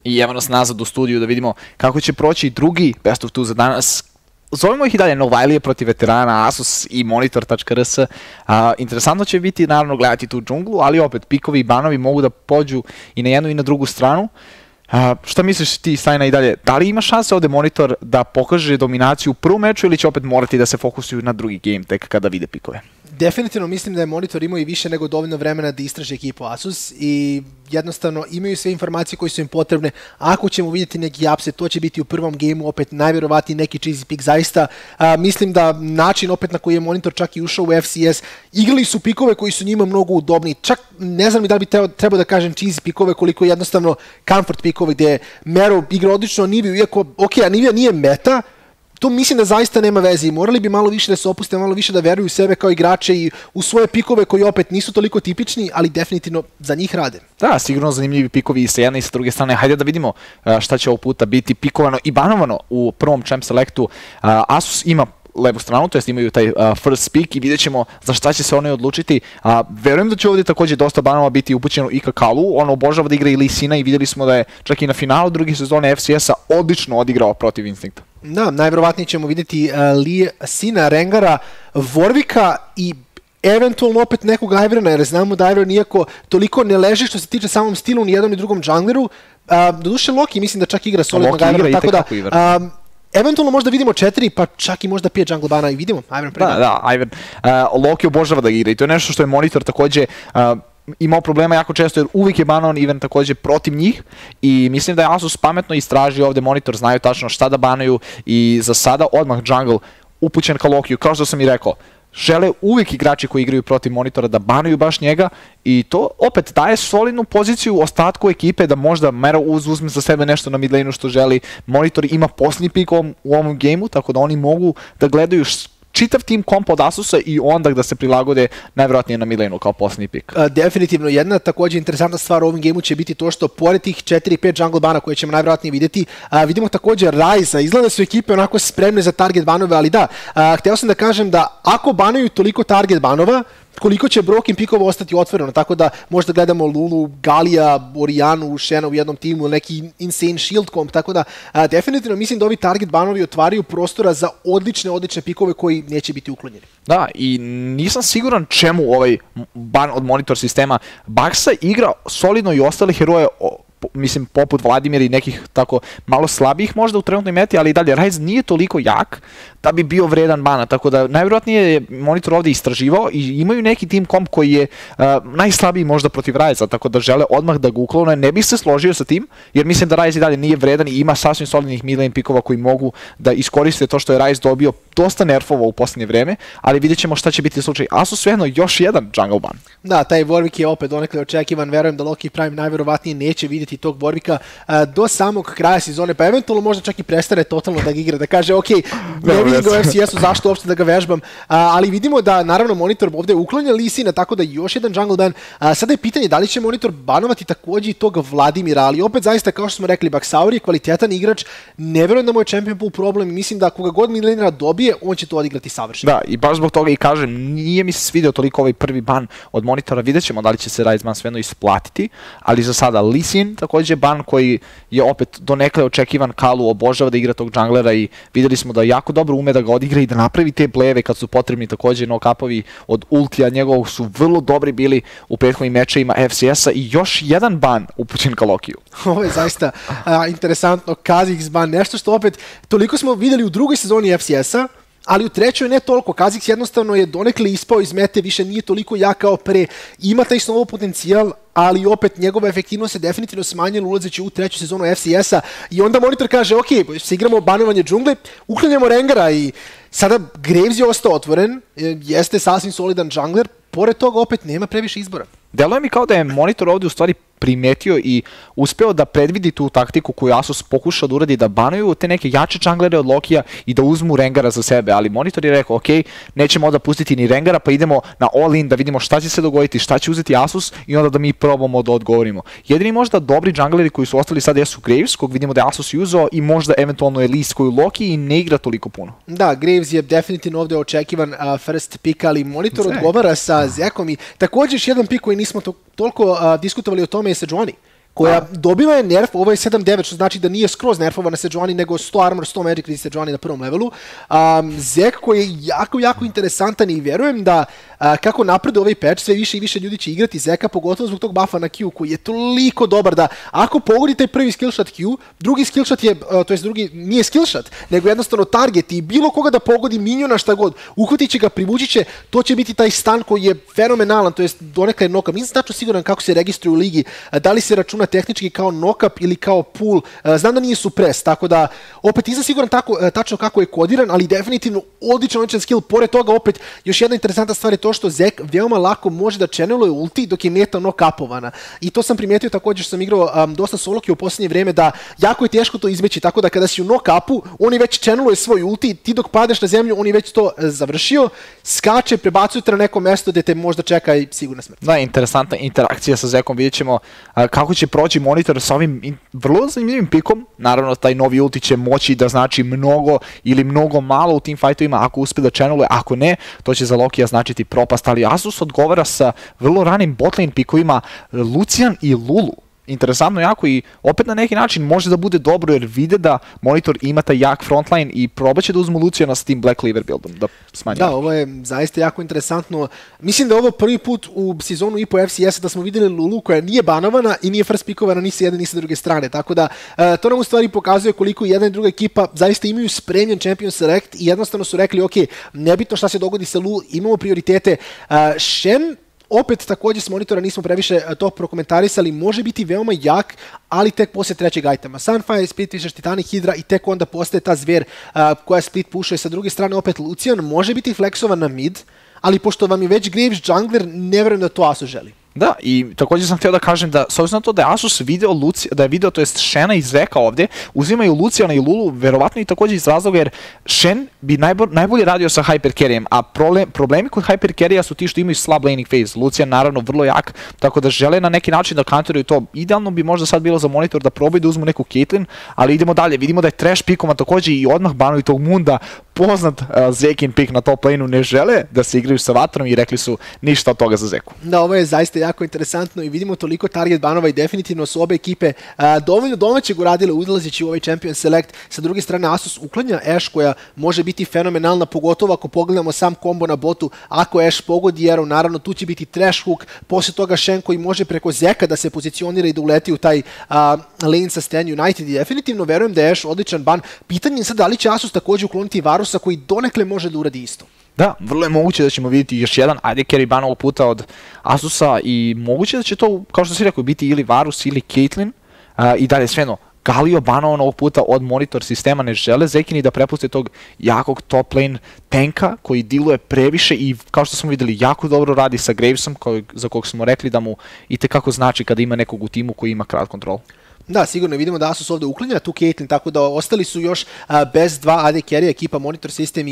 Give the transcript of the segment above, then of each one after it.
I evo nas nazad u studiju da vidimo kako će proći drugi Best of 2 za danas. Zovemo ih i dalje Novajlije protiv veterana, Asus i Monitor.rs. Interesantno će biti naravno gledati tu džunglu, ali opet pikovi i banovi mogu da pođu i na jednu i na drugu stranu. Šta misliš ti, Stajna, i dalje? Da li ima šanse ovde Monitor da pokaže dominaciju u prvom meču ili će opet morati da se fokusuju na drugi game tek kada vide pikove? Definitivno mislim da je Monitor imao i više nego dovoljno vremena da istraže ekipu Asus i jednostavno imaju sve informacije koje su im potrebne. Ako ćemo vidjeti neki upset, to će biti u prvom gameu, opet najvjerovatniji neki cheesy pick. Zaista mislim da način opet na koji je Monitor čak i ušao u FCS, igrali su pikove koji su njima mnogo udobniji. Čak ne znam i da li bi trebao da kažem cheesy pikove, koliko jednostavno comfort pikove gdje Mero igra odlično Aniviju, iako Anivija nije meta, to mislim da zaista nema veze i morali bi malo više da se opuste, malo više da veruju u sebe kao igrače i u svoje pikove koji opet nisu toliko tipični, ali definitivno za njih rade. Da, sigurno zanimljivi pikovi i sa jedne i sa druge strane. Hajde da vidimo šta će ovog puta biti pikovano i banovano u prvom champ selectu. Asus ima levu stranu, to jest imaju taj first pick i vidjet ćemo za šta će se oni odlučiti. Verujem da će ovdje također dosta banova biti upućeno i Kakalu, on obožava da igra i Lee Sina i vidjeli smo da je čak i na finalu druge sezone FCS-a odlično odigrao protiv Instincta. Da, najvjerovatnije ćemo vidjeti Lee Sina, Rengara, Warwicka i eventualno opet nekog Iverna, jer znamo da Ivern nijako toliko ne leži što se tiče samom stilu ni jednom ni drugom jungleru. Doduše Loki mislim da čak igra solidnog Iverna, tako da eventualno možda vidimo 4, pa čak i možda 5 jungle bana i vidimo Ivern prema. Da, Ivern. Loki obožava da igra i to je nešto što je Monitor također imao problema jako često jer uvijek je banovan Ivern također protiv njih i mislim da je Asus pametno istražio ovdje Monitor, znaju tačno šta da banuju i za sada odmah jungle upućen ka Lokiju, kao što sam i rekao. Žele uvijek igrači koji igraju protiv Monitora da banuju baš njega i to opet daje solidnu poziciju ostatku ekipe da možda Mero uzme za sebe nešto na midlaneu što želi. Monitor ima posljednji pik u ovom gameu, tako da oni mogu da gledaju čitav tim komp od Asusa i onda da se prilagode najvjerojatnije na midlaneu kao posljednji pik. Definitivno, jedna također interesantna stvar u ovom gameu će biti to što pored tih 4-5 jungle bana koje ćemo najvjerojatnije vidjeti, vidimo također Ryze, izgleda su ekipe onako spremne za target banove, ali da, htio sam da kažem da ako banuju toliko target banova, koliko će broken pikova ostati otvoreno, tako da možda gledamo Lulu, Galija, Orianu, Shena u jednom timu ili neki insane shield comp, tako da definitivno mislim da ovi target banovi otvaraju prostora za odlične pikove koji neće biti uklonjeni. Da, i nisam siguran čemu ovaj ban od Monitor sistema. Baksa igra solidno i ostale heroje, mislim poput Vladimira i nekih tako malo slabijih možda u trenutnoj meti, ali i dalje Ryze nije toliko jak da bi bio vredan bana, tako da najvjerojatnije je Monitor ovdje istraživao i imaju neki team komp koji je najslabiji možda protiv Ryze-a, tako da žele odmah da ga uklone. Ne bih se složio sa tim, jer mislim da Ryze i dalje nije vredan i ima sasvim solidnih midlane pikova koji mogu da iskoriste to što je Ryze dobio dosta nerfova u posljednje vreme, ali vidjet ćemo šta će biti slučaj. Asus svejedno još jedan jungle ban. Da, taj Warwick je opet donekle očekivan, verujem da Loki Prime najvjerovatnije neće vidjeti tog Warwicka do samog kraja sezone, pa eventualno možda čak i prestane totalno da ga igra, da kaže ok, ne vidim ga u FCS-u, zašto uopšte da ga vežbam, ali vidimo da naravno Monitor ovdje uklonja Lee Sina, tako da još jedan jungle ban. Sada je pitanje da li će Monitor banovati također i tog Vladimira, ali opet zaista kao što smo rekli, Baksauri je kvalitetan igrač, ne verujem da mu je champion pool problem, mislim da koga god midlanera dobije, on će to odigrati savršeno. Da, i baš zbog toga i kažem, nije mi se svidio toliko ovaj prvi ban od Monitora, vidjet ćemo da li će se Ryze ban svejedno isplatiti, ali za sada Lee Sin također ban koji je opet donekle očekivan, Kalu obožava da igra tog junglera i vidjeli smo da jako dobro ume da ga odigra i da napravi te bleve kad su potrebni, također knock-upovi od ultija njegovog su vrlo dobri bili u prethodnim mečevima FCS-a i još jedan ban upućen ka Lokiju. Ovo je zaista interesantno, Kha'Zix ban, nešto što opet toliko smo vidjeli u drugoj sezoni FCS-a, ali u trećoj ne toliko. Kha'Zix jednostavno je donekle ispao iz mete, više nije toliko jak kao pre, ima taj slovo potencijal, ali opet njegova efektivnost se definitivno smanjila ulazeći u treću sezonu FCS-a i onda Monitor kaže ok, se igramo banovanje džungle, uklanjamo Rengara i sada Graves je ostao otvoren, jeste sasvim solidan jungler, pored toga opet nema previše izbora. Deluje mi kao da je Monitor ovdje u stvari primetio i uspeo da predvidi tu taktiku koju Asus pokušao da uradi, da banuju te neke jače junglere od Lokija i da uzmu Rengara za sebe, ali Monitor je rekao ok, nećemo onda pustiti ni Rengara, pa idemo na all-in da vidimo šta će se dogoditi, šta će uzeti Asus i onda da mi probamo da odgovorimo. Jedini možda dobri jungleri koji su ostali sad jesu Graves, kog vidimo da je Asus uzeo i možda eventualno je List koju Loki i ne igra toliko puno. Da, Graves je definitivno ovdje očekivan first pick, ali Monitor odgovara sa Zekom i također jedan pick koji nismo toliko diskutovali o tome je Sejuani, koja dobila je nerf, ovo je 7-9, što znači da nije skroz nerfovana Sejuani, nego 100 armor, 100 magic resist Sejuani na prvom levelu. Zek koji je jako interesantan i vjerujem da kako napreduje ovaj patch, sve više i više ljudi će igrati Zeka, pogotovo zbog tog buffa na Q koji je toliko dobar da ako pogodi taj prvi skillshot Q, drugi skillshot je, to jest drugi nije skillshot, nego jednostavno target i bilo koga da pogodi miniona šta god, uhvatit će ga, privući će, to će biti taj stun koji je fenomenalan, to jest donekle knock-up. Nisam tačno siguran kako se registruje u ligi, da li se računa tehnički kao knock-up ili kao pull, znam da nije suppress, tako da opet nisam siguran tačno kako je kodiran, ali definitivno odličan skill. Pored toga opet još jedna interesantna stvar je to što Zek veoma lako može da channeluje ulti dok je meta knock-upovana. I to sam primetio također što sam igrao dosta solo queue u posljednje vrijeme, da jako je teško to izbeći, tako da kada si u knock-upu, oni već channeluje svoj ulti, ti dok padeš na zemlju, oni već to završio, skače, prebacuje te na neko mesto gdje te možda čeka i sigurna smrt. Da, interesantna interakcija sa Zekom, vidjet ćemo kako će proći monitor sa ovim vrlo zanimljivim pikom. Naravno, taj novi ulti će moći da znači mnogo ili mnogo malo u tim fajtovima ako uspe da channeluje, ako ne, to će za Lokija značiti propast, ali Asus odgovara sa vrlo ranim botlane pikovima Lucian i Lulu. Interesantno jako i opet na neki način može da bude dobro jer vide da monitor ima taj jak frontline i probat će da uzmu Luciana s tim Black Cleaver buildom, da smanji. Da, ovo je zaista jako interesantno. Mislim da je ovo prvi put u sezonu i po FCS da smo vidjeli Lulu koja nije banovana i nije first pickovana ni sa jedne ni sa druge strane, tako da to nam u stvari pokazuje koliko jedna i druga ekipa zaista imaju spremljen Champion Select i jednostavno su rekli ok, nebitno šta se dogodi sa Lulu, imamo prioritete. Shen opet također s monitora nismo previše to prokomentarisali, može biti veoma jak, ali tek poslije trećeg itema. Sunfire, Split Fisher, Titanic Hydra i tek onda postaje ta zver koja Split pušuje. Sa druge strane opet Lucian može biti fleksovan na mid, ali pošto vam je već Graves jungler, ne vjerujem da to Asus želi. Da, i također sam htio da kažem da, s obzirom na to da je Asus video, to jest Shena i Zeka ovdje, uzimaju Luciana i Lulu, verovatno i također iz razloga jer Shen bi najbolje radio sa hypercarryem, a problemi kod hypercarrya su ti što imaju slab laning phase. Lucian naravno vrlo jak, tako da žele na neki način da counteruju to. Idealno bi možda sad bilo za monitor da probaju da uzmu neku Caitlyn, ali idemo dalje. Vidimo da je trash pikoma također i odmah banuju tog Munda, poznat Zekin pik na top laneu, ne žele da se igraju sa vatrom i rekli su ništa od toga za Zeku. Da, ovo je zaista jako interesantno i vidimo toliko target banova i definitivno su obe ekipe dovoljno domaćeg uradile udlazeći u ovaj Champion Select. Sa druge strane Asus uklanja Ashe koja može biti fenomenalna, pogotovo ako pogledamo sam kombo na botu. Ako Ashe pogodi Arrow, naravno tu će biti trash hook, poslije toga Shen koji može preko Zeka da se pozicionira i da uleti u taj lane sa Stan United i definitivno verujem da je Ashe odličan ban. Pitanje je sad da li će Asus također ukloniti Varusa koji donekle može da uradi isto. Da, vrlo je moguće da ćemo vidjeti još jedan AD carry ban ovog puta od Asusa i moguće da će to, kao što si rekao, biti ili Varus ili Caitlyn i dalje svejedno. Galio banovan ovog puta od monitor sistema, ne žele Zekini da prepuste tog jakog top lane tanka koji diluje previše i kao što smo vidjeli jako dobro radi sa Gravesom za kog smo rekli da mu itekako znači kada ima nekog u timu koji ima crowd control. Da, sigurno vidimo da Asus ovdje uklanja tu Caitlyn, tako da ostali su još bez dva AD carry ekipa monitor sistem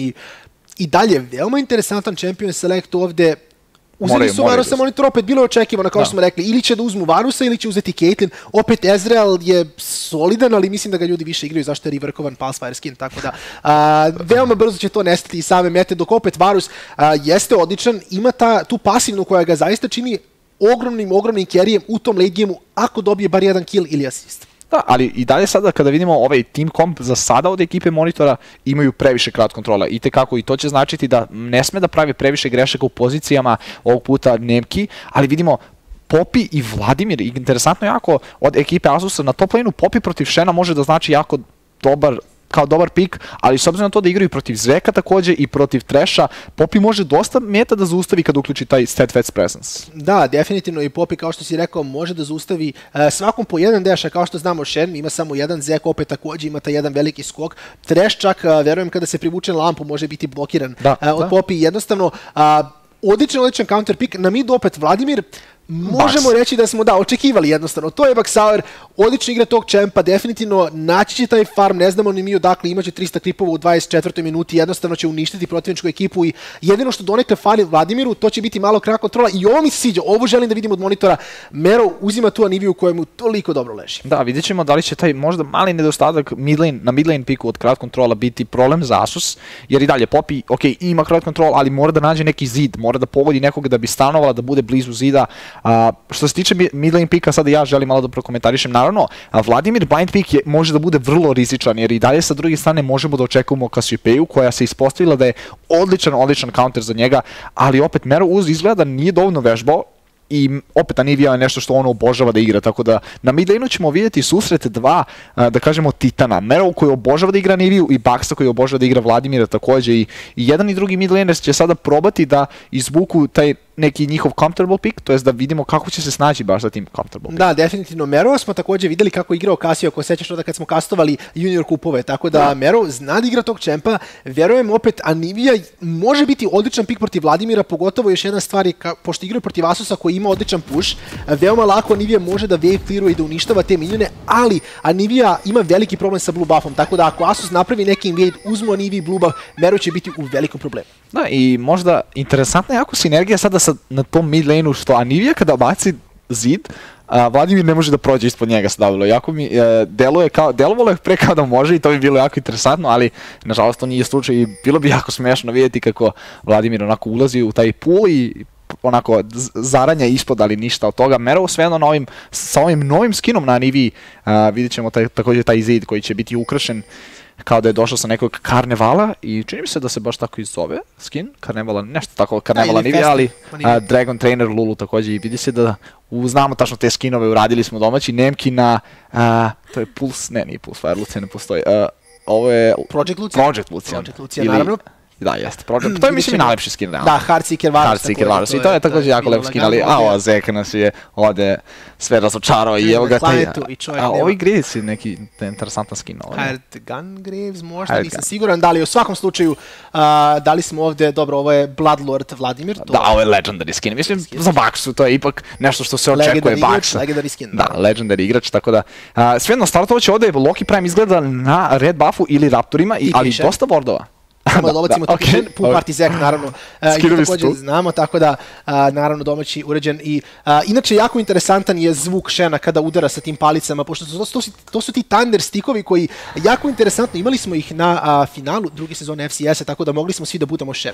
i dalje veoma interesantan Champion Select ovdje. Uzeli su Varusa monitor, opet bilo je očekivano, kao što smo rekli, ili će da uzmu Varusa ili će uzeti Caitlyn. Opet Ezreal je solidan, ali mislim da ga ljudi više igraju zašto je reworkovan Pulsefire skin, tako da veoma brzo će to nestati i same mete, dok opet Varus jeste odličan, ima tu pasivnu koja ga zaista čini ogromnim carryjem u tom late gameu ako dobije bar jedan kill ili asist. Da, ali i dalje sada kada vidimo ovaj team comp za sada od ekipe monitora imaju previše crowd kontrola i tekako i to će značiti da ne sme da pravi previše grešaka u pozicijama ovog puta Nemki, ali vidimo Poppy i Vladimir, interesantno jako od ekipe Asusa na top laneu Poppy protiv Shena može da znači jako dobar pik, ali s obzirom na to da igraju protiv Zeka također i protiv Thrasha, Poppy može dosta meta da zaustavi kad uključi taj Steadfast Presence. Da, definitivno i Poppy, kao što si rekao, može da zaustavi svakom po jedan dash, kao što znamo Shen ima samo jedan, Zek opet također ima taj jedan veliki skok. Thrash čak, verujem kada se privuče na lampu, može biti blokiran od Poppy. Jednostavno, odličan counter pick, na mid opet Vladimir. Možemo reći da smo očekivali jednostavno. To je Baxauer, odlična igra tog čempa, definitivno naći će taj farm, ne znamo ni mi odakle, imaće 300 kripova u 24. minuti, jednostavno će uništiti protivničku ekipu i jedino što donekle fali Vladimiru, to će biti malo crowd kontrola i ovo mi se sviđa, ovo želim da vidim od monitora. Mero uzima tu Aniviju koja mu toliko dobro leži. Da, vidjet ćemo da li će taj možda mali nedostatak na midlane piku od crowd kontrola biti problem za Asus, jer i dalje Poppy, ok, ima crowd control, ali mora da nađe neki zid, mora da pogodi nekoga da bi stanovala, da bude blizu zida. Što se tiče mid lane pika, sada ja želim malo da prokomentarišem. Naravno, Vladimir blind pick može da bude vrlo rizičan, jer i dalje sa druge strane možemo da očekujemo Kassiopeiu, koja se ispostavila da je odličan counter za njega, ali opet Mero Uz izgleda da nije dovoljno vežbao, i opet Anivia je nešto što on obožava da igra, tako da na mid laneu ćemo vidjeti susret dva, da kažemo, titana. Mero koji obožava da igra Aniviju i Baksa koji obožava da igra Vladimira takođe, i jedan i drugi mid laner će sada probati da izvuku taj neki njihov comfortable pick, to jest da vidimo kako će se snaći baš sa tim comfortable pick. Da, definitivno. Mero smo takođe videli kako je igrao Cassio, ako sećaš da kad smo kastovali junior kupove, tako da Mero zna da igra tog čempa. Verujem opet, Anivia može biti odličan pick protiv Vladimira, pogotovo još jedna stvar je, pošto igraju protiv Asusa koji ima odličan push, veoma lako Anivia može da wave clearuje i da uništava te minione, ali Anivia ima veliki problem sa blue buffom, tako da ako Asus napravi neki invade, uzmu Anivia blue buff, Mero će biti u velikom problemu. Da, i možda interesantna je jako sinergija sada na tom mid laneu, što Anivia kada baci zid, Vladimir ne može da prođe ispod njega sa W. Jako mi delovalo je pre kao da može i to bi bilo jako interesantno, ali nažalost to nije slučaj i bilo bi jako smešno vidjeti kako Vladimir onako ulazi u taj pool i onako zaranja ispod, ali ništa od toga. Mero svejedno sa ovim novim skinom na Aniviji vidjet ćemo također taj zid koji će biti ukrašen kao da je došao sa nekog karnevala, i čini mi se da se baš tako i zove skin, karnevala, nešto tako, karnevala Anivija, ali Dragon Trainer Lulu također, i vidi se da znamo tačno te skinove, uradili smo domaći. Nemki na, to je Pulse, nije Pulse Fire, Lucian ne postoji, ovo je Project Lucian. Project Lucian, naravno. Da, jeste, Project. To je, mislim, i najlepši skin, realno. Da, Heartseeker Varus. Heartseeker Varus, i to je također jako lep skin, ali ova Zeka nas je ovde sve razočarao i evo ga taj... Ovi Graves je neki interesantan skin. Gun Graves, možda nisam siguran, da li u svakom slučaju dali smo ovde, dobro, ovo je Bloodlord Vladimir. Da, ovo je legendary skin, mislim, za Baksu to je ipak nešto što se očekuje Baksa. Legendary skin. Da, legendary igrač, tako da... Svejedno, startovaće ovde Loki Prime izgleda na red buffu ili Raptorima, ali dosta wardova. Samo da dobacimo pool party Zek, naravno, i također znamo, tako da, naravno, domaći uređen. I inače, jako interesantan je zvuk Shena kada udara sa tim palicama, pošto to su ti Thunder stikovi koji, jako interesantno, imali smo ih na finalu druge sezone FCS-a, tako da mogli smo svi da budemo Shen.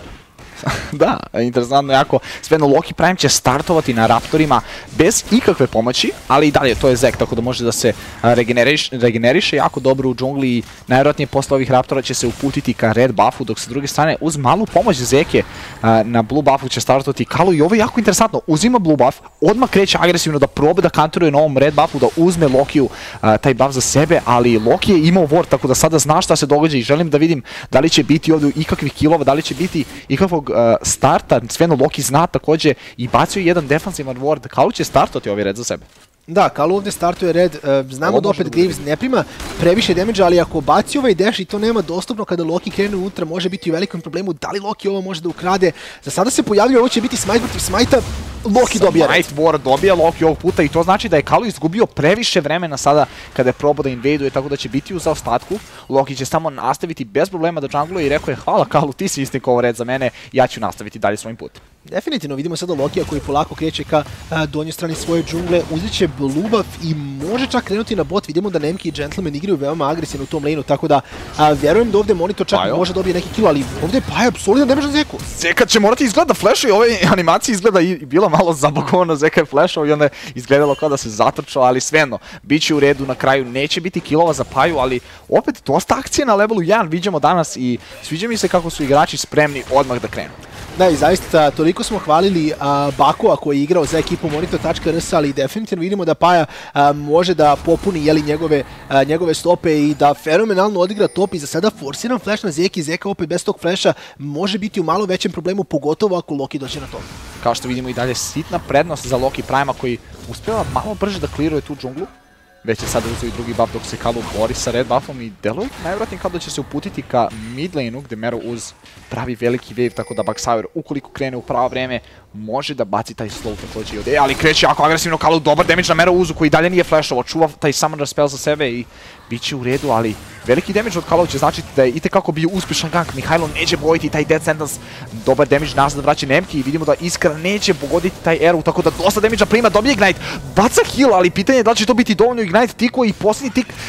Da, interesantno jako. Svejedno, Loki Prime će startovati na Raptorima bez ikakve pomoći, ali i dalje to je Zek, tako da može da se regeneriše jako dobro u džungli, i najvjerojatnije posle ovih Raptora će se uputiti ka red buffu, dok sa druge strane uz malu pomoć Zeke na blue buffu će startovati Kalu, i ovo je jako interesantno, uzima blue buff, odmah kreće agresivno da probe da kanturuje na ovom red buffu, da uzme Lokiju taj buff za sebe, ali Loki je imao ward, tako da sada zna šta se događa i želim da vidim da li će biti ovdje ikakvih killova, da li će biti ikakvog starta. Svejedno Loki zna također i bacio jedan defansivan ward. Kalu će startovati ovaj red za sebe. Da, Kalu ovdje startuje red, znamo da opet Graves ne prima previše damage, ali ako baci ovaj dash i to nema dostupno kada Loki krene unutra, može biti u velikom problemu. Da li Loki ovo može da ukrade? Za sada se pojavljuje, ovo će biti smite protiv smite-a, Loki dobija red. Smite ward dobija Loki ovog puta, i to znači da je Kalu izgubio previše vremena sada kada je probao da invaduje, tako da će biti u zaostatku. Loki će samo nastaviti bez problema da jungluje i rekao je: hvala Kalu, ti si istekao red za mene, ja ću nastaviti dalje svojim putem. Definitivno vidimo sada Lokija koji polako kreće ka donjoj strani svoje džungle, uzet će blue buff i može čak krenuti na bot. Vidimo da Nemki i Gentleman igraju veoma agresivno u tom laneu, tako da verujem da ovdje Monitor čak može dobije neki kill, ali ovdje je Paja solidan damage na Zeku. Zeka će morati izgleda flashuje, ove animacije izgleda i bila malo zabagovano, Zeka je flashao i onda je izgledalo kao da se zatrčao, ali svejedno, bit će u redu na kraju, neće biti killova za Paju, ali opet dosta akcije na levelu 1 viđamo danas i sviđa mi se kako su igrači spremni odmah da krenu. Da, i zaista, toliko smo hvalili Bakova koji je igrao za ekipu Monitor.rs, ali definitivno vidimo da Paja može da popuni njegove stope i da fenomenalno odigra top, i za sada forsiran flash na Zeki. Zeka opet bez tog flasha može biti u malo većem problemu, pogotovo ako Loki dođe na top. Kao što vidimo i dalje sitna prednost za Loki Prima koji uspeva malo brže da kliruje tu džunglu. Već je sada uzeo i drugi buff dok se Kalu bori sa red buffom, i deluje najvjerojatnije kao da će se uputiti ka mid laneu gde Mero Uz pravi veliki wave, tako da Baksour ukoliko krene u pravo vreme može da baci taj slow također i ovdje, ali kreće jako agresivno Kalu, dobar damage na Mero Uzu koji dalje nije flashovo, čuva taj summoner spell za sebe i bit će u redu, ali veliki damage od Kalu će značiti da je itekako bio uspješan gank. Mihajlo neće bojiti taj death sentence, dobar damage nazad vraća Nemki i vidimo da Iskra neće pogoditi taj arrow, tako da dosta damage prima, dobije Ignite, baca heal, ali pitanje je da li će to biti dovoljno. Ignite tikuje i posljednji tik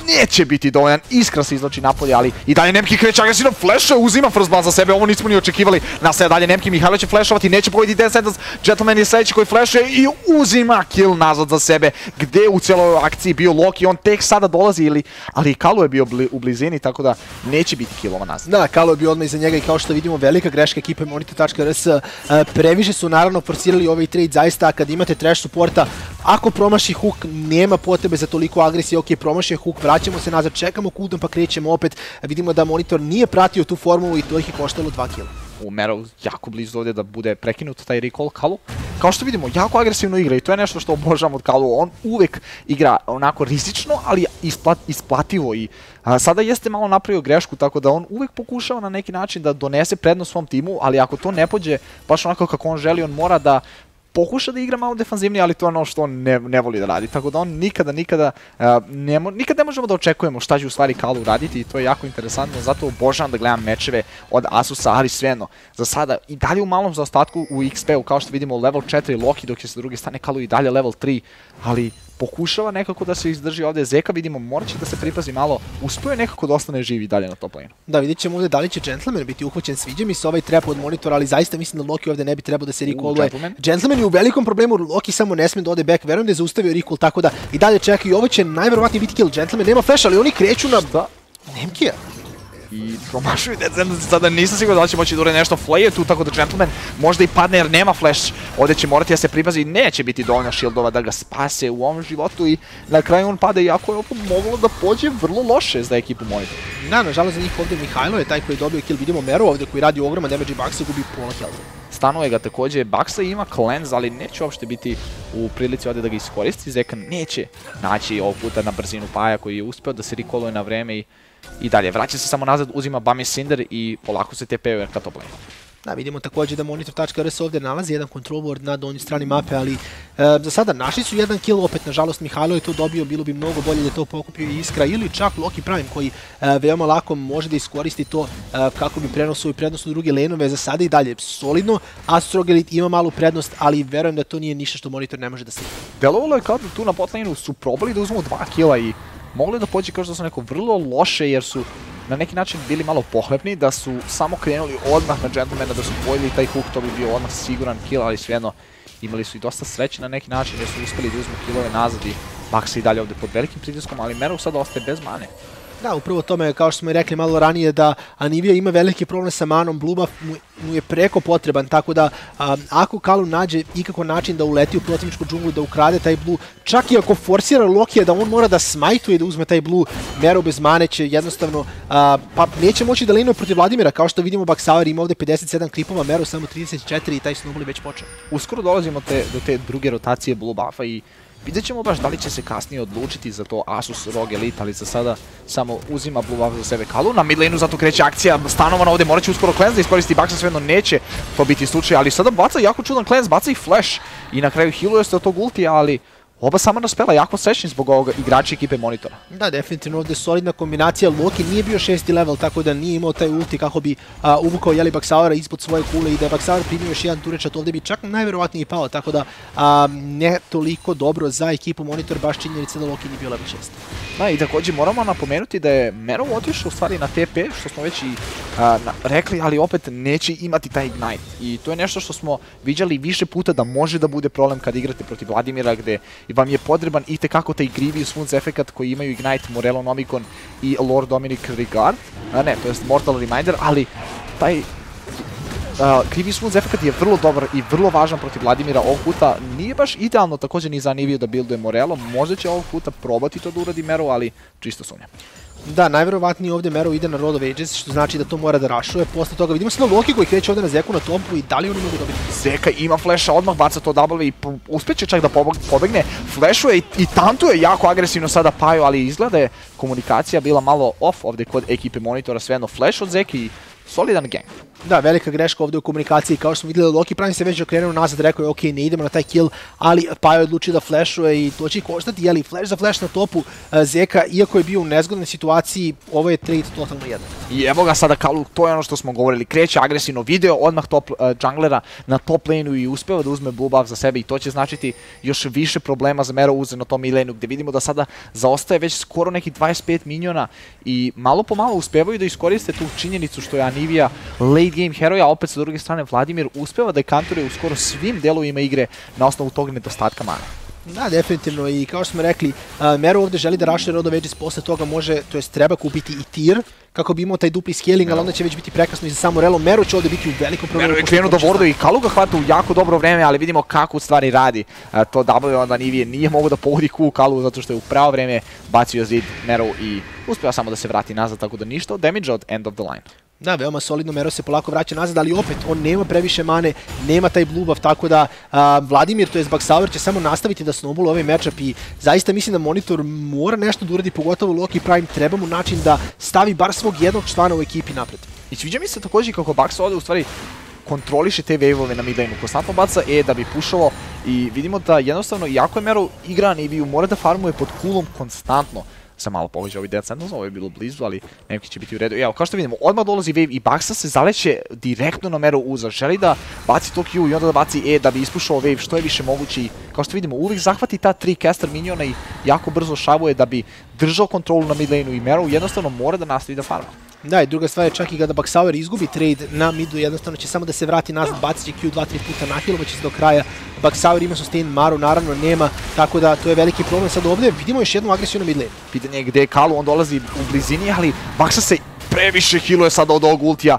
neće biti dovoljan, Iskra se izlači napolje, ali i dalje Nemki kreće agresivno, flashuje, uzima first blood za sebe, ovo nismo ni očekivali, nastaje dalje Nemki, Mihajlo će flashovati, neće pobediti Death Sentence, Gentleman je sledeći koji flashuje i uzima kill nazad za sebe, gde u celoj akciji bio Loki, on tek sada dolazi, ali Kalu je bio u blizini, tako da neće biti killova nazad. Da, Kalu je bio odmah iza njega i kao što vidimo velika greška ekipe Monitor.rs, previše su naravno forsirali ovaj trade, zaista kad imate trash supporta, ako promaši hook, nema potrebe za toliko agresije, ok, promaši hook, vraćamo se nazad, čekamo cooldown pa krećemo opet, vidimo da Monitor nije pratio tu formulu i to ih je koštalo 2 killa. Mero jako blizu ovdje da bude prekinut taj recall Kalu. Kao što vidimo, jako agresivno igra i to je nešto što obožavam od Kalu. On uvek igra onako rizično, ali isplativo i sada jeste malo napravio grešku, tako da on uvek pokušava na neki način da donese prednost svom timu, ali ako to ne pođe baš onako kako on želi, on mora da pokuša da igra malo defanzivnije, ali to je ono što on ne voli da radi. Tako da on nikada ne možemo da očekujemo šta će u stvari Kalu raditi i to je jako interesantno. Zato obožavam da gledam mečeve od Asusa, ali svejedno. Za sada i dalje u malom zaostatku u XP-u, kao što vidimo level 4 Loki, dok je sa druge strane Kalu i dalje level 3, ali pokušava nekako da se izdrži ovdje. Zeka vidimo, morat će da se pripazi malo, uspio je nekako da ostane živi dalje na top lane. Da, vidjet ćemo ovdje da li će Gentleman biti uhvaćen, sviđa mi se ovaj trap od Monitora, ali zaista mislim da Loki ovdje ne bi trebao da se recalluje. Gentleman je u velikom problemu, Loki samo ne smije da ode back, verujem da je zaustavio recall, tako da i dalje čeka i ovo će najverovatnije biti kill. Gentleman nema flash, ali oni kreću na Nemkija. I promašuju Death Sentence, sada nisam siguran da li će moći da urede nešto, Flay je tu, tako da Gentleman možda i padne jer nema flash, ovdje će morati da se pripazi i neće biti dovoljno shieldova da ga spase u ovom životu i na kraju on pada, iako je ovo moglo da pođe vrlo loše za ekipu Monitor. Da, nažalost za njih ovdje Mihajlo je taj koji je dobio kill, vidimo Mero ovdje koji radi ogroman damage i Baksa gubi pola health. Stanuje ga također, Baksa ima cleanse, ali neće uopšte biti u prilici ovdje da ga iskoristi, Zeka neće naći ovog puta na brzinu Paja koji je uspeo da se recalluje na vreme i dalje, vraća se samo nazad, uzima Bami Cinder i polako se TP-uje ka top lane. Da, vidimo također da Monitor.rs ovdje nalazi jedan control board na donjoj strani mape, ali za sada našli su jedan kill, opet nažalost Mihajlo je to dobio, bilo bi mnogo bolje da to pokupio i Iskra ili čak Loki Prime koji veoma lako može da iskoristi to kako bi prenuo svoju prednost u druge laneove. Za sada i dalje solidno, Astrog Elite ima malu prednost, ali verujem da to nije ništa što Monitor ne može da stigne. Delovalo je kao da tu na bot laneu su probali da uzmu 2 killa i mogli da pođe kao što su neko vrlo loše jer su na neki način bili malo pohlepni, da su samo krenuli odmah na Gentlemana, da su pojeli taj hook, to bi bio odmah siguran kill, ali svejedno imali su i dosta sreće na neki način jer su uspeli da uzmu killove nazad i Baksa i dalje ovdje pod velikim pritiskom, ali Mero sada ostaje bez mane. Da, upravo tome, kao što smo i rekli malo ranije, da Anivia ima veliki problem sa manom, Blue buff mu je preko potreban, tako da ako Kalu nađe ikako način da uleti u protivničku džunglu, da ukrade taj Blue, čak i ako forsira Lokija da on mora da smajtuje da uzme taj Blue, Mero bez mane će jednostavno, pa neće moći da linuje protiv Vladimira, kao što vidimo Baksaur ima ovdje 57 kripova, Mero samo 34 i taj snowball je već počeo. Uskoro dolazimo do te druge rotacije Blue buffa i vidjet ćemo baš da li će se kasnije odlučiti za to Asus ROG Elite, ali za sada samo uzima Blue buff za sebe Kalu. Na mid laneu zato kreće akcija stanovana ovdje, morat će uskoro cleanse da iskoristi, Baksa svejedno neće to biti slučaj, ali sada baca jako čudan cleanse, baca i flash i na kraju healuje se od tog ultija, ali oba sama naspela, jako srećni zbog ovoga igrača ekipe Monitora. Da, definitivno ovdje solidna kombinacija, Loki nije bio 6. level, tako da nije imao taj ulti kako bi uvukao Baksaura ispod svoje kule i da je Baksaur primio još jedan turečat, ovdje bi čak najverovatnije i pao, tako da ne toliko dobro za ekipu Monitor, baš činjenica da Loki nije bio level 6. Da, i također moramo napomenuti da je Mero otišao u stvari na TP, što smo već i rekli, ali opet neće imati taj Ignite. I to je nešto što smo viđali više puta da može da bude problem kad igrate protiv Vladimira, gde vam je potreban itekako taj Grievous Wounds efekat koji imaju Ignite, Morello Nomicon i Lord Dominic Regard. Ne, to je Mortal Reminder, ali taj Grievous Wounds efekat je vrlo dobar i vrlo važan protiv Vladimira ovog puta. Nije baš idealno također ni za Aniviju da builduje Morello, možda će ovog puta probati to da uradi Mero, ali čisto sumnjam. Da, najverovatnije ovdje Mero ide na Road of Ages, što znači da to mora da rašuje. Posle toga vidimo sada Loki koji kreće ovdje na Zeku na topu i da li oni mogu dobiti? Zeka ima flasha, odmah baca to W i uspjeće čak da pobegne. Flashuje i tantuje jako agresivno sada Paju, ali izgleda je komunikacija bila malo off ovdje kod ekipe Monitora, svejedno flash od Zeki i solidan gang. Da, velika greška ovdje u komunikaciji, kao što smo vidjeli, Loki Prime se već okrenuo nazad, rekao je ok, ne idemo na taj kill, ali pa je odlučio da flashuje i to će koštati, jeli, flash za flash na topu Zeka, iako je bio u nezgodnoj situaciji, ovo je trade totalno jedan. I evo ga sada Kalu, to je ono što smo govorili, kreće agresivno, video odmah top junglera na top laneu i uspeva da uzme blue buff za sebe i to će značiti još više problema za Mero Uze na tom laneu, gde vidimo da sada zaostaje već skoro nekih 25 miniona i malo po malo uspevaju da iskoriste tu činjenicu što je Anivia late game heroja, a opet sa druge strane Vladimir uspeva da je kanturuje u skoro svim delovima igre na osnovu tog nedostatka mana. Da, definitivno, i kao što smo rekli, Mero ovdje želi da rašuje Road of Ages, posle toga može, to jest treba kupiti i tier, kako bi imao taj dupli scaling, ali onda će već biti prekasno i za samo Relo. Mero će ovdje biti u velikom problemu. Mero je krenuo do Wardu i Kalu ga hvata u jako dobro vreme, ali vidimo kako u stvari radi. To W onda Nivije nije mogo da pogodi Q Kalu zato što je u pravo vreme bacio zid Mero i uspeva samo da se vrati nazad, tako da ništa od damage od end of the line. Da, veoma solidno, Mero se polako vraća nazad, ali opet on nema previše mane, nema taj blue buff, tako da Vladimir, to je Baxauer, će samo nastaviti da snowball ovaj matchup i zaista mislim da Monitor mora nešto da uradi, pogotovo Loki Prime, treba mu način da stavi bar svog jednog člana u ekipi napred. I sviđa mi se također kako Bax ovdje u stvari kontroliše te wave-ove na mid lane-u, konstantno baca da bi pušovao i vidimo da jednostavno, iako je Mero igra Aniviju, mora da farmuje pod coolom konstantno. Sam malo pogađa ovaj Dead Sentinels, ovo je bilo blizu, ali neki će biti u redu. Evo, kao što vidimo, odmah dolazi wave i Baxa se zaleće direktno na Mero Uza. Želi da baci to Q i onda da baci da bi ispušao wave što je više moguće. I kao što vidimo, uvijek zahvati ta 3 caster miniona i jako brzo šavuje da bi držao kontrolu na mid lane-u i Mero jednostavno mora da nastavi da farma. Da, i druga stvar je čak i kada Baxauer izgubi trade na midu, jednostavno će samo da se vrati nazad, bacit će Q 2-3 puta, nahilovat će se do kraja. Baxauer ima sustain, Maru naravno nema, tako da to je veliki problem. Sad ovdje vidimo još jednu agresiju na mid lane. Pitanje je gdje je Kalu, on dolazi u blizini, ali Baxa se previše healuje sada od ovog ultija.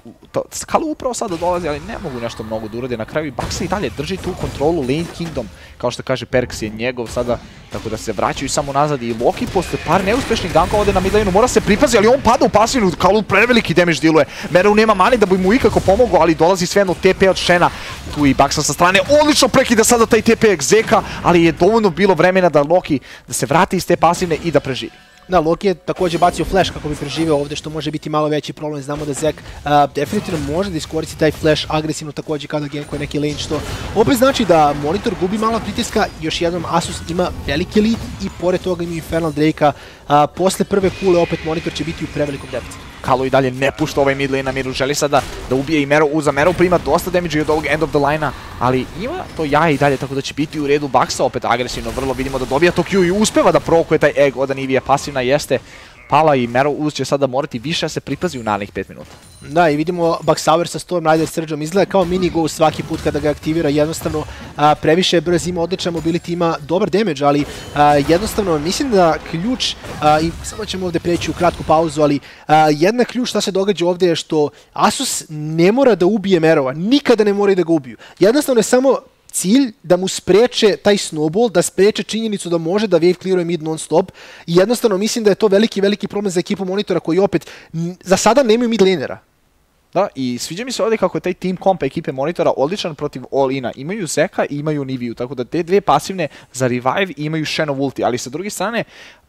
Kalu upravo sada dolazi, ali ne mogu nešto mnogo da urade na kraju i Baxa i dalje drži tu kontrolu Lane Kingdom. Kao što kaže Perks je njegov sada, tako da se vraćaju samo nazad i Loki posle par neuspešnih dankova ovdje na mid lane-u mora se pripazi, ali on pada u pasivnu, Kalu preveliki damage dealuje. Mero nema mani da bi mu ikako pomogao, ali dolazi svejedno TP od Shena. Tu i Baxa sa strane, odlično prekida sada taj TP Zeka, ali je dovoljno bilo vremena da Loki da se vrati iz te pasivne i da preživi. Da, Loki je također bacio flash kako bi preživeo ovdje, što može biti malo veći problem. Znamo da Zek definitivno može da iskoristi taj flash agresivno također kada gankuje neki lane, što opet znači da Monitor gubi malo pritiska. Još jednom Asus ima veliki lead i pored toga ima Infernal Drake-a. Posle prve kule opet Monitor će biti u prevelikom deficitu. Kalu i dalje ne pušta ovaj mid lane na miru, želi sada da ubije i Mero Uza. Mero prima dosta damage od ovog end of the line-a, ali ima to jaje i dalje, tako da će biti u redu. Baxa opet agresivno, vrlo vidimo da dobija to Q i uspeva da provokuje taj egg od Anivija. Pasivna jeste pala i Mero Uz će sada morati više da se pripazi u narednih 5 minuta. Da, i vidimo Baxauer sa Storm Rider Surgeom izgleda kao mini ghost svaki put kada ga aktivira, jednostavno previše je brz, ima odličan mobility, ima dobar damage, ali jednostavno mislim da ključ, i samo ćemo ovdje preći u kratku pauzu, ali jedna ključ šta se događa ovdje je što Asus ne mora da ubije Merova, nikada ne moraju da ga ubiju. Jednostavno je samo cilj da mu spreče taj snowball, da spreče činjenicu da može da wave clearuje mid non stop i jednostavno mislim da je to veliki problem za ekipu Monitora koji opet za sada nemaju mid lanera. Da, i sviđa mi se ovdje kako je taj team comp ekipe Monitora odličan protiv all-ina. Imaju Zeka i imaju Niviju, tako da te dve pasivne za revive imaju Shenov ulti, ali sa druge strane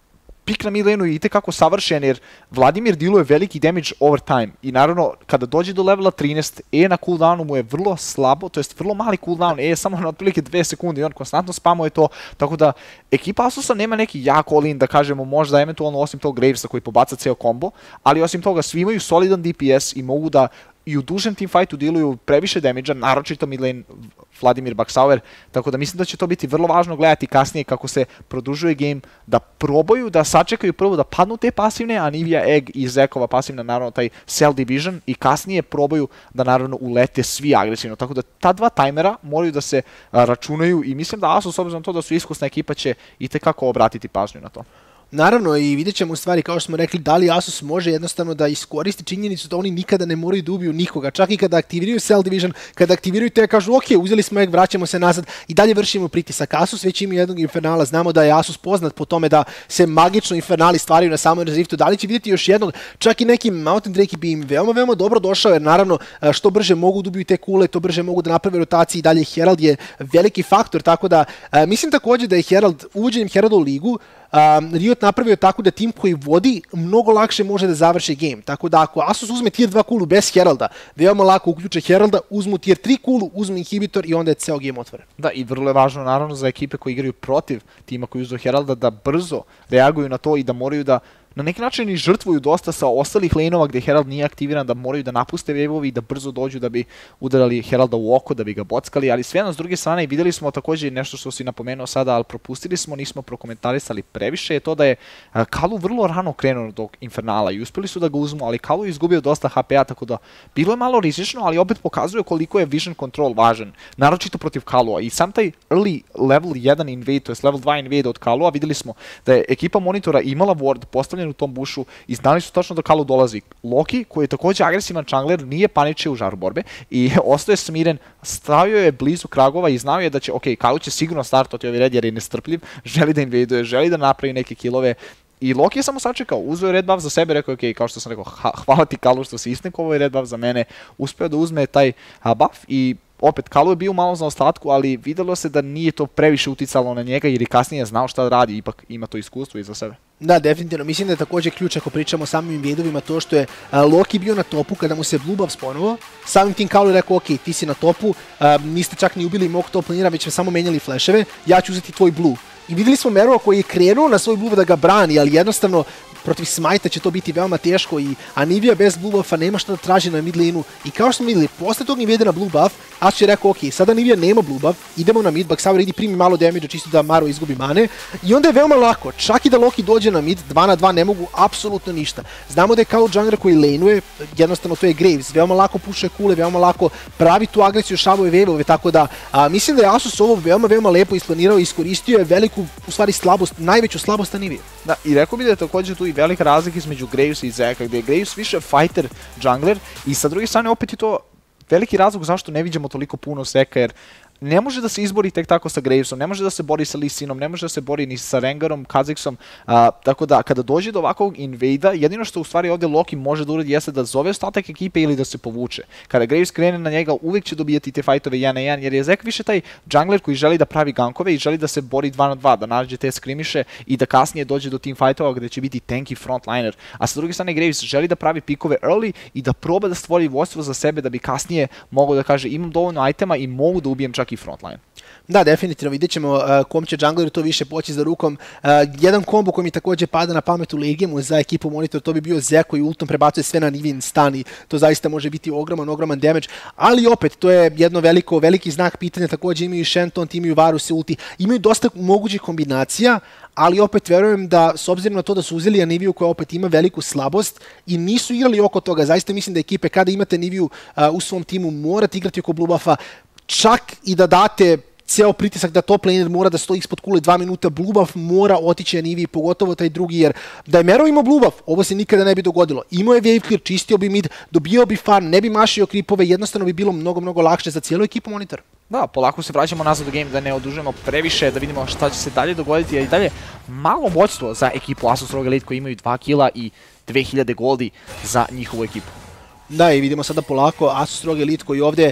pik na mid lane-u je itekako savršen jer Vladimir diluje veliki damage over time i naravno kada dođe do levela 13 na cooldownu mu je vrlo slabo, to jest vrlo mali cooldown, je samo na otprilike 2 sekunde i on konstantno spamuje to, tako da ekipa Asusa nema neki jak all-in da kažemo možda eventualno osim tog Gravesa koji pobaca ceo kombo, ali osim toga svi imaju solidan DPS i mogu da i u dužem teamfightu diluju previše damage-a, naročito mid lane Vladimir Baxauer, tako da mislim da će to biti vrlo važno gledati kasnije kako se produžuje game, da probaju da sačekaju prvo da padnu te pasivne, Anivia, Egg i Zekova pasivna, naravno taj Cell Division, i kasnije probaju da naravno ulete svi agresivno, tako da ta dva tajmera moraju da se računaju i mislim da Asus, s obzirom na to da su iskusna ekipa, će itekako obratiti pažnju na to. Naravno, i vidjet ćemo u stvari, kao što smo rekli, da li Asus može jednostavno da iskoristi činjenicu da oni nikada ne moraju da ubiju nikoga. Čak i kada aktiviraju Cell Division, kada aktiviraju te, kažu ok, uzeli smo egg, vraćamo se nazad i dalje vršimo pritisak. Asus već ima jednog Infernala, znamo da je Asus poznat po tome da se magično Infernali stvaraju na samoj Riftu. Da li će vidjeti još jednog, čak i neki Mountain Drake bi im veoma dobro došao, jer naravno što brže mogu da ubiju te kule, to brže mogu da naprave rotaciji i dalje Herald je veliki faktor, tako da mislim također da je Herald, uvođenjem Heralda u ligu, Riot napravio tako da tim koji vodi mnogo lakše može da završi game. Tako da ako Asus uzme tier 2 kulu bez Heralda, veoma lako uključe Heralda, uzmu tier 3 kulu, uzmu inhibitor i onda je ceo game otvoren. Da, i vrlo je važno naravno za ekipe koji igraju protiv tima koji uzeo Heralda da brzo reaguju na to i da moraju da na neki način i žrtvuju dosta sa ostalih laneova gde Herald nije aktiviran, da moraju da napuste waveovi i da brzo dođu da bi udarali Heralda u oko, da bi ga bockali, ali svejedno s druge strane videli smo takođe nešto što si napomenuo sada, ali propustili smo, nismo prokomentarisali previše, je to da je Kalu vrlo rano krenuo do Infernala i uspeli su da ga uzmu, ali Kalu je izgubio dosta HP-a, tako da bilo je malo rizično, ali opet pokazuje koliko je vision control važan, naročito protiv Kalua i sam taj early level 1 invade, to je level 2 invade od Kalua, videli smo da je ekipa Monitora imala ward postavljen u tom bushu i znali su tačno da Kalu dolazi. Loki, koji je takođe agresivan jungler, nije paničio u žaru borbe i ostao je smiren, stavio je blizu kragova i znao je da će, Kalu će sigurno startovati ovaj red jer je nestrpljiv, želi da invaduje, želi da napravi neke killove. I Loki je samo sačekao, uzeo je red buff za sebe, rekao je, kao što sam rekao, hvala ti Kalu što si istekao ovaj red buff za mene, uspeo da uzme taj buff i opet, Kalu je bio malo za ostatku, ali videlo se da nije to previše uticalo na njega jer je kasnije znao šta radi, ipak ima to iskustvo iza sebe. Da, definitivno. Mislim da je također ključ ako pričamo o samim invadovima to što je Loki bio na topu kada mu se blue buff sponovo. Samim tim Kalu je rekao, ok, ti si na topu, niste čak ni ubili mog top lanera, već me samo menjali flasheve, ja ću uzeti tvoj blue. I videli smo Merova koji je krenuo na svoj blue da ga brani, ali jednostavno protiv Smite će to biti veoma teško i Anivia bez blue buffa nema šta da traži na mid laneu. I kao što smo videli, posle tog invadera blue buff, Asus je rekao, ok, sada Anivia nema blue buff, idemo na mid, Baxauer idi primi malo damage čisto da Maro izgubi mane. I onda je veoma lako, čak i da Loki dođe na mid, 2 na 2 ne mogu apsolutno ništa. Znamo da je Kalu jungler koji laneuje, jednostavno to je Graves, veoma lako pušuje kule, veoma lako pravi tu agresiju, šavuje waveove, tako da mislim da je Asus ovo veoma lepo isplanirao i iskoristio je veliku, u stvari slabost, najveću slabost Anivia. Da, i rekao bi da je također tu i velika razlika između Gravesa i Zeka, gdje je Graves više fighter jungler i sa druge strane opet je to veliki razlog zašto ne vidimo toliko puno Zeka, jer ne može da se izbori tek tako sa Gravesom, ne može da se bori sa Lee Sinom, ne može da se bori ni sa Rengarom, Kha'Zixom, tako da kada dođe do ovakvog invada, jedino što u stvari ovdje Loki može da uradi jeste da zove ostatak ekipe ili da se povuče. Kada Graves krene na njega, uvijek će dobijati te fightove 1 na 1, jer je Zek više taj jungler koji želi da pravi gankove i želi da se bori 2 na 2, da nađe te skrimiše i da kasnije dođe do team fightova gdje će biti tanky frontliner. A sa druge strane Graves želi da pravi pikove early i da proba da stvori vodstvo za sebe da bi kasnije mogao da kaže imam dovoljno itema i mogu da ubijem čak i frontline. Da, definitivno, vidjet ćemo kom će jungleru to više poći za rukom. Jedan kombo koji mi također pada na pamet u late gameu za ekipu Monitor, to bi bio Zek koji ultom prebacuje sve na Nivin stan i to zaista može biti ogroman damage, ali opet, to je jedno veliki znak pitanja, također imaju Shenton, imaju Varus i ulti, imaju dosta mogućih kombinacija, ali opet verujem da, s obzirom na to da su uzeli Aniviju koja opet ima veliku slabost i nisu igrali oko toga, zaista mislim da ekipe kada imate Aniviju u svom timu morate igrati oko blue buffa, čak i da date ceo pritisak da top laner mora da stoji ispod kule 2 minuta, blue buff mora otići Aniviji, pogotovo taj drugi, jer da je Mero imao blue buff, ovo se nikada ne bi dogodilo. Imao je wave clear, čistio bi mid, dobio bi farm, ne bi mašio kripove, jednostavno bi bilo mnogo lakše za cijelu ekipu Monitor. Da, polako se vraćamo nazad u game, da ne odužujemo previše, da vidimo šta će se dalje dogoditi, a i dalje malo vođstvo za ekipu Asus ROG Elite koji imaju 2 kila i 2000 goldi za njihovu ekipu. Da, i vidimo sada polako Asus ROG Elite koji ovdje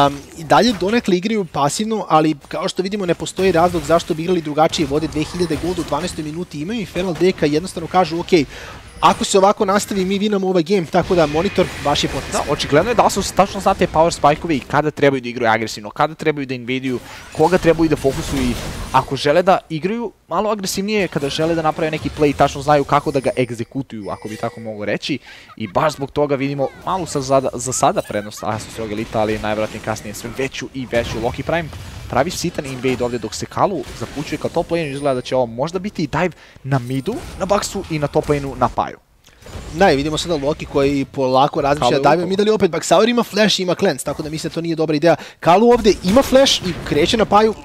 i dalje donekle igraju pasivno, ali kao što vidimo ne postoji razlog zašto bi igrali drugačije, vode 2000 golda u 12. minuti, imaju i Feral Deka i jednostavno kažu ok, ako se ovako nastavi mi vinamo ovaj game, tako da Monitor baš je potez. Da, očigledno je da su tačno znate power spike-ove i kada trebaju da igraju agresivno, kada trebaju da invaduju, koga trebaju da fokusuju i ako žele da igraju malo agresivnije, kada žele da naprave neki play, tačno znaju kako da ga egzekutuju, ako bi tako mogu reći. I baš zbog toga vidimo malu za sada prednost Asus ROG Elite, ali najvjerojatnije kasnije sve veću i veću. Loki Prime pravi sitan invade ovdje dok se Kalu zapućuje ka top lane, izgleda da će ovo možda biti dive na midu, na Baxu i na top laneu na Paju. Da, i vidimo sada Loki koji polako razmišlja da dive mid, ali opet Baxauer ima flash i ima cleanse, tako da mislim da to nije dobra ideja. Kalu ovdje ima flash i kreće na Paju.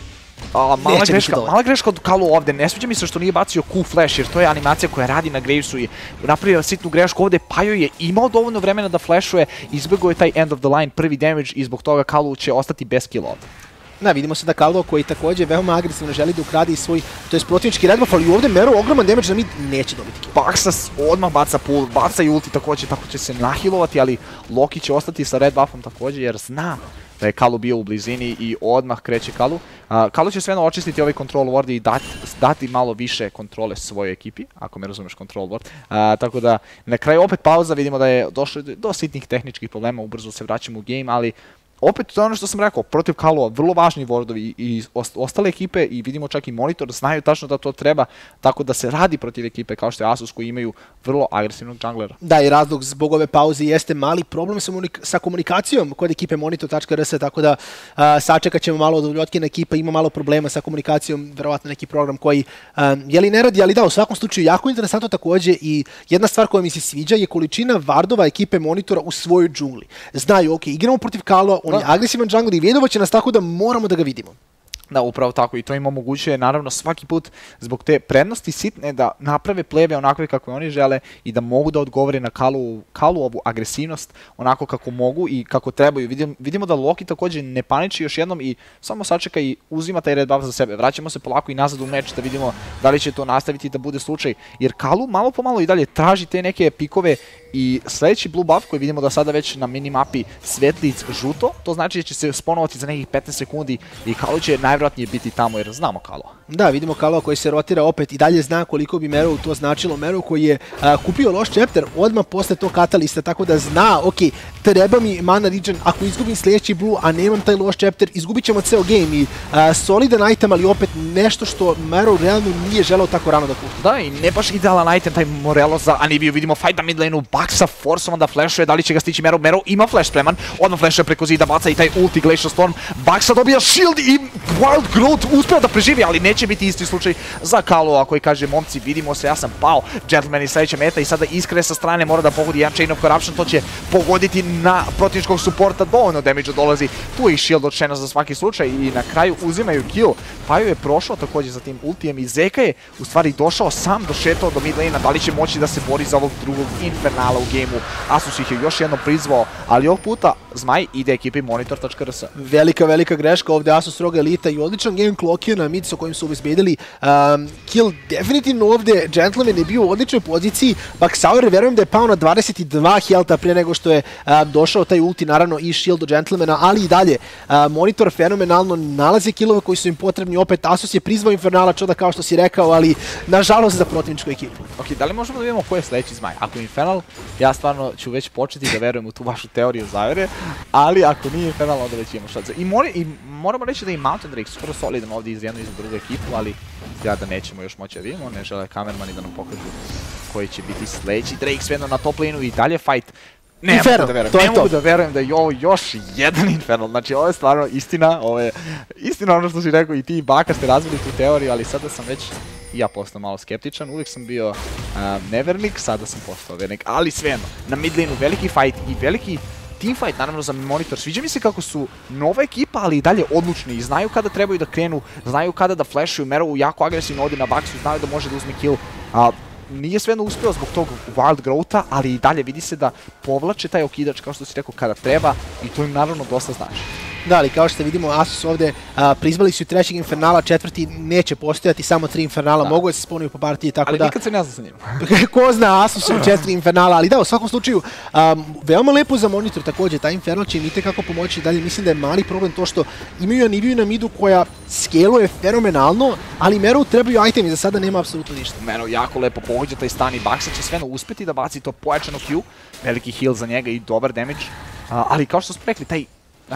Mala greška od Kalu ovdje, ne sviđa mi se što nije bacio Q flash, jer to je animacija koja radi na Gravesu i napravio sitnu grešku ovdje. Pajo je imao dovoljno vremena da flashuje, izbjegao je taj end of the line, prvi damage i zbog toga Kalu će ostati bez killa ovdje. Da, vidimo sada Kalu koji također veoma agresivno želi da ukrade i svoj, to je protivnički red buff, ali ovdje Mero ogroman damage na mid neće dobiti kill. Baxas odmah baca pull, baca i ulti također, tako će se nahilovati, ali Loki će ostati sa red buffom također jer zna da je Kalu bio u blizini i odmah kreće Kalu. Kalu će svejedno očistiti ovaj control ward i dati malo više kontrole svojoj ekipi, ako me razumeš control ward. Tako da na kraju opet pauza, vidimo da je došlo do sitnih tehničkih problema, ubrzo se vraćamo u game, ali opet to je ono što sam rekao, protiv Kalua vrlo važni wardovi i ostale ekipe i vidimo čak i Monitor znaju tačno da to treba, tako da se radi protiv ekipe kao što je Asus koji imaju vrlo agresivnog junglera. Da, i razlog zbog ove pauze jeste mali problem sa komunikacijom kod ekipe Monitor.rs, tako da sačekat ćemo malo od Vljotkina ekipa, ima malo problema sa komunikacijom, verovatno neki program koji ne radi, ali da, u svakom slučaju jako interesantno takođe i jedna stvar koja mi se sviđa je količina wardova ekipe Monitora u svojoj džungli. Znaju, ok, igramo protiv Kalua, on je agresivan jungler i vedovaće nas tako da moramo da ga vidimo. Da, upravo tako i to im omogućuje naravno svaki put zbog te prednosti sitne da naprave pleve onakve kako oni žele i da mogu da odgovore na Kaluovu agresivnost onako kako mogu i kako trebaju. Vidimo da Loki također ne paniči još jednom i samo sačeka i uzima taj red buff za sebe. Vraćamo se polako i nazad u meč da vidimo da li će to nastaviti da bude slučaj, jer Kalu malo po malo i dalje traži te neke pikove i sledeći blue buff koji vidimo da sada već na minimapi svetli žuto, to znači da će se sponovati za nekih 15 sekundi i Kalu će najvjerojatnije biti tamo jer znamo Kalua. Da, vidimo Kalua koji se rotira opet i dalje zna koliko bi Merovu to značilo. Merov koji je kupio Lost Chapter odmah posle tog katalista, tako da zna, ok, treba mi mana regen, ako izgubim sljedeći blue, a nemam taj Lost Chapter, izgubit ćemo ceo game i solidan item, ali opet nešto što Merov realno nije želeo tako rano da kupi. Da, i ne baš idealan item, taj Morelos za Aniviju, vidimo fight na mid lane-u, Baksa forsovan da flashuje, da li će ga stići Merov, Merov ima flash spreman, odmah flashuje preko zida, baca i taj ulti Glacial Storm, Baksa dobija shield i Wild Growth uspeo da preživi, ali neće biti isti slučaj za Kalua koji kaže, momci, vidimo se, ja sam pao, Gentleman je sledeća meta i sada Iskre sa strane mora da pogodi jedan Chain of Corruption, to će pogoditi na protivničkog supporta, dovoljno damage dolazi, tu je i shield od Shena za svaki slučaj i na kraju uzimaju kill. Paju je prošao također za tim ultijem i Zeka je u stvari došao sam, došetao do mid lane-a, da li će moći da se bori za ovog drugog Infernala u gameu. Asus ih je još jednom prizvao, ali ovog puta Zmaj ide ekipi Monitor.rs. Velika greška ovde Asus Roga Elita i odličan game Clockio na mid sa kojim su obezbedili kill. Definitivno ovde Gentleman je bio u odličnoj poziciji, Baxauer verujem da je pao na 22 healtha pre nego što je došao taj ulti, naravno i shield od Gentlemana, ali i dalje Monitor fenomenalno nalaze killove koji su im potrebni. Opet Asus je prizvao Infernala, čuda kao što si rekao, ali nažalost za protivničku ekipu. Ok, da li možemo da vidimo ko je sledeći Zmaj? Ako je Infernal, ja stvarno ću već početi da verujem u tu vašu teoriju zavere, ali ako nije Infernal, onda već imamo šanse. I moramo reći da je Mountain Drake skoro solidan ovdje iz jednu i za drugu ekipu, ali ja da nećemo još moći da vidimo, ne žele kamermani da nam pokažu koji će biti sledeći. Drake svejedno na top lane-u i dalje fight. Ne mogu da verujem da je ovo još jedan Infernal, znači ovo je stvarno istina, ovo je istina ono što si rekao i ti i Baka ste razvili tu teoriju, ali sada sam već i ja postao malo skeptičan, uvijek sam bio nevernik, sada sam postao vernik, ali svejedno, na mid lane-u veliki fight i veliki teamfight naravno za Monitor. Sviđa mi se kako su nova ekipa, ali i dalje odlučni i znaju kada trebaju da krenu, znaju kada da flashuju, Merovu jako agresivno odi na Baksu, znaju da može da uzme kill. Nije svejedno uspeo zbog tog Wild Growtha, ali i dalje vidi se da povlače taj okidač, kao što si rekao, kada treba i to im naravno dosta znači. Da, ali kao što vidimo, Asus ovde prizvali su trećeg Infernala, četvrti neće postojati, samo 3 Infernala, mogu da se spomniju po partiji, tako ali da... Ali nikad se ne zna sa njim. Ko zna, Asus su 4 Infernala, ali da, u svakom slučaju, veoma lepo za Monitor također, taj Infernal će im itekako pomoći dalje, mislim da je mali problem to što imaju Aniviju na midu koja skeluje fenomenalno, ali Merovu trebaju itemi, za sada nema apsolutno ništa. Merov jako lepo pohođa taj stan i Baksa će svejedno uspeti da baci to pojačano Q, veliki heal za njega i dobar damage, ali kao što smo rekli, taj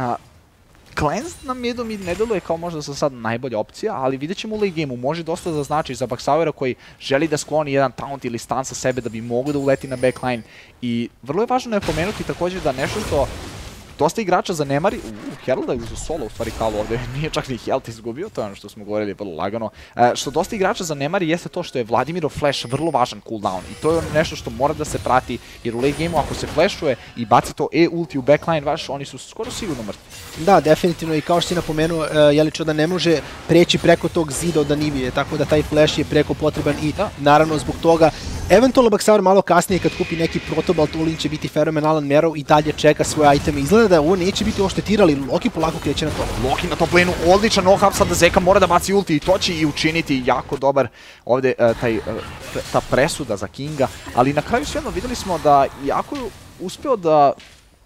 Cleanse na midu mi ne deluje kao možda za sad najbolja opcija, ali vidjet ćemo u late gameu, može dosta da znači za Baxauera koji želi da skloni jedan taunt ili stun sa sebe da bi mogo da uleti na backline i vrlo je važno napomenuti također da nešto što dosta igrača zanemari, Heralda je uzu solo u stvari Kalu ovdje, nije čak ni health izgubio, to je ono što smo govorili vrlo lagano. Što dosta igrača zanemari jeste to što je Vladimirov flash vrlo važan cooldown i to je nešto što mora da se prati, jer u late gameu ako se flashuje i baci to ulti u backline vaš, oni su skoro sigurno mrtvi. Da, definitivno i kao što si napomenuo, Jeličo da ne može preći preko tog zida od Anivije, tako da taj flash je preko potreban i naravno zbog toga eventualno Baxauer malo kasnije kad kupi neki protobal, Tulin će biti fenomenalan, Merov i dalje čeka svoje iteme. Izgleda da ovo neće biti oštetirali, Loki polako kreće na to. Loki na top lane-u, odličan no-hub, sada Zeka mora da baci ulti i to će i učiniti jako dobar ovdje ta presuda za Kinga, ali na kraju svejedno videli smo da jako je uspeo da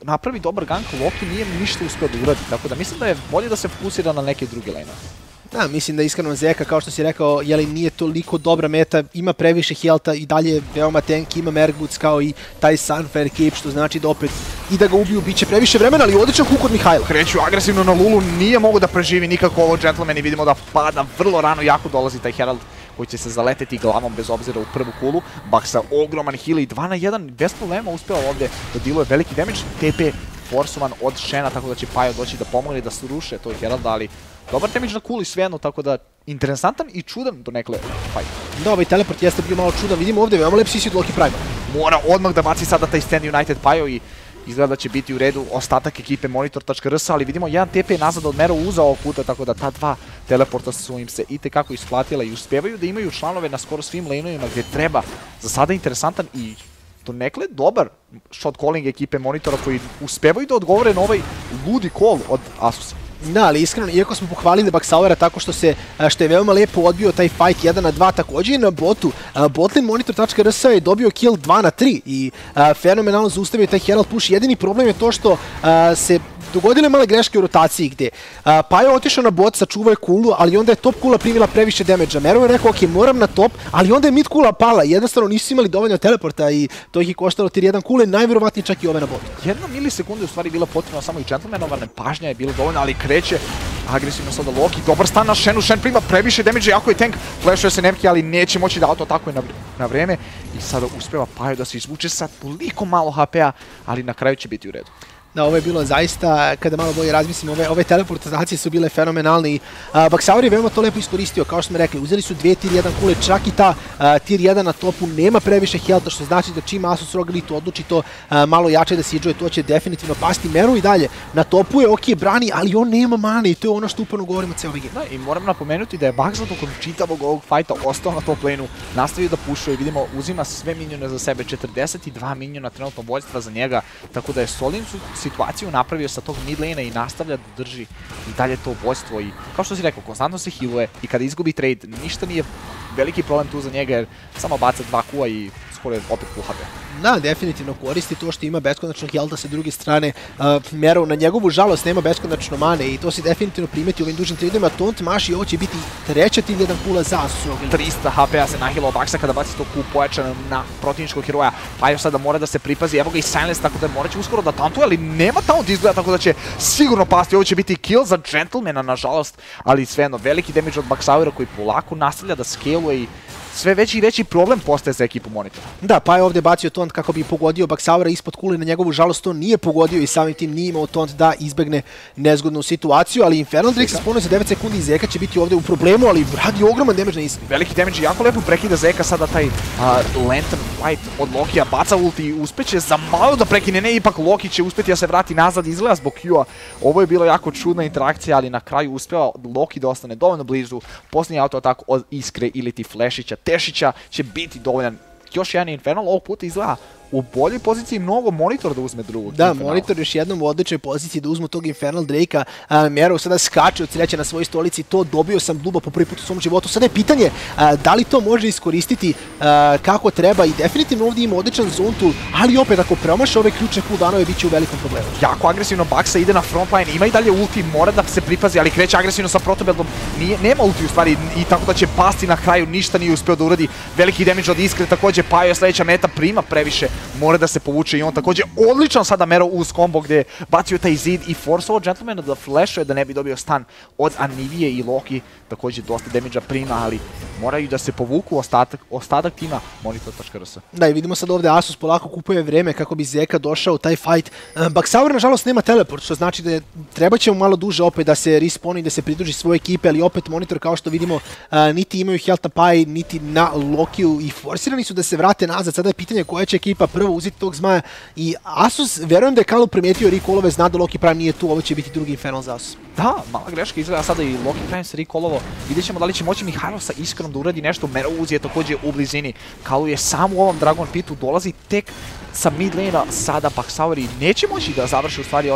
napravi dobar gank, Loki nije ništa uspeo da uradi, tako da mislim da je bolje da se fokusira na neke druge lane. Da, mislim da iskreno Zeka, kao što si rekao, jeli nije toliko dobra meta, ima previše healta i dalje je veoma tank, ima Mergboots kao i taj Sunfire Cape, što znači da opet i da ga ubiju biće previše vremena, ali odličan huk od Mihajla. Kreću agresivno na Lulu, nije mogu da preživi nikako ovo Gentleman i vidimo da pada vrlo rano, jako dolazi taj Herald koji će se zaleteti glavom bez obzira u prvu kulu. Baksa ogroman heal i 2 na 1, bez problema uspeo ovdje da diluje veliki damage. TP forsovan od Shena, tako da će Pajo doći da pomogne da se ruše toj Heralda, ali dobar damage na kuli svejedno, tako da interesantan i čudan do nekle fight. Da, ovaj teleport jeste bio malo čudan, vidimo ovdje veoma lep CC od Loki Prima. Mora odmah da baci sada taj Stand United Pajo i izgleda da će biti u redu ostatak ekipe Monitor.rs, ali vidimo jedan TP nazad od Mero uza ovog puta, tako da ta dva teleporta su im se itekako isplatila i uspevaju da imaju članove na skoro svim laneovima gdje treba. Za sada interesantan i to nekle dobar shot calling ekipe Monitora koji uspevaju da odgovore na ovaj ludi call od Asusa. Da, ali iskreno, iako smo pohvalili Baxauera tako što je veoma lepo odbio taj fight 1 na 2, također i na botu, botlane Monitor.rs je dobio kill 2 na 3 i fenomenalno zaustavio taj Herald push. Jedini problem je to što se dogodile male greške u rotaciji gdje Pajo je otišao na bot, sačuvao je kulu, ali onda je top kula primila previše damage-a. Mero je rekao, ok, moram na top, ali onda je mid kula pala. Jednostavno nisu imali dovoljno teleporta i to ih je koštalo tier 1 kule, najverovatnije čak i ove na botu. 1 milisekunde u stvari bila potrebna samo i Gentlemanova pažnja je bilo dovoljno, ali kreće agresivno sada Loki. Dobar stan na Shenu, Shen prima previše damage, jako je tank, flashuje se Nemki, ali neće moći da auto atakuje na vreme. I sada uspeva Pajo da se izvuče sa toliko malo HP-a, ali na kraju će biti u redu. Da, ovo je bilo zaista, kada malo bolje razmislim, ove teleportacije su bile fenomenalne i Baxauer je veoma to lepo iskoristio, kao što smo rekli, uzeli su 2 tier 1 kule, čak i ta tier 1 na topu nema previše healtha, što znači da čim Asus Rogue Elite odluči to malo jače da siđuje, to će definitivno pasti. Meru i dalje, na topu je ok, brani, ali on nema mane i to je ono što uporno govorimo cijel game. Da, i moram napomenuti da je Baxla tokom čitavog ovog fajta ostao na top laneu, nastavio da pušuje, vidimo, uzima sve minione za sebe, 42 miniona trenutno vođstva za njega, tako da je solidnu situaciju napravio sa tog mid lane-a i nastavlja da drži i dalje to vođstvo i kao što si rekao, konstantno se healuje i kada izgubi trade, ništa nije veliki problem tu za njega jer samo baca 2 Q-a i skoro je opet full HP. Da, definitivno koristi to što ima beskonačno healtha sa druge strane. Mero na njegovu žalost nema beskonačno mane i to se definitivno primeti u ovim dužim tradeima. Taunt maši, ovo će biti treća tier 1 kula za Asus Rogue Elite. 300 HP-a se nahilao Baksa kada baci to Q pojačano na protivničkog heroja. Pa još sada mora da se pripazi, evo ga i Silence, tako da morat će uskoro da tauntuje, ali nema taunt izgleda, tako da će sigurno pasti. Ovo će biti kill za Gentlemana, nažalost, ali svejedno, veliki damage od Baxauera koji polako nastavlja da scaluje i sve veći i veći problem postaje za ekipu Monitora. Da, pa je ovdje bacio taunt kako bi pogodio Baxauera ispod kule, na njegovu žalost to nije pogodio i samim tim nije imao taunt da izbegne nezgodnu situaciju, ali Infernal Drake se spomnio za 9 sekundi i Zeka će biti ovdje u problemu, ali radi ogroman damage na Ismi. Veliki damage i jako lepo prekida Zeka sada taj Lantern Fight od Lokija, baca ulti i uspeće za malo da prekine, ne, ipak Loki će uspjeti da se vrati nazad, izgleda zbog Q-a. Ovo je bilo jako čudna interakcija, ali na kraju uspeva Loki da ostane dovoljno blizu. Posljednji auto atak od Iskre ili ti Flashića, Tešića će biti dovoljan. Još jedan Infernal ovog puta izgleda u boljoj poziciji mnogo Monitor da uzme drugog. Da, Monitor još jednom u odličnoj poziciji da uzmu tog Infernal Drake-a. Mero sada skače od sreće na svojoj stolici, to dobio sam Bluba po prvi put u svom životu. Sada je pitanje da li to može iskoristiti kako treba i definitivno ovdje ima odličan zone tool, ali opet ako promaša ove ključne cooldownove bit će u velikom problemu. Jako agresivno Baksa ide na frontline, ima i dalje ulti, mora da se pripazi, ali kreće agresivno sa protobeldom, nema ulti u stvari i tako da će pasti na kraju, ništa nije uspio da uradi. Veliki damage od Iskre, također Pajo je sljedeća meta, prima previše, mora da se povuče i on također odličan sada Mero uz kombo gdje je bacio taj zid i forceo Gentlemana da flashuje da ne bi dobio stun od Anivije i Loki, također dosta damage-a prima, ali moraju da se povuku ostatak tima Monitor.rs. Da, i vidimo sad ovdje Asus polako kupuje vreme kako bi Zeka došao u taj fight. Baxauer nažalost nema teleport, što znači da treba će mu malo duže opet da se respawni i da se pridruži svoje ekipe, ali opet Monitor kao što vidimo niti imaju health na Pai, niti na Lokiju i forsirani su da se vrate nazad. Sada je pitanje koja će ekipa prvo uzeti tog zmaja i Asus, verujem da je Kalu primijetio recallove, zna da Loki Prime nije tu, ovo će biti drugi Infernal za Asus. Da, mala greška izgleda sada i Loki Prime se recallovo. Vidjet ćemo da li će moći Mihajlo sa Iskrom da uradi nešto. Mero Uzi je također u blizini. Kalu je sam u ovom Dragon Pitu, dolazi tek sa mid lane-a sada Baxauer i neće moći da završi u stvari ovdje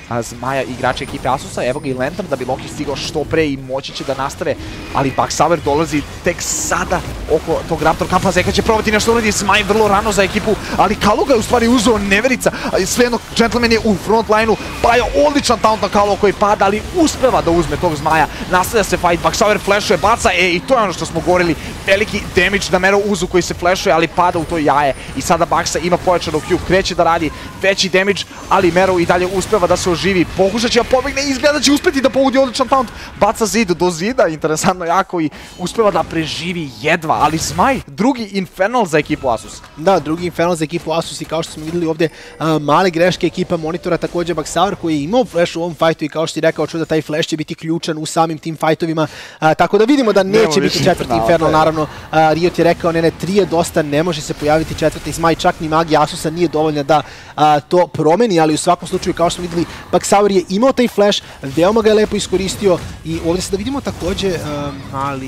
Zmaja igrača ekipe Asusa. Evo ga i Lantern da bi Loki stigao što pre i moći će da nastave, ali Baxauer dolazi tek sada oko tog Raptor kampa. Zeka će probati nešto uradi, Zmaj vrlo rano za ekipu, ali Kalu ga je u stvari uzeo neverica. Svejedno, Gentleman je u front line-u, Bajo odličan taunt na Kalu koji pada, ali uspeva da uzme tog Zmaja. Nastavlja se fight, Baxauer flashuje, baca, i to je ono što smo govorili, veliki damage na Mero Uzu koji se flashuje, ali pada u to jaje. I sada Baxa ima pojačano Q, kreće da radi veći damage, ali Mero i dalje uspeva da se oživi. Pokušat će da pobegne i izgleda da će uspeti da pogodi odličan taunt. Baca zid do zida, interesantno jako, i uspeva da preživi jedva, ali Zmaj, drugi Infernal za ekipu Asus. Da, drugi Infernal za ekipu Asus i kao što smo videli ovdje male greške ekipa Monitora, također Baxauer koji je imao flash u ovom fajtu i kao što ti rekao čuo da taj flash će biti ključan u samim tim fajtovima, tako da vidimo da neće biti četvrti Infernal, naravno Riot je rekao ne, 3 je dosta, ne može se pojaviti četvrti Zmaj, čak ni magija Asusa nije dovoljna da to promeni, ali u svakom slučaju kao što smo videli Baxauer je imao taj flash, veoma ga je lepo iskoristio i ovdje se da vidimo također mali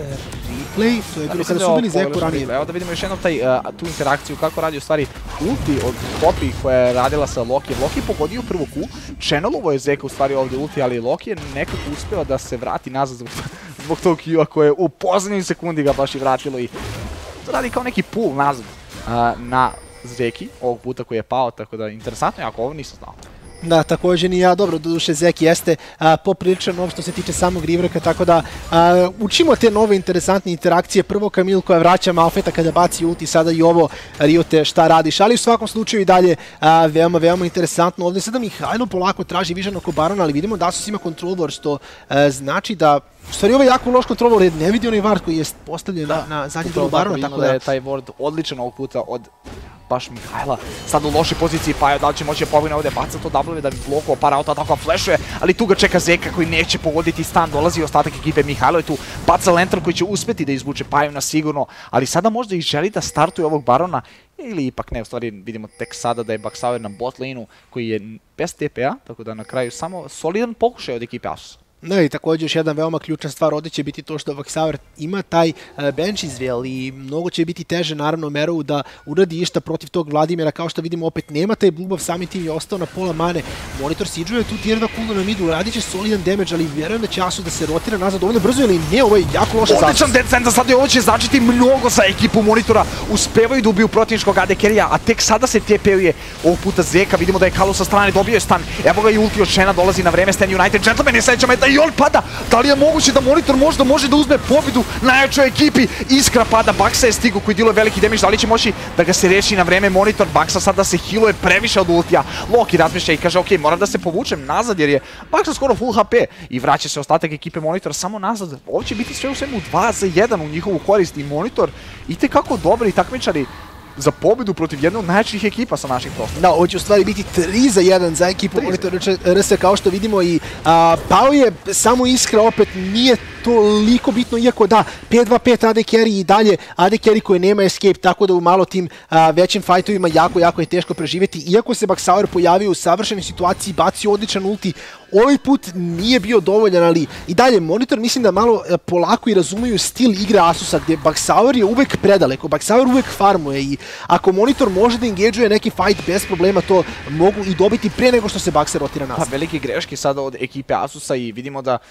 replay, to je bilo kada su bili Zeku ranije. Evo da vidimo još jednom tu interakciju, kako radi u stvari ulti od Poppy koja je radila sa Loki. Loki je pogodio prvu Q, channelovo je Zeka u stvari ovdje ulti, ali Loki je nekako uspeo da se vrati nazad zbog tog Q-a koje je u posljednjoj sekundi ga baš i vratilo i to radi kao neki pull nazad na Zeki ovog puta koji je pao, tako da interesantno, jako ovo nisam znao. Da, također ni ja, dobro, doduše Zeki jeste popriličan ovo što se tiče samog Rivreka, tako da učimo te nove interesantne interakcije. Prvo Kamil koja vraća Malfeta kada baci ulti, sada i ovo Riote šta radiš, ali u svakom slučaju i dalje veoma interesantno. Ovdje sada Mihajlo polako traži vižan oko Barona, ali vidimo da Asus ima control ward, što znači da u stvari ovo je jako loš control ward, jer ne vidi onaj ward koji je postavljen na zadnji delu Barona, tako da je taj ward odličan ovog puta od baš Mihajla. Sad u lošoj poziciji Pajo, da li će moći da pobegne ovdje, baca to W da bi blokovao par auta, tako flashuje, ali tu ga čeka Zeka koji neće pogoditi stan, dolazi ostatak ekipe, Mihajlo je tu, baca Lantern koji će uspjeti da izvuče Pajo na sigurno, ali sada možda i želi da startuje ovog Barona, ili ipak ne, u stvari vidimo tek sada da je Baxauer na bot lane-u koji je bez TP-a, tako da na kraju samo solidan pokušaj od ekipe Asus. Da, i također još jedna veoma ključna stvar ovdje će biti to što Baxauer ima taj bench izvel i mnogo će biti teže naravno Merovu da uradi išta protiv tog Vladimira, kao što vidimo opet nema taj blue buff, samim tim je ostao na pola mane. Monitor siđuje tu tier 2 cooldown na midu, radit će solidan damage, ali vjerujem da će Asus da se rotira nazad dovoljno brzo ili ne, ovo je jako loše zavis. Odličan dead center, sad je ovo će značiti mnogo za ekipu Monitora, uspevaju da ubiju protivničkog AD carry-a, a tek sada se TP-uje ovog puta Zeka, vidimo da je Kalu sa strane, dobio je stan, evo ga i ulti od Shena, dolazi na vreme, Stand United, Gentleman je sledeća meta i on pada. Da li je moguće da Monitor možda može da uzme pobjedu najjačoj ekipi? Iskra pada, Baxa je stigao koji diluje veliki damage, da li će moći da ga se reši na vreme Monitor? Baxa sada se healuje previše od ultija. Loki razmišlja i kaže ok, moram da se povučem nazad jer je Baxa skoro full HP i vraća se ostatak ekipe Monitora samo nazad. Ovo će biti sve u svemu 2 za 1 u njihovu korist i Monitor itekako dobri takmičari za pobjedu protiv jedne od najjačih ekipa sa naših prostora. Da, ovo će u stvari biti 3 za 1 za ekipu Monitor RS, kao što vidimo i pao je samo Iskra, opet nije toliko bitno, iako da, 5-2-5 AD carry i dalje AD carry koji nema escape, tako da u malo tim većim fajtovima jako je teško preživjeti. Iako se Baxauer pojavio u savršenoj situaciji, bacio odličan ulti, ovaj put nije bio dovoljan, ali i dalje Monitor mislim da malo polako i razumeju stil igre Asusa, gdje Baxauer je uvek predaleko, Baxauer uvek farmuje i ako Monitor može da engageuje neki fight bez problema, to mogu i dobiti pre nego što se Baxa rotira nazad. Pa velike greške sada od ekipe Asusa i vidimo da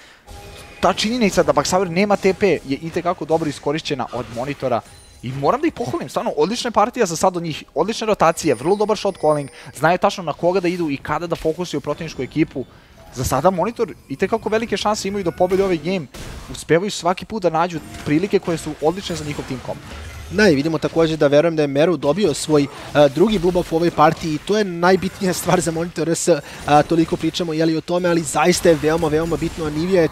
ta činjenica da Baxauer nema TP je itekako dobro iskorišćena od Monitora. I moram da ih pohvalim, stvarno odlična partija za sad od njih, odlične rotacije, vrlo dobar shot calling, znaju tačno na koga da idu i kada da fokusuju protivničku ekipu. Za sada Monitor itekako velike šanse imaju da pobede ovaj game, uspevaju svaki put da nađu prilike koje su odlične za njihov team comp. Da, i vidimo također da verujem da je Meru dobio svoj drugi blue buff u ovoj partiji i to je najbitnija stvar za Monitor RS, toliko pričamo jeli o tome, ali zaista je veoma bitno, Anivia je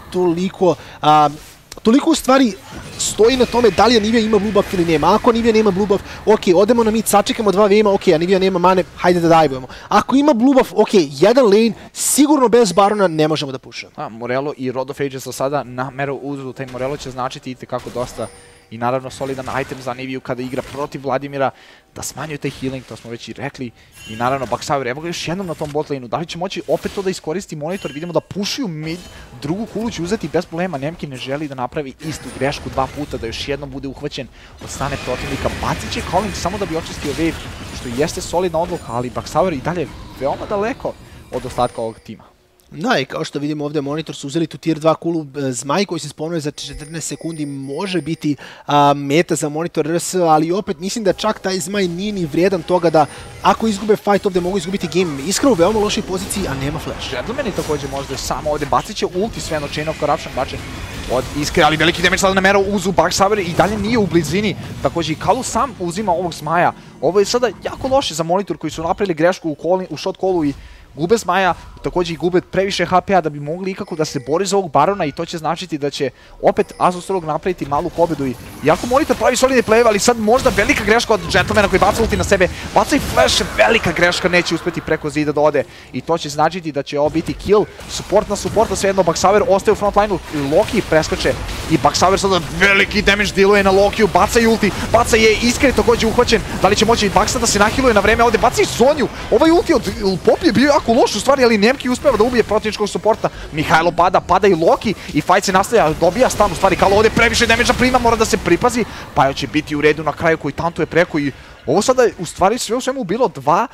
toliko u stvari stoji na tome da li Anivia ima blue buff ili nema. Ako Anivia nema blue buff, ok, odemo na mid, sačekamo 2 VM-a, ok, Anivia nema mane, hajde da dajbujemo. Ako ima blue buff, ok, jedan lane, sigurno bez Barona ne možemo da pušamo. Morello i Rod of Ages sada na Mero Uzu, taj Morello će značiti itekako dosta i naravno solidan item za Aniviju kada igra protiv Vladimira, da smanjuje taj healing, to smo već i rekli. I naravno Baxauer, evo ga još jednom na tom bot lane-u, da li će moći opet to da iskoristi Monitor, vidimo da pušuju mid, drugu kulu će uzeti bez problema, Nemki ne želi da napravi istu grešku 2 puta, da još jednom bude uhvaćen od strane protivnika, bacit će calling samo da bi očistio wave, što jeste solidna odluka, ali Baxauer i dalje veoma daleko od ostatka ovog tima. Da, i kao što vidimo ovdje monitor su uzeli tu tier 2 kulu. Zmaj koji se spomenuje za 14 sekundi može biti meta za monitor RS, ali opet mislim da čak taj Zmaj nije ni vrijedan toga da ako izgube fight ovdje mogu izgubiti game. Iskreno u veoma lošoj poziciji, a nema flash. Gentlemani također možda je samo ovdje, bacit će ulti sve, Chain of Corruption bačen od Iskre, ali veliki damage sada na Mero uzu Backstabber i dalje nije u blizini. Također i Kalu sam uzima ovog Zmaja. Ovo je sada jako loše za monitor koji su napravili grešku u shot callu i gube Zmaja, također i gube previše HP-a da bi mogli ikako da se bori za ovog Barona i to će značiti da će opet Asus ROG napraviti malu pobedu i jako monitor pravi solidne play-eve, ali sad možda velika greška od Gentlemana koji baca ulti na sebe, baca i flash, velika greška, neće uspjeti preko zida da ode i to će značiti da će ovo biti kill, support na svejedno, Backstabber ostaje u frontline-u, Loki preskače i Backstabber sada veliki damage dealuje na Lokiju, baca i ulti, baca je Iskre također uhvaćen, da li će moći i Backstab da se nahiluje na vreme, ovdje baca i Sonju, ovaj ulti od Pop je bio jako loš u stvari, ali Nemki uspeva da ubije protivničkog suporta. Mihajlo pada i Loki i fight se nastavlja, dobija stan u stvari. Kalo ovdje previše damage prima, mora da se pripazi. Pajo će biti u redu na kraju koji tantuje preko i ovo sada je u stvari sve u svemu bilo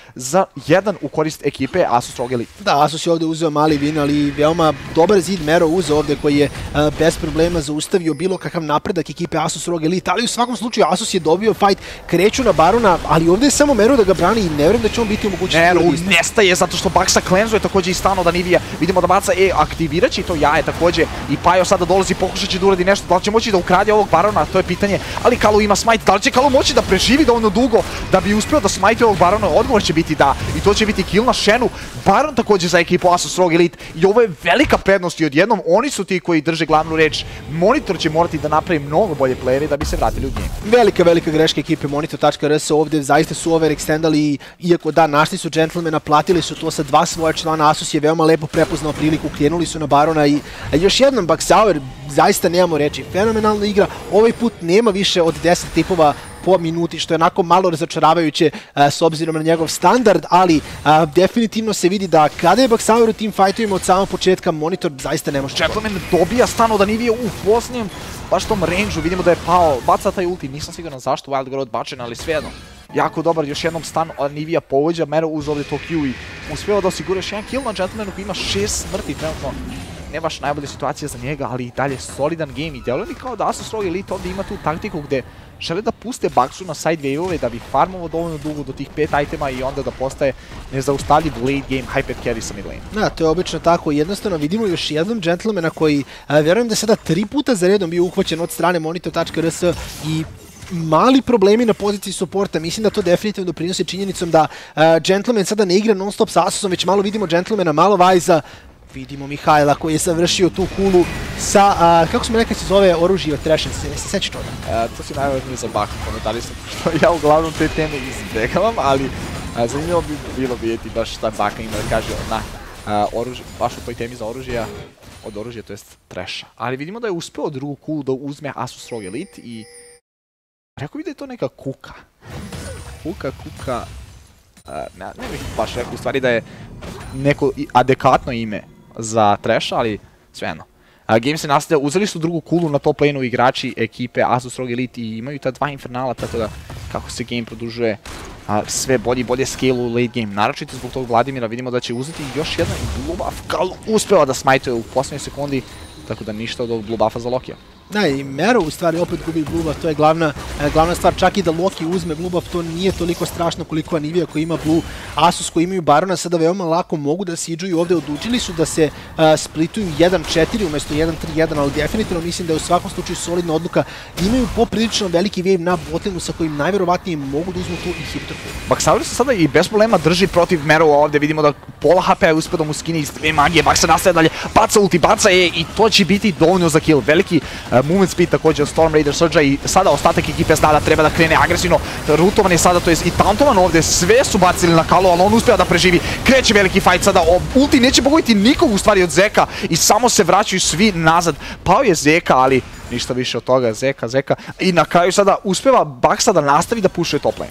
2-1 u korist ekipe Asus ROG Elite. Da, Asus je ovdje uzeo mali win, ali veoma dobar zid Mero uzeo ovdje koji je bez problema zaustavio bilo kakav napredak ekipe Asus ROG Elite, ali u svakom slučaju Asus je dobio fight, kreću na Barona, ali ovdje je samo Mero da ga brani i ne vjerujem da će on biti u mogućnosti. Mero nestaje zato što Baksa klenzuje također i stano da Nivija. Vidimo da baca aktivirat će to jaje također i Pajo sada dolazi, pokušat će da uradi nešto, da li će moći da ukrade ovog Barona, to je pitanje, ali Kalu ima smite, da li će Kalu moći da preživi dovoljno dugo da bi uspio da smite ovog Barona, odgovor će biti da i to će biti kill na Shenu. Baron također za ekipu Asus ROG Elite i ovo je velika prednost i odjednom oni su ti koji drže glavnu reč. Monitor će morati da napravi mnogo bolje playere da bi se vratili u game. Velika greška ekipe Monitor.rs ovdje, zaista su overextendali, iako da, našli su Gentlemana, platili su to sa 2 svoja člana, Asus je veoma lepo prepoznao priliku, krenuli su na Barona i još jednom Backsauer, zaista nemamo reći, fenomenalna igra, ovaj put nema više od 10 tipova po minuti, što je onako malo razočaravajuće s obzirom na njegov standard, ali definitivno se vidi da kada je Backsauer u tim fajtovima od samog početka, Monitor zaista ne može. Gentleman dobija stan od Anivije u posljednjem baš tom range-u, vidimo da je pao, baca taj ulti, nisam siguran zašto Wild Growth bačen, ali svejedno. Jako dobar, još jednom stan Anivija povođa, Mero uz ovdje to Q i uspjeva da osigura još jedan kill na Gentlemanu koji ima 6 smrti trenutno. Ne baš najbolja situacija za njega, ali i dalje solidan game i djeluje mi kao da Asus ROG Elite ovdje ima tu taktiku gdje žele da puste Baksu na side wave-ove da bi farmovo dovoljno dugo do tih 5 itema i onda da postaje nezaustavljiv late game hyper carry sa mid lane. Da, to je obično tako. Jednostavno vidimo još jednom Gentlemana koji vjerujem da je sada 3 puta za redom bio uhvaćen od strane Monitor.rs i mali problemi na poziciji supporta. Mislim da to definitivno doprinosi činjenicom da Gentleman sada ne igra non stop sa Asusom, već malo vidimo Gentlemana, malo Vajza. Vidimo Mihajla koji je završio tu kulu sa, kako smo rekli se zove, oružje od Thrashen, se seći toga? To si najvažnije za Baka komentarista, što ja uglavnom te teme izbjegavam, ali zanimljivo bi bilo vidjeti baš šta Baka ima da kaže na oružje, baš u toj temi za oružja, od oružja, to jest Thrasha. Ali vidimo da je uspeo drugu kulu da uzme Asus ROG Elite i rekao bi da je to neka kuka. Ne bih baš rekao u stvari da je neko adekvatno ime za Thrasha, ali svejedno. Game se nastavlja, uzeli su drugu kulu na top lane-u igrači ekipe Asus ROG Elite i imaju ta 2 infernala, tako da kako se game produžuje sve bolje i bolje scale u late game. Naročito zbog tog Vladimira vidimo da će uzeti još jedan blue buff, Kalu uspeva da smajtuje u posljednjoj sekundi, tako da ništa od ovog blue buffa za Lokija. Da, i Mero u stvari opet gubi blue buff, to je glavna stvar, čak i da Loki uzme blue buff, to nije toliko strašno koliko Anivija koji ima blue, Asus koji imaju Barona sada veoma lako mogu da siđuju ovdje, odlučili su da se splituju 1-4 umjesto 1-3-1, ali definitivno mislim da je u svakom slučaju solidna odluka, imaju poprilično veliki wave na botlanu sa kojim najverovatnije mogu da uzmu tu inhibitor. Backsauer se sada i bez problema drži protiv Merova ovdje, vidimo da pola HP-a je uspio da mu skine iz 2 magije, Baksa nastaje dalje, baca ulti, baca je i to će biti dovoljno za kill, veliki movement speed također od Storm Raider Surge i sada ostatak ekipe zna da treba da krene agresivno, rutovan je sada, to je i tauntovan ovdje, sve su bacili na Kalu, ali on uspeva da preživi, kreće veliki fight sada, ulti neće pogoditi nikog u stvari od Zeka i samo se vraćaju svi nazad, pao je Zeka, ali ništa više od toga, Zeka i na kraju sada uspeva Baksa da nastavi da pušuje top lane.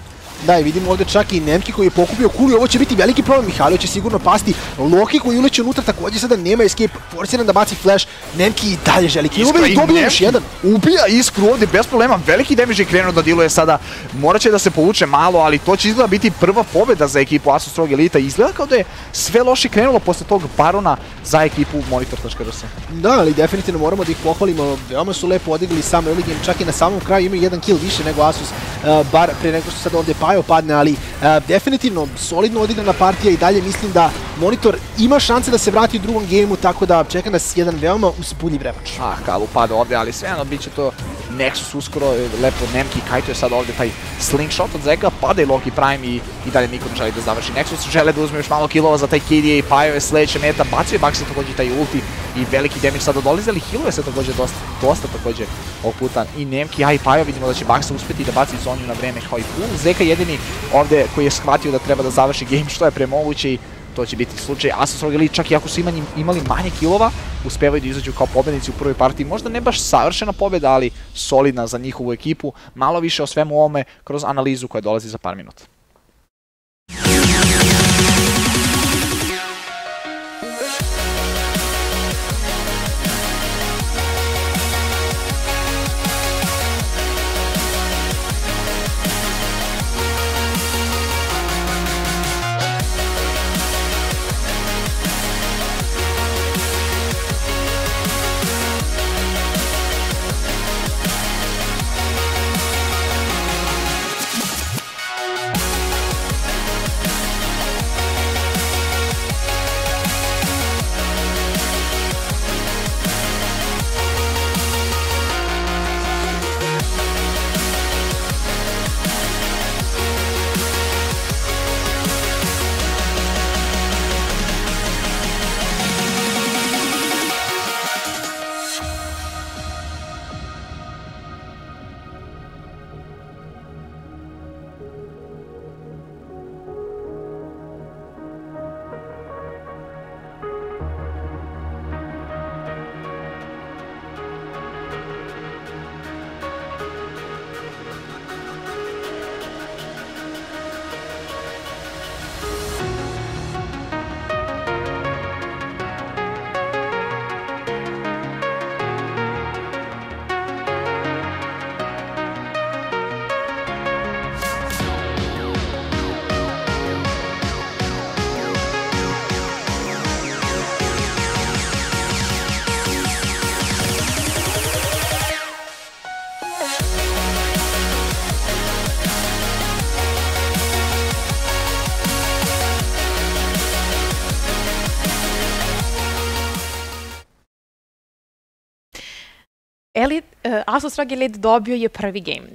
Da, i vidimo ovdje čak i Nemki koji je pokupio kulu i ovo će biti veliki problem. Mihajlo će sigurno pasti. Loki koji uleće unutra također sada nema escape. Forciran da baci flash. Nemki i dalje želi killove i dobije još jedan. Ubija Iskru ovdje bez problema. Veliki damage je krenuo da diluje sada. Morat će da se povuče malo, ali to će izgleda biti prva pobjeda za ekipu Asus ROG Elite. Izgleda kao da je sve loše krenulo posle tog barona za ekipu Monitor.rs. Da, ali definitivno moramo da ih pohvalimo. Veoma su lepo odigrali sam early game. Čak i na samom kraju imaju jedan kill više nego Asus. Bar pre nego što sad ovdje Pajo padne, ali definitivno solidno odigrana partija i dalje mislim da Monitor ima šanse da se vrati u drugom gameu, tako da čeka nas jedan veoma uzbudljiv revanš. Kalu pada ovdje, ali svejedno bit će to Nexus uskoro, lepo Nemki kajtuje sad ovdje taj slingshot od Zeka, pada i Loki Prime i dalje niko ne želi da završi Nexus, žele da uzme još malo killova za taj KDA i Pajo je sledeća meta, bacio je Baksa također taj ulti i veliki damage sada dolazi, ali healuje se također dosta također ovog puta i Nemki, a i Pajo vidimo da će Baksa uspjeti da baci Zonju na vreme kao i Pool. Zeka jedini ovdje koji je shvatio da treba da završi game što je premoguće i to će biti slučaj. Asus ROG Elite čak i ako su imali manje killova, uspevaju da izađu kao pobednici u prvoj partiji. Možda ne baš savršena pobjeda, ali solidna za njihovu ekipu. Malo više o svemu ovome kroz analizu koja dolazi za par minuta. Asus ROG Elite dobio je prvi game.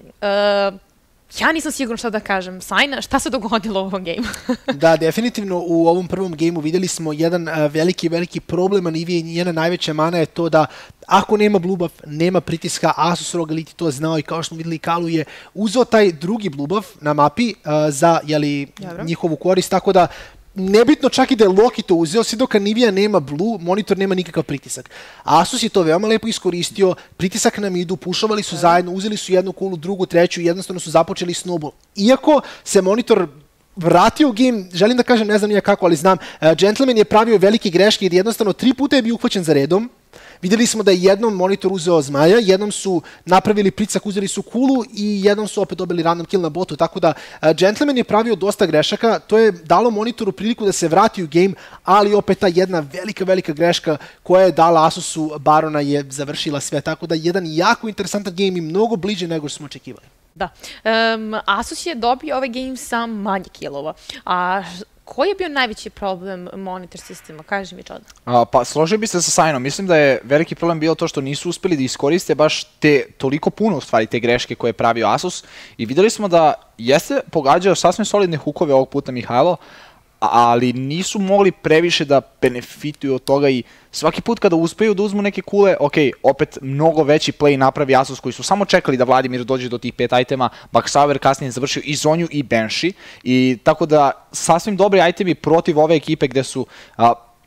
Ja nisam sigurna šta da kažem. Sajna, šta se dogodilo u ovom gameu? Da, definitivno u ovom prvom gameu vidjeli smo jedan veliki problem Anivije i njena najveća mana je to da ako nema blue buff, nema pritiska. Asus ROG Elite to znao i kao što smo vidjeli Kalu je uzeo taj drugi blue buff na mapi za njihovu korist, tako da nebitno čak i da je Loki to uzeo, sve dok Anivija nema blue, Monitor nema nikakav pritisak. Asus je to veoma lepo iskoristio, pritisak na midu, pušovali su zajedno, uzeli su jednu kulu, drugu, treću i jednostavno su započeli snowball. Iako se Monitor vratio u game, želim da kažem, ne znam nije kako, ali znam, Gentleman je pravio velike greške jer jednostavno 3 puta je bio uhvaćen za redom. Vidjeli smo da je jednom Monitor uzeo zmaja, jednom su napravili pritisak, uzeli su kulu i jednom su opet dobili random kill na botu, tako da Gentleman je pravio dosta grešaka, to je dalo Monitoru priliku da se vrati u game, ali opet ta jedna velika greška koja je dala Asusu Barona je završila sve, tako da jedan jako interesantan game i mnogo bliže nego što smo očekivali. Da. Asus je dobio ovaj game sa manje killova, a koji je bio najveći problem monitor sistema? Kaži mi čoda. Pa složio bi se sa Sajnom. Mislim da je veliki problem bio to što nisu uspeli da iskoriste baš toliko puno u stvari te greške koje je pravio Asus i vidjeli smo da jeste pogađao sasvim solidne hukove ovog puta Mihajlo, ali nisu mogli previše da benefituju od toga i svaki put kada uspeju da uzmu neke kule, ok, opet mnogo veći play napravi Asus koji su samo čekali da Vladimir dođe do tih 5 itema, Baksauer kasnije završio i Zonju i Banshee i tako da sasvim dobri itemi protiv ove ekipe gde su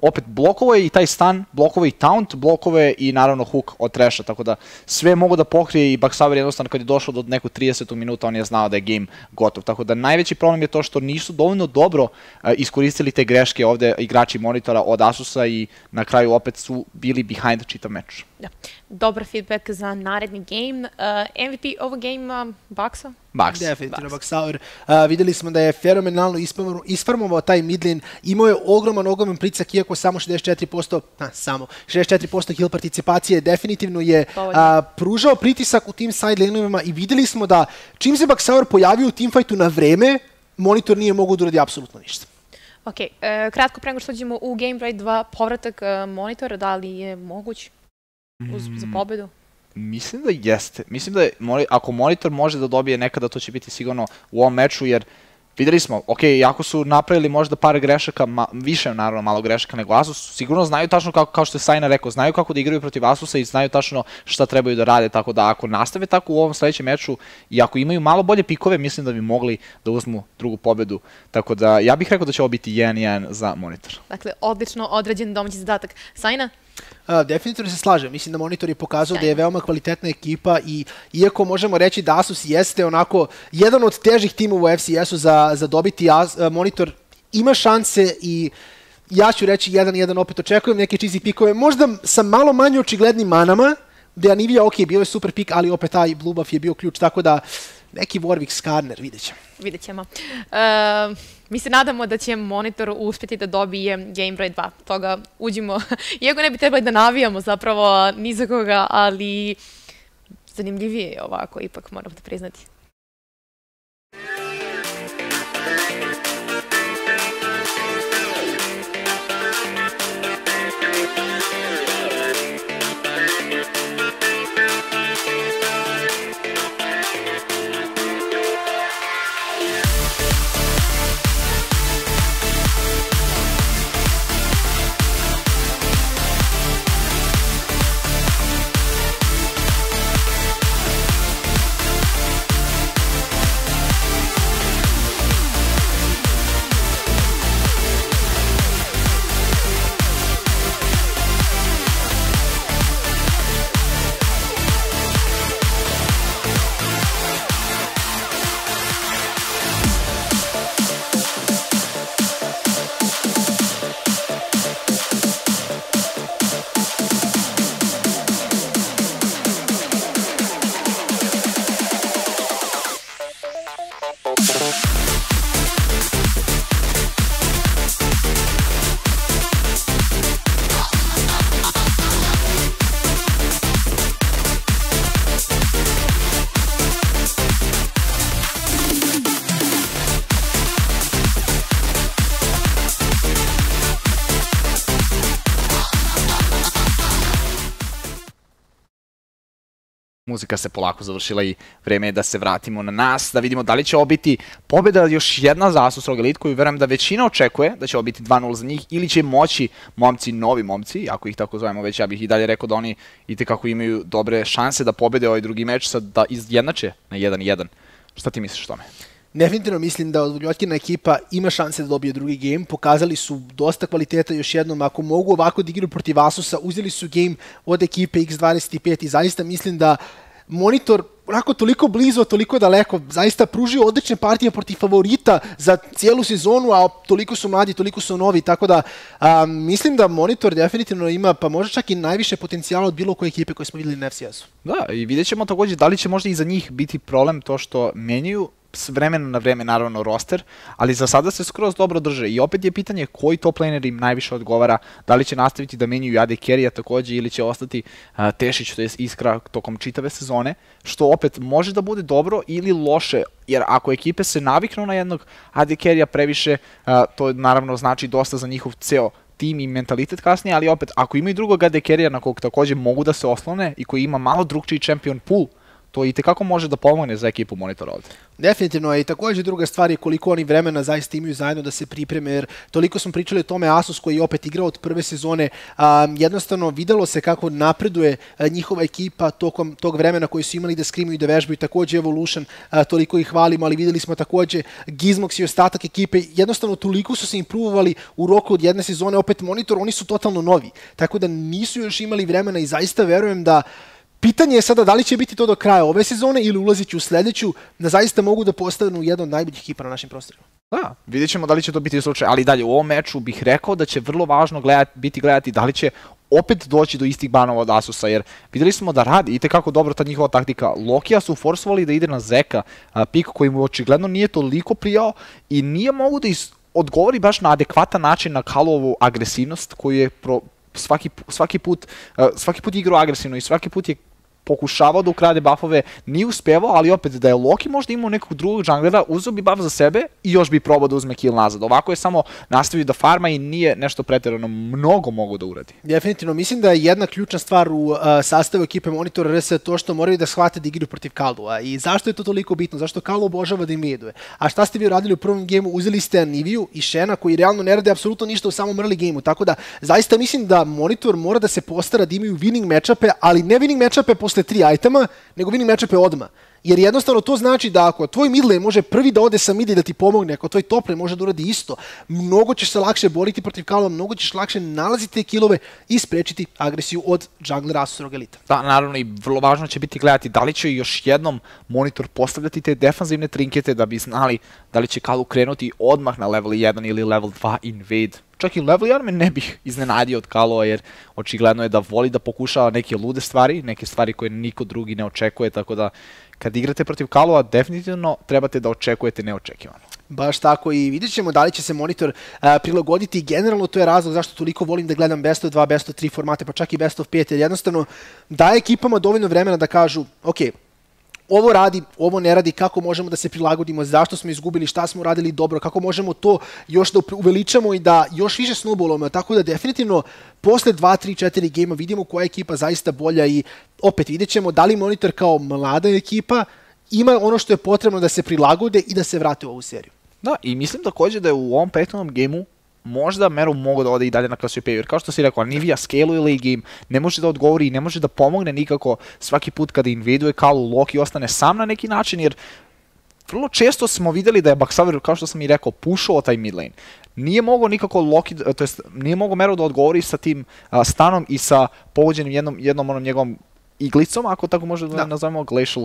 opet blokovo je i taj stun, blokovo je i taunt, blokovo je i naravno hook od Thrasha, tako da sve mogu da pokrije i Baxauer jednostavno kad je došao do nekog 30. minuta on je znao da je game gotov, tako da najveći problem je to što nisu dovoljno dobro iskoristili te greške ovde igrači Monitora od Asusa i na kraju opet su bili behind čitav meč. Da. Dobar feedback za naredni game. MVP ovog game Bucksa? Bucks. Definitivno Baxauer. Videli smo da je fenomenalno isfarmovao taj midlane, imao je ogroman pritisak, iako samo 64% kill participacije, definitivno je pružao pritisak u tim side laneovima i videli smo da čim se Baxauer pojavio u teamfightu na vreme, Monitor nije mogao da uradi apsolutno ništa. Ok, kratko pre nego što dođemo u Gameplay 2, povratak Monitora, da li je moguć za pobedu? Mislim da jeste. Mislim da je, ako Monitor može da dobije nekada, to će biti sigurno u ovom meču, jer videli smo, ok, iako su napravili možda par grešaka, više naravno malo grešaka nego Asus, sigurno znaju tačno, kao što je Sajna rekao, znaju kako da igraju protiv Asusa i znaju tačno šta trebaju da rade, tako da ako nastave tako u ovom sledećem meču i ako imaju malo bolje pikove, mislim da bi mogli da uzmu drugu pobedu. Tako da ja bih rekao da će ovo biti 1-1 za Monitor. Dakle, odlično odrađen domaći zadatak. Sajna? Definitivno se slažem. Mislim da Monitor je pokazao da je veoma kvalitetna ekipa i iako možemo reći da Asus jeste onako jedan od težih timova u FCS-u za dobiti, Monitor ima šanse i ja ću reći 1-1, opet očekujem neke cheesy pikove, možda sa malo manje očiglednim manama, gde Anivia, ok, bio je super pik, ali opet taj blue buff je bio ključ, tako da neki Warwick Skarner, vidjet ćemo. Vidjet ćemo. Mi se nadamo da će Monitor uspjeti da dobije Gameplay 2. Toga uđimo. Iako ne bi trebali da navijamo zapravo ni za koga, ali zanimljivije je ovako, ipak moram da priznati. Muzika se polako završila i vreme je da se vratimo na nas, da vidimo da li će ovo biti pobjeda još jedna za Asus ROG Elite, koju verujem da većina očekuje da će ovo biti 2-0 za njih, ili će moći momci, novi momci, ako ih tako zovemo već, ja bih i dalje rekao da oni itekako imaju dobre šanse da pobede ovaj drugi meč, sad da izjednače na 1-1. Šta ti misliš o tome? Definitivno mislim da Vljotkina ekipa ima šanse da dobije drugi game, pokazali su dosta kvaliteta još jednom, ako mogu ovako da igraju protiv Asusa, uzeli su game od ekipe X25 i zaista mislim da Monitor onako toliko blizu, toliko daleko, zaista pružio odlične partije protiv favorita za cijelu sezonu, a toliko su mladi, toliko su novi, tako da mislim da Monitor definitivno ima, pa možda čak i najviše potencijala od bilo koje ekipe koje smo videli na FCS-u. Da, i vidjet ćemo također da li će možda i za njih biti problem to što menjaju s vremena na vreme naravno roster, ali za sada se skroz dobro drže i opet je pitanje koji top laner im najviše odgovara, da li će nastaviti da menjaju AD Carry-a također ili će ostati Tešić, to je Iskra tokom čitave sezone, što opet može da bude dobro ili loše, jer ako ekipe se naviknu na jednog AD Carry-a previše, to naravno znači dosta za njihov ceo tim i mentalitet kasnije, ali opet ako imaju drugog AD Carry-a na kog također mogu da se oslone i koji ima malo drugčiji champion pool, to i tekako može da pomogne za ekipu Monitora ovde. Definitivno, i također druga stvar je koliko oni vremena zaista imaju zajedno da se pripreme, jer toliko smo pričali o tome Asus koji je opet igrao od prve sezone, jednostavno videlo se kako napreduje njihova ekipa tokom tog vremena koji su imali da skrimaju i da vežbaju, također Evolution, toliko ih hvalimo, ali videli smo također Gizmox i ostatak ekipe, jednostavno toliko su se improvovali u roku od jedne sezone, opet Monitor, oni su totalno novi, tako da nisu još imali vremena i zaista verujem da pitanje je sada da li će biti to do kraja ove sezone ili ulazići u sledeću, da zaista mogu da postanu jedan od najboljih ekipa na našim prostorima. Da, vidjet ćemo da li će to biti slučaj, ali dalje u ovom meču bih rekao da će vrlo važno gledati da li će opet doći do istih banova od Asusa, jer videli smo da radi itekako dobro ta njihova taktika. Lokija su forsovali da ide na Zeka, pik koji mu očigledno nije toliko prijao i nije mogu da odgovori baš na adekvatan način na Kalovu agresivnost koju je svaki put igrao agresivno i svaki put je pokušavao da ukrade buffove, nije uspevao, ali opet da je Loki možda imao nekog drugog junglera, uzeo bi buff za sebe i još bi probao da uzme kill nazad. Ovako je samo nastavio da farma i nije nešto pretjerano mnogo mogu da uradi. Definitivno, mislim da je jedna ključna stvar u sastavu ekipe Monitora RS to što moraju da shvate da igraju protiv Kalua. I zašto je to toliko bitno? Zašto Kalu obožava da im jeduje? A šta ste vi radili u prvom gemu? Uzeli ste Aniviju i Shena koji realno ne rade apsolutno ništa u samom early gameu, tako da zaista mislim da Monitor mora da se postara da imaju winning matchupe, ali ne winning matchupe posle 3 itema, nego winning matchupe odmah. Jer jednostavno to znači da ako tvoj midlane može prvi da ode sa mid i da ti pomogne, ako tvoj top lane može da uradi isto, mnogo ćeš se lakše boriti protiv Kalua, mnogo ćeš lakše nalaziti te killove i sprečiti agresiju od junglera Asusovog elita. Da, naravno i vrlo važno će biti gledati da li će još jednom Monitor postavljati te defanzivne trinkete da bi znali da li će Kalu krenuti odmah na level 1 ili level 2 invade. Čak i level 1 me ne bih iznenadio od Kalua jer očigledno je da voli da pokušava neke lude stvari, neke stvari koje niko drugi ne očekuje, tako da kad igrate protiv Kalua, definitivno trebate da očekujete neočekivano. Baš tako i vidjet ćemo da li će se Monitor prilagoditi i generalno to je razlog zašto toliko volim da gledam best of 2, best of 3 formate, pa čak i best of 5, jer jednostavno daje ekipama dovoljno vremena da kažu, ok, ovo radi, ovo ne radi, kako možemo da se prilagodimo, zašto smo izgubili, šta smo radili dobro, kako možemo to još da uveličamo i da još više snowballujemo, tako da definitivno posle 2, 3, 4 gejma vidimo koja je ekipa zaista bolja i opet vidjet ćemo da li Monitor kao mlada ekipa ima ono što je potrebno da se prilagode i da se vrate u ovu seriju. Da, i mislim također da je u ovom prethodnom gejmu možda Meru mogu da ode i dalje na Cassiopeia, jer kao što si rekao, Anivia scale-uje late game, ne može da odgovori i ne može da pomogne nikako svaki put kada invaduje Kalu, Loki ostane sam na neki način, jer vrlo često smo videli da je Baxaver, kao što sam i rekao, pušao taj mid lane. Nije mogao nikako Loki, to jest nije mogao Meru da odgovori sa tim stanom i sa pogođenim jednom onom njegovom iglicom, ako tako možemo da nazovemo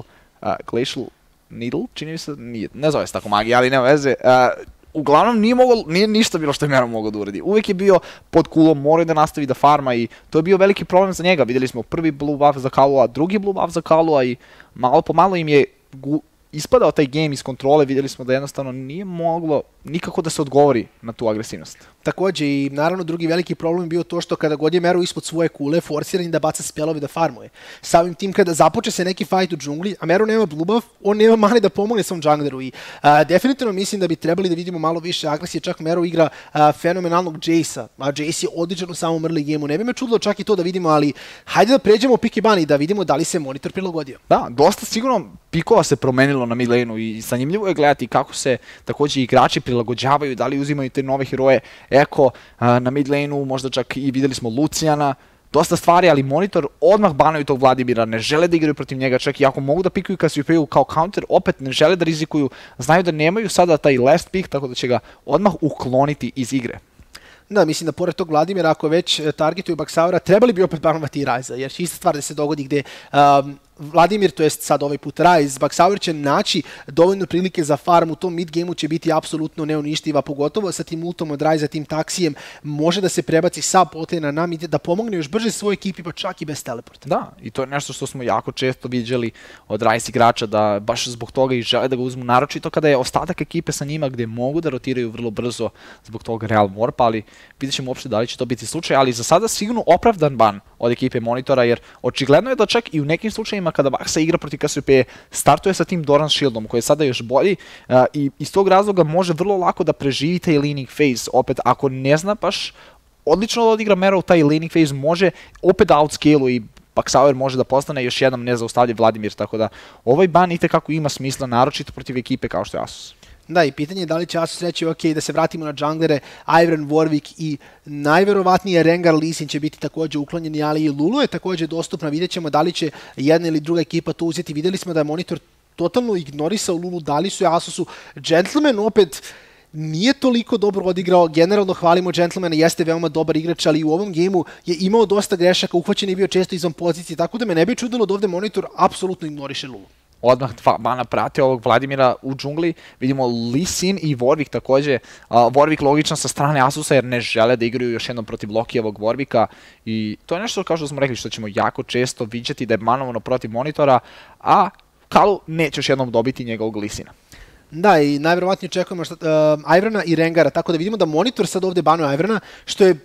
Glacial Needle, čini mi se, ne zove se tako magija, ali nema veze. Uglavnom nije ništa bilo što je Mero mogao da uradi. Uvijek je bio pod kulom, morao da nastavi da farma i to je bio veliki problem za njega. Vidjeli smo prvi blue buff za Kalua, drugi blue buff za Kalua i malo po malo im je ispadao taj game iz kontrole. Vidjeli smo da jednostavno nije moglo nikako da se odgovori na tu agresivnost. Također i naravno drugi veliki problem je bio to što kada god je Mero ispod svoje kule, forsiran da baca spelove da farmuje. Samim tim kada započe se neki fight u džungli, a Mero nema blue buff, on nema mane da pomogne svom jungleru i definitivno mislim da bi trebali da vidimo malo više agresije, čak Mero igra fenomenalnog Jace-a, a Jace je odličan u samom early gameu, ne bi me čudilo čak i to da vidimo, ali hajde da pređemo u pick i ban i da vidimo da li se Monitor prilagodio. Da, dosta sigurno pikova se promenilo na mid laneu i zanimljivo je gledati kako se također igrači prilagođavaju, da li uzimaju te nove heroje, Eko na mid laneu, možda čak i vidjeli smo Luciana, dosta stvari, ali Monitor odmah banaju tog Vladimira, ne žele da igraju protiv njega, čak i ako mogu da pikuju Cassiopeia kao counter, opet ne žele da rizikuju, znaju da nemaju sada taj last pick, tako da će ga odmah ukloniti iz igre. Da, mislim da pored tog Vladimira, ako već targetuju Baxavera, trebali bi opet banovati i Raiza, jer će ista stvar da se dogodi gde Vladimir, to jest sad ovaj put Ryze, Baxauer će naći dovoljno prilike za farm, u tom mid gameu će biti apsolutno neuništiva, pogotovo sa tim ultom od Ryza, tim taksijem, može da se prebaci sa potena na mid, da pomogne još brže svoj ekipi, pa čak i bez teleporta. Da, i to je nešto što smo jako često viđali od Ryze igrača, da baš zbog toga i žele da ga uzmu, naročito kada je ostatak ekipe sa njima gdje mogu da rotiraju vrlo brzo zbog toga Real Warpa, ali vidjet ćemo uopšte da li će to biti slučaj, ali za sada sigurno opravdan ban od ekipe Monitora, jer očigledno je da čak i u nekim slučajima kada Baxa igra protiv Cassiopeia, startuje sa tim Doran Shieldom, koji je sada još bolji i iz tog razloga može vrlo lako da preživi taj laning phase. Opet, ako ne zna baš odlično da odigra Mero, taj laning phase može opet da outscale-u i Paxauer može da postane još jednom nezaustavljiv Vladimir, tako da ovaj ban itekako ima smisla, naročito protiv ekipe kao što je Asus. Da, i pitanje je da li će Asus reći, ok, da se vratimo na džanglere, Ivern, Warwick i najverovatnije Rengar, Lee Sin će biti također uklonjeni, ali i Lulu je također dostupna, vidjet ćemo da li će jedna ili druga ekipa to uzeti. Vidjeli smo da je Monitor totalno ignorisao Lulu, dali su je Asusu. Gentleman opet nije toliko dobro odigrao, generalno hvalimo Gentlemana, jeste veoma dobar igrač, ali u ovom gejmu je imao dosta grešaka, uhvaćen je bio često izvan pozicije, tako da me ne bi čudilo da ovdje Monitor apsolutno ignoriše Lulu. Odmah bana prate ovog Vladimira u džungli, vidimo Lee Sin i Warwick također. Warwick logično sa strane Asusa jer ne žele da igraju još jednom protiv Lokijevog Warwicka i to je nešto kao što smo rekli što ćemo jako često vidjeti da je banovano protiv Monitora, a Kalu neće još jednom dobiti njegovog Lee Sina. Da, i najvjerovatnije očekujemo Ivrana i Rengara, tako da vidimo da Monitor sad ovdje banuje Ivrana, što je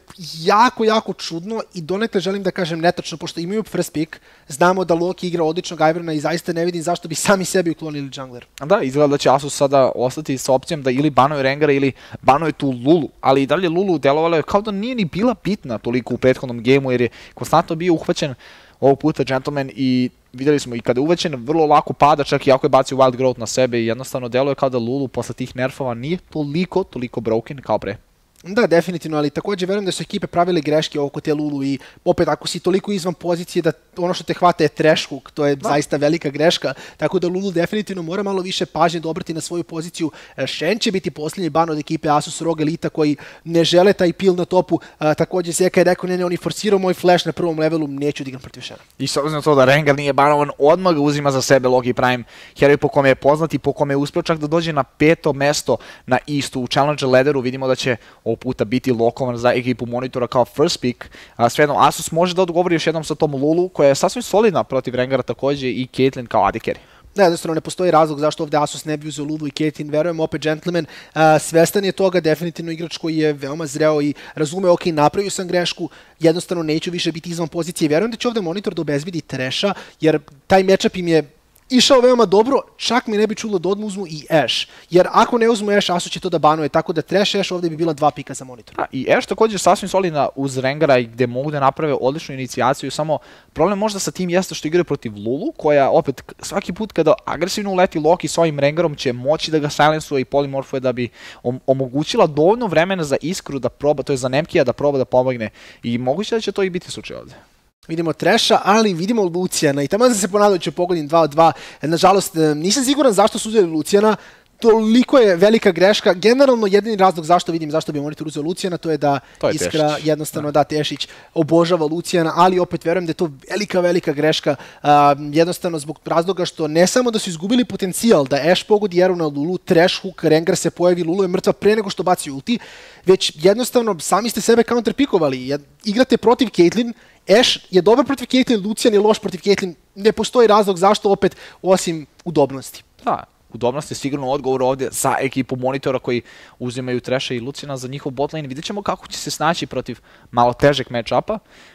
jako čudno i donekle želim da kažem netačno, pošto imaju first pick, znamo da Loki igra odličnog Ivrana i zaista ne vidim zašto bi sami sebi uklonili jungler. Da, izgleda da će Asus sada ostati sa opcijom da ili banuje Rengara ili banuje tu Lulu, ali i dalje Lulu delovalo je kao da nije ni bila bitna toliko u prethodnom gejmu jer je konstantno bio uhvaćen ovog puta Gentleman i vidjeli smo i kada je uvećen vrlo lako pada, čak i ako je bacio Wild Growth na sebe i jednostavno deluje kao da Lulu posle tih nerfova nije toliko broken kao pre. Da, definitivno, ali također verujem da su ekipe pravile greške oko te Lulu i opet ako si toliko izvan pozicije da ono što te hvata je trash hook, to je zaista velika greška, tako da Lulu definitivno mora malo više pažnje dobrati na svoju poziciju. Shen će biti posljednji ban od ekipe Asus ROG Elita koji ne žele taj pil na topu, također Zeka je rekao ne, on je forsirao moj flash na prvom levelu, neću da igram protiv Shena. I s obzirom na to da Rengar nije banovan, odmah ga uzima za sebe Loki Prime, heroj po kome je poznat i po kome je uspio čak da dođe na 5. mesto na istu u Challenger ladderu. Vidimo da će ovog puta biti lokovan za ekipu Monitora kao first pick. Svejedno, Asus može da odgovori još jednom sa tom Lulu, koja je sasvim solidna protiv Rengara također i Caitlyn kao AD carry. Da, jednostavno ne postoji razlog zašto ovdje Asus ne bi uzeo Lulu i Caitlyn, verujem opet Gentleman, svestan je toga, definitivno igrač koji je veoma zreo i razume, ok, napravio sam grešku, jednostavno neću više biti izvan pozicije, verujem da će ovdje Monitor da obezbedi Thresha, jer taj matchup im je išao veoma dobro, čak mi ne bi čulo da odmah uzmu i Ashe. Jer ako ne uzmu Ashe, Asus će to da banuje, tako da Thresh Ashe ovdje bi bila 2 pika za Monitor. I Ashe također sasvim solidna uz Rengara i gdje mogu da naprave odličnu inicijaciju, samo problem možda sa tim jeste što igraju protiv Lulu, koja opet svaki put kada agresivno uleti Loki s ovim Rengarom će moći da ga silencuje i polimorfuje da bi omogućila dovoljno vremena za Iskru da proba, to je za Nemkija da proba da pomogne i moguće da će to i biti slučaj ovdje. Vidimo Thresha, ali vidimo Luciana i tamo sam se ponadao da će pogodim 2 od 2. Nažalost, nisam siguran zašto su uzeli Luciana, toliko je velika greška. Generalno, jedini razlog zašto bi Monitor uzeo Luciana, to je da Iskra Tešić. jednostavno da Tešić obožava Luciana, ali opet verujem da je to velika greška. Jednostavno zbog razloga što ne samo da su izgubili potencijal da Ashe pogodi Eru na Lulu, Trash Hook, Rengar se pojavi, Lulu je mrtva pre nego što baci ulti, već jednostavno sami ste sebe counterpikovali. Igrate protiv Caitlyn, Ashe je dobar protiv Caitlyn, Lucian je loš protiv Caitlyn, ne postoji razlog zašto opet osim udobnosti. Da, udobnost je sigurno odgovor ovdje za ekipu Monitora koji uzimaju Thresha i Luciana za njihov botlane. Vidjet ćemo kako će se snaći protiv malo težeg match-upa,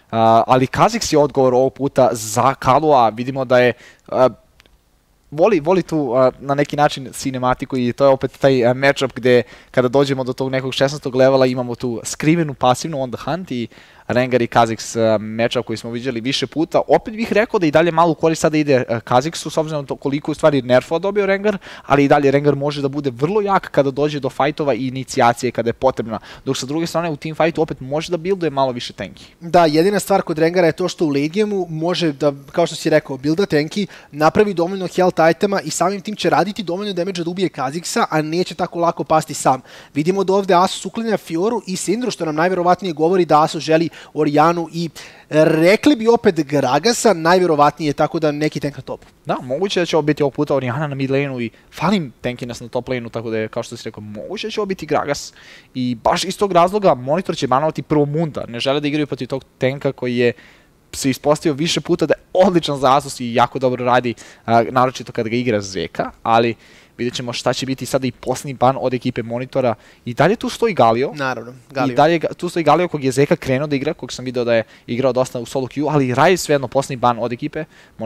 ali Kha'Zix je odgovor ovog puta za Kalua. Vidimo da je voli tu na neki način cinematiku i to je opet taj matchup gdje kada dođemo do tog nekog 16. levela imamo tu skrivenu pasivnu on the hunt i Rengar i Kha'Zix matchup koji smo vidjeli više puta. Opet bih rekao da i dalje malo u korist sada ide Kha'Zixu s obzirom na to koliko u stvari nerfova dobio Rengar, ali i dalje Rengar može da bude vrlo jak kada dođe do fightova i inicijacije kada je potrebna. Dok sa druge strane u team fightu opet može da builduje malo više tanki. Da, jedina stvar kod Rengara je to što u late gameu može da, kao što si rekao, builda tanki, napravi dovoljno health itema i samim tim će raditi dovoljno damage da ubije Kha'Zixa, a neće tako lako pasti sam. Vidimo da ovdje Asus uklanja Fioru i Syndru, što nam najvjerovatnije govori da Asus želi Orianu i rekli bi opet Gragasa, najvjerovatnije, tako da neki tank na topu. Da, moguće da će ovo biti ovog puta Oriana na mid laneu i falim tankiness na top laneu, tako da je, kao što si rekao, moguće da će ovo biti Gragas. I baš iz tog razloga Monitor će banovati prvo Munda. Ne žele da igraju protiv tog tanka koji je se ispostavio više puta da je odličan za Asus i jako dobro radi, naročito kad ga igra Zeka, ali vidjet ćemo šta će biti sada i posljednji ban od ekipe Monitora. I dalje tu stoji Galio. Naravno, Galio. I dalje tu stoji Galio kog je Zeka krenuo da igra, kog sam vidio da je igrao dosta u solo queue, ali Ryze svejedno posljednji ban od ekipe Monitora.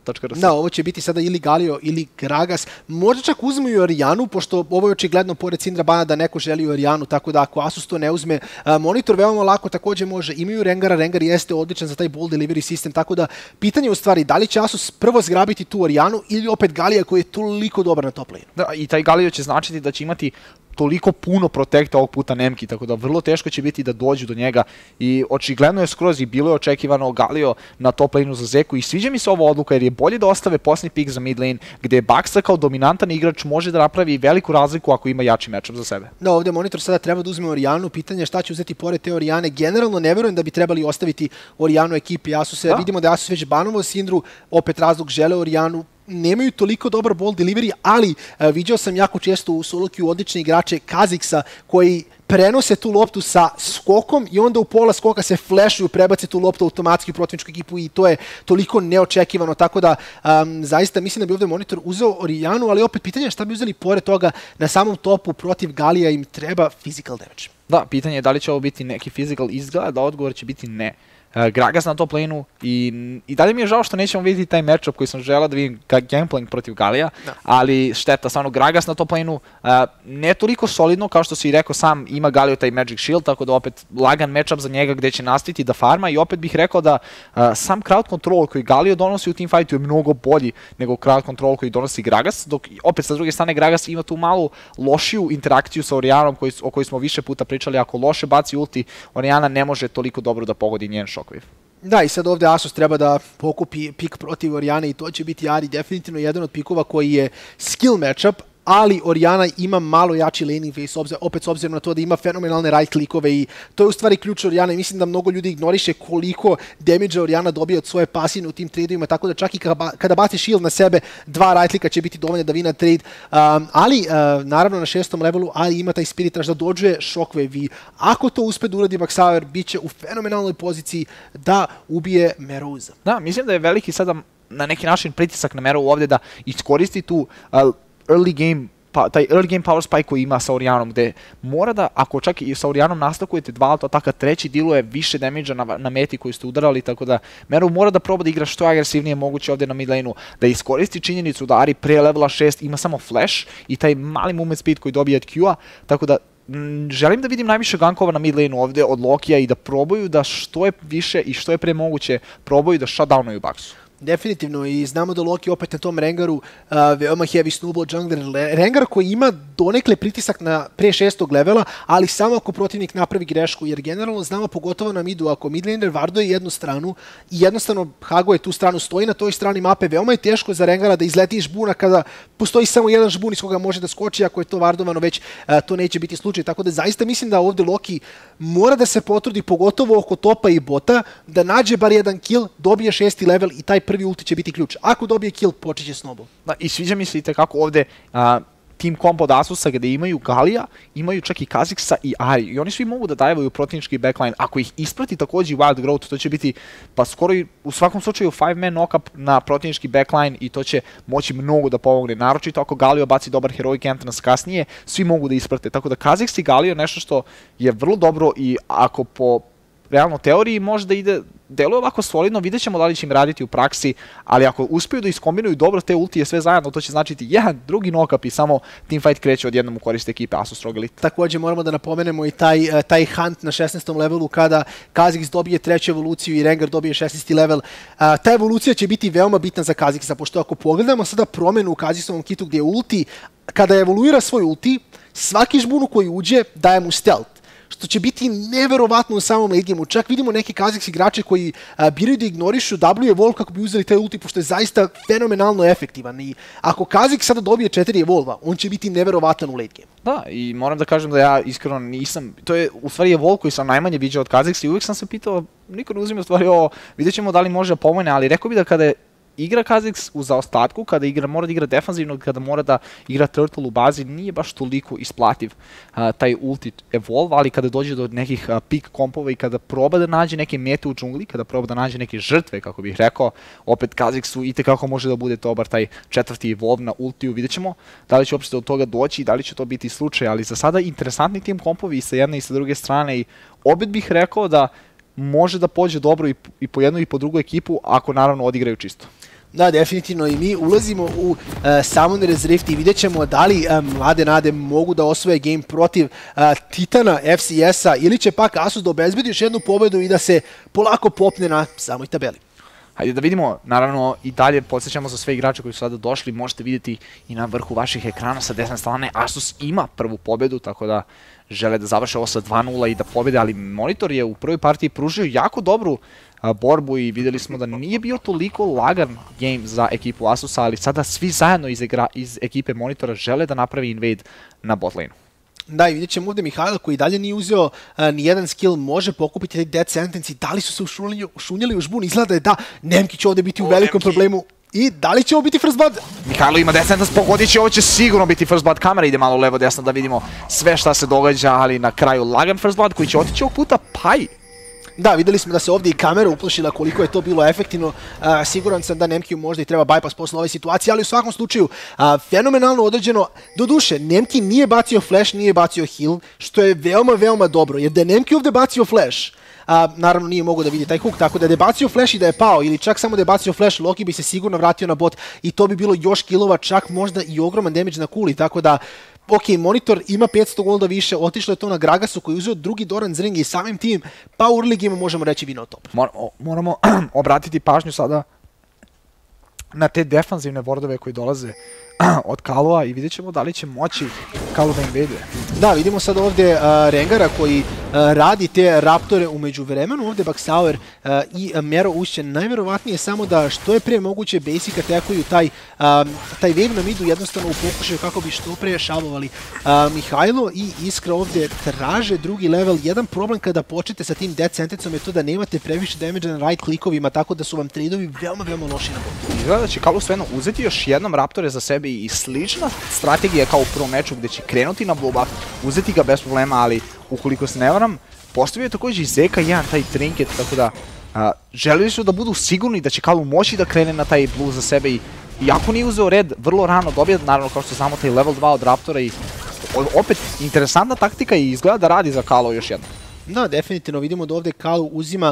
Galio.rs. Da, ovo će biti sada ili Galio ili Gragas. Možda čak uzmu i Orijanu, pošto ovo je očigledno pored Sindra Bana da neko želi Orijanu, tako da ako Asus to ne uzme, monitor veoma lako takođe može. Imaju Rengara, Rengar jeste odličan za taj ball delivery sistem, tako da pitanje je u stvari da li će Asus prvo zgrabiti tu Orijanu ili opet Galija koji je toliko dobar na top lane. Da, i taj Galio će značiti da će imati toliko puno protekta ovog puta Nemki, tako da vrlo teško će biti da dođu do njega i očigledno je skroz i bilo je očekivano Galio na top laneu za Zeku i sviđa mi se ova odluka jer je bolje da ostave posljednji pik za mid lane gde Baksa kao dominantan igrač može da napravi veliku razliku ako ima jači matchup za sebe. Da, ovdje monitor sada treba da uzme Orijanu, pitanje je šta će uzeti pored te Orijane. Generalno ne verujem da bi trebali ostaviti Orijanu ekipi Asusa, jer vidimo da Asus već banovo Sindru, opet razlog žele Orijanu, nemaju toliko dobar ball delivery, ali viđao sam jako često u solo queue odlične igrače Kha'Zixa koji prenose tu loptu sa skokom i onda u pola skoka se flashuju, prebace tu loptu automatski u protivničku ekipu i to je toliko neočekivano, tako da zaista mislim da bi ovdje monitor uzeo Orijanu, ali opet pitanje je šta bi uzeli pored toga na samom topu protiv Galija im treba physical damage. Da, pitanje je da li će ovo biti neki physical, izgleda da odgovor će biti ne. Gragas na top laneu i dalje mi je žao što nećemo vidjeti taj matchup koji sam želeo da vidim gameplaying protiv Galija, ali šteta, stvarno Gragas na top laneu ne toliko solidno kao što si i rekao sam, ima Galio taj Magic Shield, tako da opet lagan matchup za njega gde će nastaviti da farma i opet bih rekao da sam crowd control koji Galio donosi u teamfightu je mnogo bolji nego crowd control koji donosi Gragas, dok opet sa druge strane Gragas ima tu malu lošiju interakciju sa Orijanom o kojoj smo više puta pričali, ako loše baci ulti, Orijana ne može toliko dobro da pogodi njen šok. Da, i sad ovdje Asus treba da pokupi pik protiv Orijane i to će biti Ari definitivno jedan od pikova koji je skill matchup, ali Orijana ima malo jači laning phase, opet s obzirom na to da ima fenomenalne right clickove i to je u stvari ključ Orijana i mislim da mnogo ljudi ignoriše koliko damage Orijana dobije od svoje pasivne u tim tradeovima, tako da čak i kada baci shield na sebe, 2 right clicka će biti dovoljno da vina trade, ali naravno na 6. levelu Ali ima taj spirit rush da dođuje shockwave i ako to uspe da uradi Baxauer, bit će u fenomenalnoj poziciji da ubije Merouza. Da, mislim da je veliki sada na neki način pritisak na Merou ovdje da iskoristi tu taj early game power spike koji ima sa Orijanom, gde mora da, ako čak i sa Orijanom nastakujete 2 auto ataka, treći diluje više damage-a na meti koju ste udarali, tako da Merou mora da proba da igra što agresivnije moguće ovdje na mid lane-u, da iskoristi činjenicu da Ari pre levela 6 ima samo flash i taj mali movement speed koji dobije od Q-a, tako da želim da vidim najviše gankova na mid lane-u ovdje od Lokija i da probaju da što je više i što je pre moguće probaju da shutdownuju Baksu. Definitivno i znamo da Loki opet na tom Rengaru veoma heavy snowball jungler. Rengar koji ima donekle pritisak na pre 6. levela, ali samo ako protivnik napravi grešku, jer generalno znamo pogotovo na midu, ako midlaner varduje jednu stranu i jednostavno haguje tu stranu, stoji na toj strani mape, veoma je teško za Rengara da izleti iz žbuna kada postoji samo jedan žbun iz koga može da skoči, ako je to vardovano već to neće biti slučaj, tako da zaista mislim da ovdje Loki mora da se potrudi, pogotovo oko topa i bota, da nađe bar jedan kill, dobije 6. level i taj prvi ulti će biti ključ. Ako dobije kill, počeće snowball. Da, i sviđa mi se i tekako ovdje team comp od Asusa gdje imaju Galija, imaju čak i Kha'Zixa i Ari. I oni svi mogu da dajevaju protivnički backline. Ako ih isprati također Wild Growth, to će biti pa skoro i u svakom slučaju 5-man knock-up na protivnički backline i to će moći mnogo da pomogne. Naročito ako Galio baci dobar heroic entrance kasnije, svi mogu da isprate. Tako da Kha'Zix i Galio je nešto što je vrlo dobro i ako po realno teoriji može da ide, deluje ovako solidno, vidjet ćemo da li će im raditi u praksi, ali ako uspiju da iskombinuju dobro te ultije sve zajedno, to će značiti jedan, drugi knock-up i samo teamfight kreće odjednom u korist ekipe Asus ROG Elite. Također moramo da napomenemo i taj hunt na 16. levelu kada Kha'Zix dobije 3. evoluciju i Rengar dobije 16. level. Ta evolucija će biti veoma bitna za Kha'Zixa, pošto ako pogledamo sada promenu u Kha'Zixovom kitu gdje ulti, kada evoluira svoj ulti, svaki žbun koji uđe daje mu stealth, što će biti neverovatno u samom late game-u. Čak vidimo neke Kha'Zix igrače koji biraju da ignorišu W evolve kako bi uzeli taj ulti, pošto je zaista fenomenalno efektivan. I ako Kha'Zix sada dobije 4 evolva, on će biti neverovatan u late game. Da, i moram da kažem da ja iskreno nisam, to je u stvari evolve koji sam najmanje viđao od Kha'Zix i uvijek sam se pitao, niko ne uzima u stvari ovo, vidjet ćemo da li može da pomogne, ali rekao bi da kada igra Kha'Zix u zaostatku, kada mora da igra defanzivno, kada mora da igra turtle u bazi, nije baš toliko isplativ taj ulti evolve, ali kada dođe do nekih pick kompova i kada proba da nađe neke mete u džungli, kada proba da nađe neke žrtve, kako bih rekao, opet Kha'Zixu itekako može da bude dobar taj 4. evolve na ultiju, vidjet ćemo da li će uopšte do toga doći i da li će to biti slučaj, ali za sada interesantni tim kompovi i sa jedne i sa druge strane i opet bih rekao da može da pođe dobro i po jednu i po drugu ekipu, ako naravno odigraju čisto. Da, definitivno i mi ulazimo u Summoner's Rift i vidjet ćemo da li mlade nade mogu da osvoje game protiv Titana FCS-a ili će pak Asus da obezbedi još jednu pobedu i da se polako popne na samoj tabeli. Hajde da vidimo, naravno i dalje podsjećamo za sve igrače koji su sada došli, možete vidjeti i na vrhu vaših ekrana sa desne strane Asus ima prvu pobedu, tako da žele da završe ovo sa 2-0 i da pobede, ali Monitor je u prvoj partiji pružio jako dobru borbu i vidjeli smo da nije bio toliko lagan game za ekipu Asusa, ali sada svi zajedno iz ekipe Monitora žele da napravi invade na botlane. Da, i vidjet ćemo ovdje Mihajla koji dalje nije uzeo nijedan skill, može pokupiti taj dead sentence i da li su se ušunjali u žbun, izgleda je da, Nemki će ovdje biti u velikom problemu. I da li će ovo biti first blood? Mihajlo ima dead sentence, pogodit će, ovo će sigurno biti first blood, kamera ide malo levo desno da vidimo sve šta se događa, ali na kraju lagan first blood koji će otići ovog puta Pai. Da, videli smo da se ovdje i kamera uplašila koliko je to bilo efektivno. Siguran sam da Nemkiju možda i treba bypass posle ove situacije, ali u svakom slučaju fenomenalno određeno. Doduše, Nemki nije bacio flash, nije bacio heal, što je veoma, veoma dobro, jer da je Nemki ovdje bacio flash, naravno nije mogao da vidi taj hook, tako da je bacio flash i da je pao, ili čak samo da je bacio flash, Loki bi se sigurno vratio na bot i to bi bilo još killova, čak možda i ogroman damage na kuli, tako da ok, Monitor ima 500 golda više, otišlo je to na Gragasu koji je uzeo drugi Doran Zring i samim tim, pa u early game možemo reći vino top. Moramo obratiti pažnju sada na te defanzivne wardove koji dolaze od Kalua i vidjet ćemo da li će moći Kalu da invaduje. Da, vidimo sad ovdje Rengara koji radi te raptore u međuvremenu, ovdje Baxauer i Mero ušće najvjerovatnije samo da što je prije moguće basic attackuju taj wave na midu jednostavno u pokušaju kako bi što prije šavovali Mihajlo i Iskra ovdje traže drugi level. Jedan problem kada počete sa tim dead sentencom je to da nemate previše damage na right clickovima, tako da su vam tradeovi veoma, veoma loši na botu. Izgleda da će Kalu svejedno uzeti još jednom raptore za sebe i slična strategija kao u prvom meču gdje će krenuti na blue buff, uzeti ga bez problema, ali ukoliko se ne varam, postavio je također i ZK1 taj trinket, tako da želili su da budu sigurni da će Kalu moći da krene na taj blue za sebe i iako nije uzeo red, vrlo rano dobije, naravno kao što znamo taj level 2 od raptora i opet interesantna taktika i izgleda da radi za Kalu još jedno. Da, definitivno vidimo da ovdje Kalu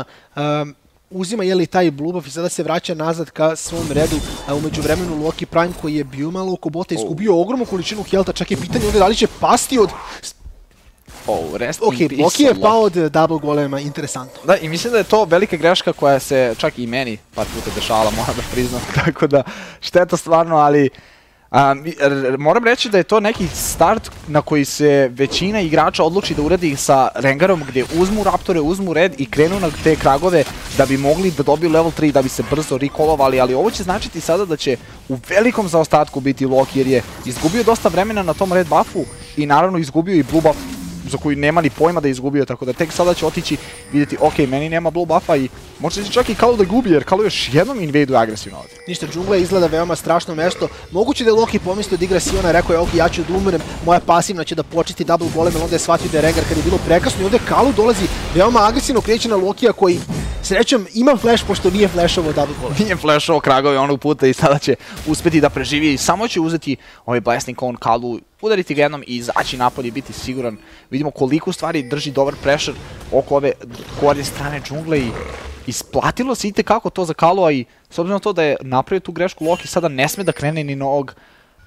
uzima jeli taj blue buff i sada se vraća nazad ka svom redu. U međuvremenu Loki Prime koji je bio malo oko bota, izgubio ogromnu količinu healtha, čak je pitanje ovdje da li će pasti od... Loki je pao od double golema, interesantno. Da, i mislim da je to velika greška koja se čak i meni par puta dešavala, moram da priznam, tako da šteta stvarno, ali... moram reći da je to neki start na koji se većina igrača odluči da uradi sa Rengarom gdje uzmu raptore, uzmu red i krenu na te kragove da bi mogli da dobiju level 3 da bi se brzo recallovali, ali ovo će značiti sada da će u velikom zaostatku biti Loki jer je izgubio dosta vremena na tom red buffu i naravno izgubio i blue buff za koji nema ni pojma da je izgubio, tako da tek sada će otići vidjeti, ok, meni nema blue buffa i možda će čak i Kalu da gubi jer Kalu još jednom invaduje agresivno ovdje. Ništa, džungla izgleda veoma strašno mesto. Moguće da je Loki pomislio da igra Siona, rekao je ok, ja ću da umrem, moja pasivna će da počisti double golem, onda je shvatio da je Rengar kad je bilo prekasno i ovdje Kalu dolazi veoma agresivno, kreće na Lokija koji srećom ima flash pošto nije flashovo double golem. Nije flashovo kragove onog puta i sada će uspjeti da preživi i samo će uzeti ovaj blasting cone Kalu, udariti ga jednom i izaći napolje i biti siguran. Vidimo koliko u stvari drži dobar pressure oko ove gornje strane džungle i isplatilo se itekako to za Kalua i s obzirom na to da je napravio tu grešku Loki sada ne sme da krene ni na ovog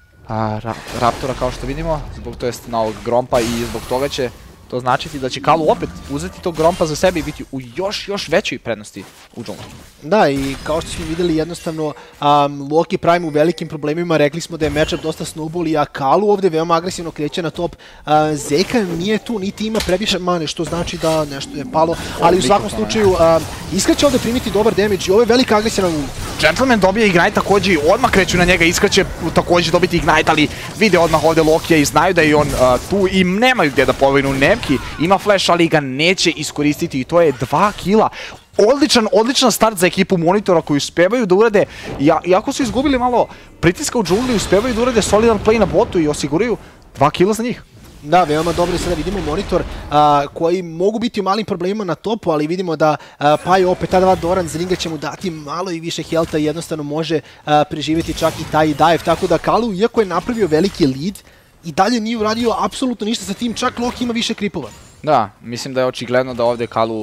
raptora kao što vidimo, na ovog Grompa i zbog toga će to značiti da će Kalu opet uzeti tog Grompa za sebe i biti u još većoj prednosti u džungli. Da, i kao što smo vidjeli jednostavno Loki Prime u velikim problemima, rekli smo da je matchup dosta snowball, a Kalu ovdje veoma agresivno kreće na top. Zeka nije tu, niti ima previše mane, što znači da nešto je palo, ali u svakom slučaju Iskra će ovdje primiti dobar damage i ovo je velika agresivna luna. Gentleman dobije Ignite također i odmah kreću na njega, Iskra će također dobiti Ignite, ali vide odmah ovdje Lokija i znaju da je on tu i nemaju gdje da povinu. Nemki ima flash, ali ga neće iskoristiti i to je 2 kila. Odličan start za ekipu Monitora koji uspevaju da urade, iako su izgubili malo pritiska u džungli, uspevaju da urade solidan play na botu i osiguraju 2 kila za njih. Da, veoma dobro i sada vidimo Monitor koji mogu biti u malim problemima na topu, ali vidimo da Pai opet ta dva Doran Zringa će mu dati malo i više healtha i jednostavno može preživjeti čak i taj dive, tako da Kalu, iako je napravio veliki lead, i dalje nije uradio apsolutno ništa sa tim, čak Loki ima više kripova. Da, mislim da je očigledno da ovdje Kalu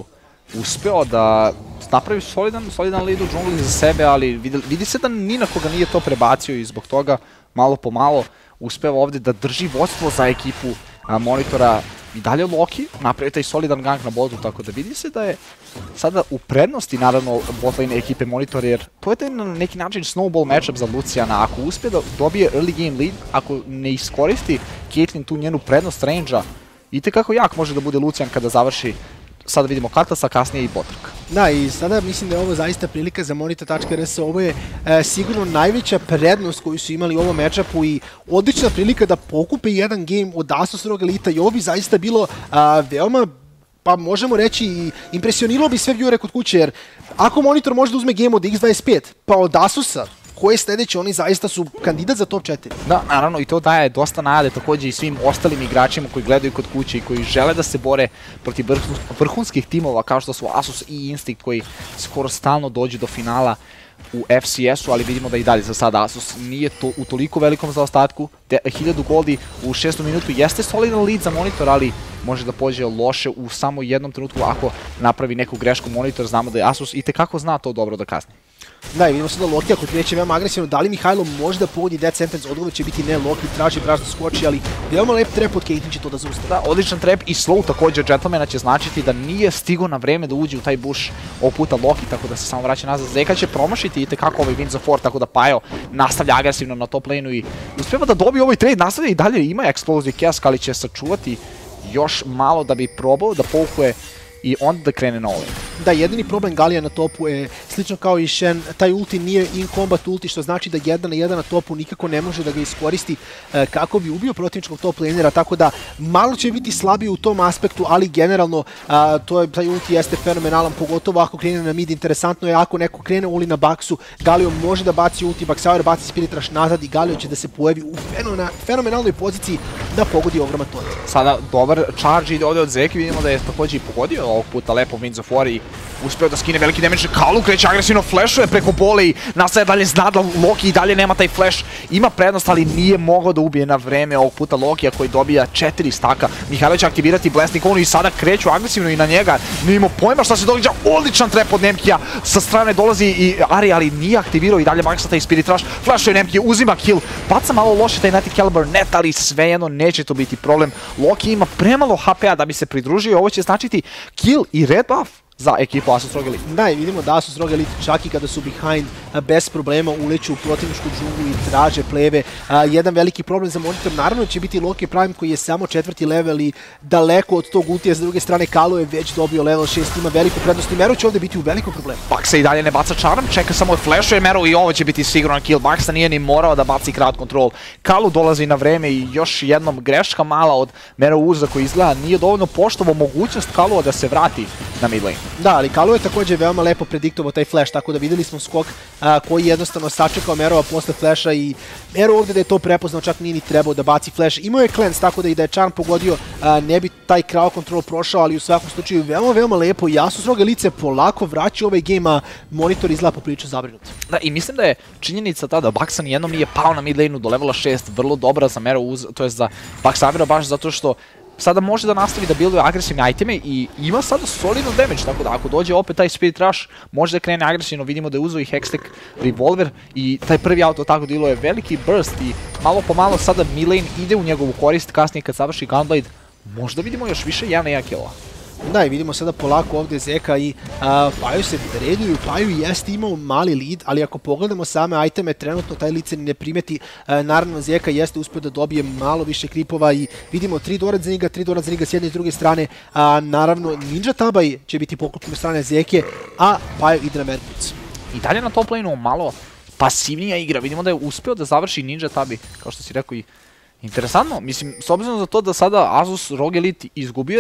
uspeo da napravi solidan lead u džungli za sebe, ali vidi se da ni na koga nije to prebacio i zbog toga malo po malo uspeva ovdje da drži vodstvo za ekipu Monitora. I dalje Loki napravio taj solidan gank na botu, tako da vidi se da je sada u prednosti naravno botlane ekipe Monitor, jer to je na neki način snowball matchup za Luciana. Ako uspije da dobije early game lead, ako ne iskoristi Caitlyn tu njenu prednost range-a, itekako jak može da bude Lucian kada završi, sada vidimo Katasa, kasnije i Botrka. Da, i sada mislim da je ovo zaista prilika za Monitor.rs, ovo je sigurno najveća prednost koju su imali u ovom matchupu i odlična prilika da pokupe jedan game od Asus ROG Elite i ovo bi zaista bilo veoma, pa možemo reći, i impresioniralo bi sve viewere kod kuće, jer ako Monitor može da uzme game od X25, pa od Asusa, koje sljedeće, oni zaista su kandidat za top 4. Da, naravno, i to daje dosta nade također i svim ostalim igračima koji gledaju kod kuće i koji žele da se bore protiv vrhunskih timova kao što su Asus i Instinct, koji skoro stalno dođu do finala u FCS-u, ali vidimo da i dalje za sada Asus nije to u toliko velikom zaostatku. 1000 goldi u 6. minutu jeste solidan lead za Monitor, ali može da pođe loše u samo jednom trenutku ako napravi neku grešku Monitor. Znamo da je Asus itekako zna to dobro da kasni. Da, i vidimo sada Loki ako kreće veoma agresivno, da li Mihajlo može da pogodi Death Sentence, odgovor će biti ne, Loki traži Braš da skoči, ali veoma lep trap od Caitlyn će to da zaustavi. Da, odličan trap i slow također Gentlemana će značiti da nije stigao na vreme da uđe u taj bush ovog puta Loki, tako da se samo vraća nazad. Zeka će promašiti itekako ovaj win za 4, tako da Pajo nastavlja agresivno na top lane-u i uspeva da dobije ovaj trade, nastavlja i dalje, ima Explosive Cask, ali će sačuvati još malo da bi probao da povukuje i onda da krene na ovaj. Da, jedini problem Galija na topu je slično kao i Shen, taj ulti nije in combat ulti, što znači da 1 na 1 na topu nikako ne može da ga iskoristi kako bi ubio protivničkog top lanera, tako da malo će biti slabiji u tom aspektu, ali generalno taj ulti jeste fenomenalan, pogotovo ako krene na mid. Interesantno je ako neko krene uli na Baksu, Galio može da baci ulti, Baxauer baci Spirit Rush nazad i Galio će da se pojavi u fenomenalnoj poziciji da pogodi ogroman tot. Sada dobar charge ide ovdje od Zeki, vidimo da je također i pogodio ovog puta lepo Winds of War i uspeo da skine veliki damage. Kalu kreće agresivno, flashuje preko bole i nastaje dalje, zna da Loki i dalje nema taj flash. Ima prednost, ali nije mogao da ubije na vreme ovog puta Lokija koji dobija 4 staka. Mihajlo će aktivirati Blessing Onu i sada kreću agresivno i na njega. Nije imao pojma šta se događa, odličan trap od Nemkija. Sa strane dolazi i Ari, ali nije aktivirao i dalje maksa taj Spirit Rush. Flashuje Nemkija, uzima kill. Baca malo loše taj Natic Caliber net, ali svejedno neće to biti problem. Loki ima premalo HP-a da bi se pridružio. Ovo će značiti kill i red buff za ekipu Asus ROG Elite. Da, i vidimo da Asus ROG Elite čak i kada su behind bez problema uleću u protivničku džunglu i traže pleve. Jedan veliki problem za Monitor naravno će biti Loki Prime koji je samo 4. level i daleko od tog ultija. S druge strane Kalu je već dobio level 6, ima veliku prednost i Mero će ovdje biti u velikom problemu. Baksa i dalje ne baca charm, čeka samo flashuje Mero i ovo će biti siguran kill. Baksa nije ni morao da baci crowd control. Kalu dolazi na vreme i još jednom greška mala od Mero Uza koji izgleda nije dovoljno poštovao mogućnost Kalua da se vrati na mid lane. Da, ali Kalu je također veoma lepo prediktovao taj flash, tako da vidjeli smo skok koji jednostavno sačekao Merova posle flasha i Mero ovdje da je to prepoznao, čak nije ni trebao da baci flash. Imao je cleanse, tako da i da je charm pogodio ne bi taj crowd control prošao, ali u svakom slučaju veoma lepo i Asus ROG Elite polako vraća ovaj game, a Monitor izgleda poprilično zabrinut. Da, i mislim da je činjenica ta da Baksa nijednom nije pao na mid lane-u do levela 6 vrlo dobra za Mero Uza, to je za Baxavera baš zato što sada može da nastavi da builduje agresivne iteme i ima sada solidno damage, tako da ako dođe opet taj Spirit Rush, može da krene agresivno. Vidimo da je uzeo i Hextech Revolver i taj prvi auto tako dilo je veliki burst i malo po malo sada mid lane ide u njegovu korist, kasnije kad završi Gunblade, možda vidimo još više 1-1 killa. Da, i vidimo sada polako ovdje Zeka i Paju se reduju. Paju jeste imao mali lead, ali ako pogledamo same iteme, trenutno taj lead se ne primeti. Naravno, Zeka jeste uspio da dobije malo više kripova i vidimo 3 dorat za njega, 3 dorat za njega s jedne i s druge strane. Naravno, Ninja Tabaj će biti pokupljen od strane Zeke, a Paju ide na Merkuc. I dalje na top lane-u malo pasivnija igra. Vidimo da je uspio da završi Ninja Tabi, kao što si rekao i interesantno. Mislim, s obzirom za to da sada Asus ROG Elite izgubio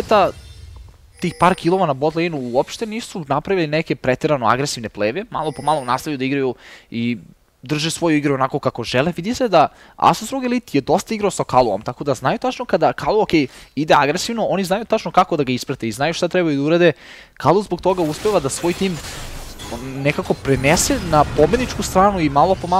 tih par kilova na bot lane-u, uopšte nisu napravili neke pretjerano agresivne pleve, malo po malo nastavljaju da igraju i drže svoju igru onako kako žele. Vidi se da Asus ROG Elite je dosta igrao sa Kaluom, tako da znaju tačno kada Kalu ide agresivno, oni znaju tačno kako da ga isprate i znaju šta trebaju da urade. Kalu zbog toga uspeva da svoj tim nekako prenese na pobedničku stranu i malo po malo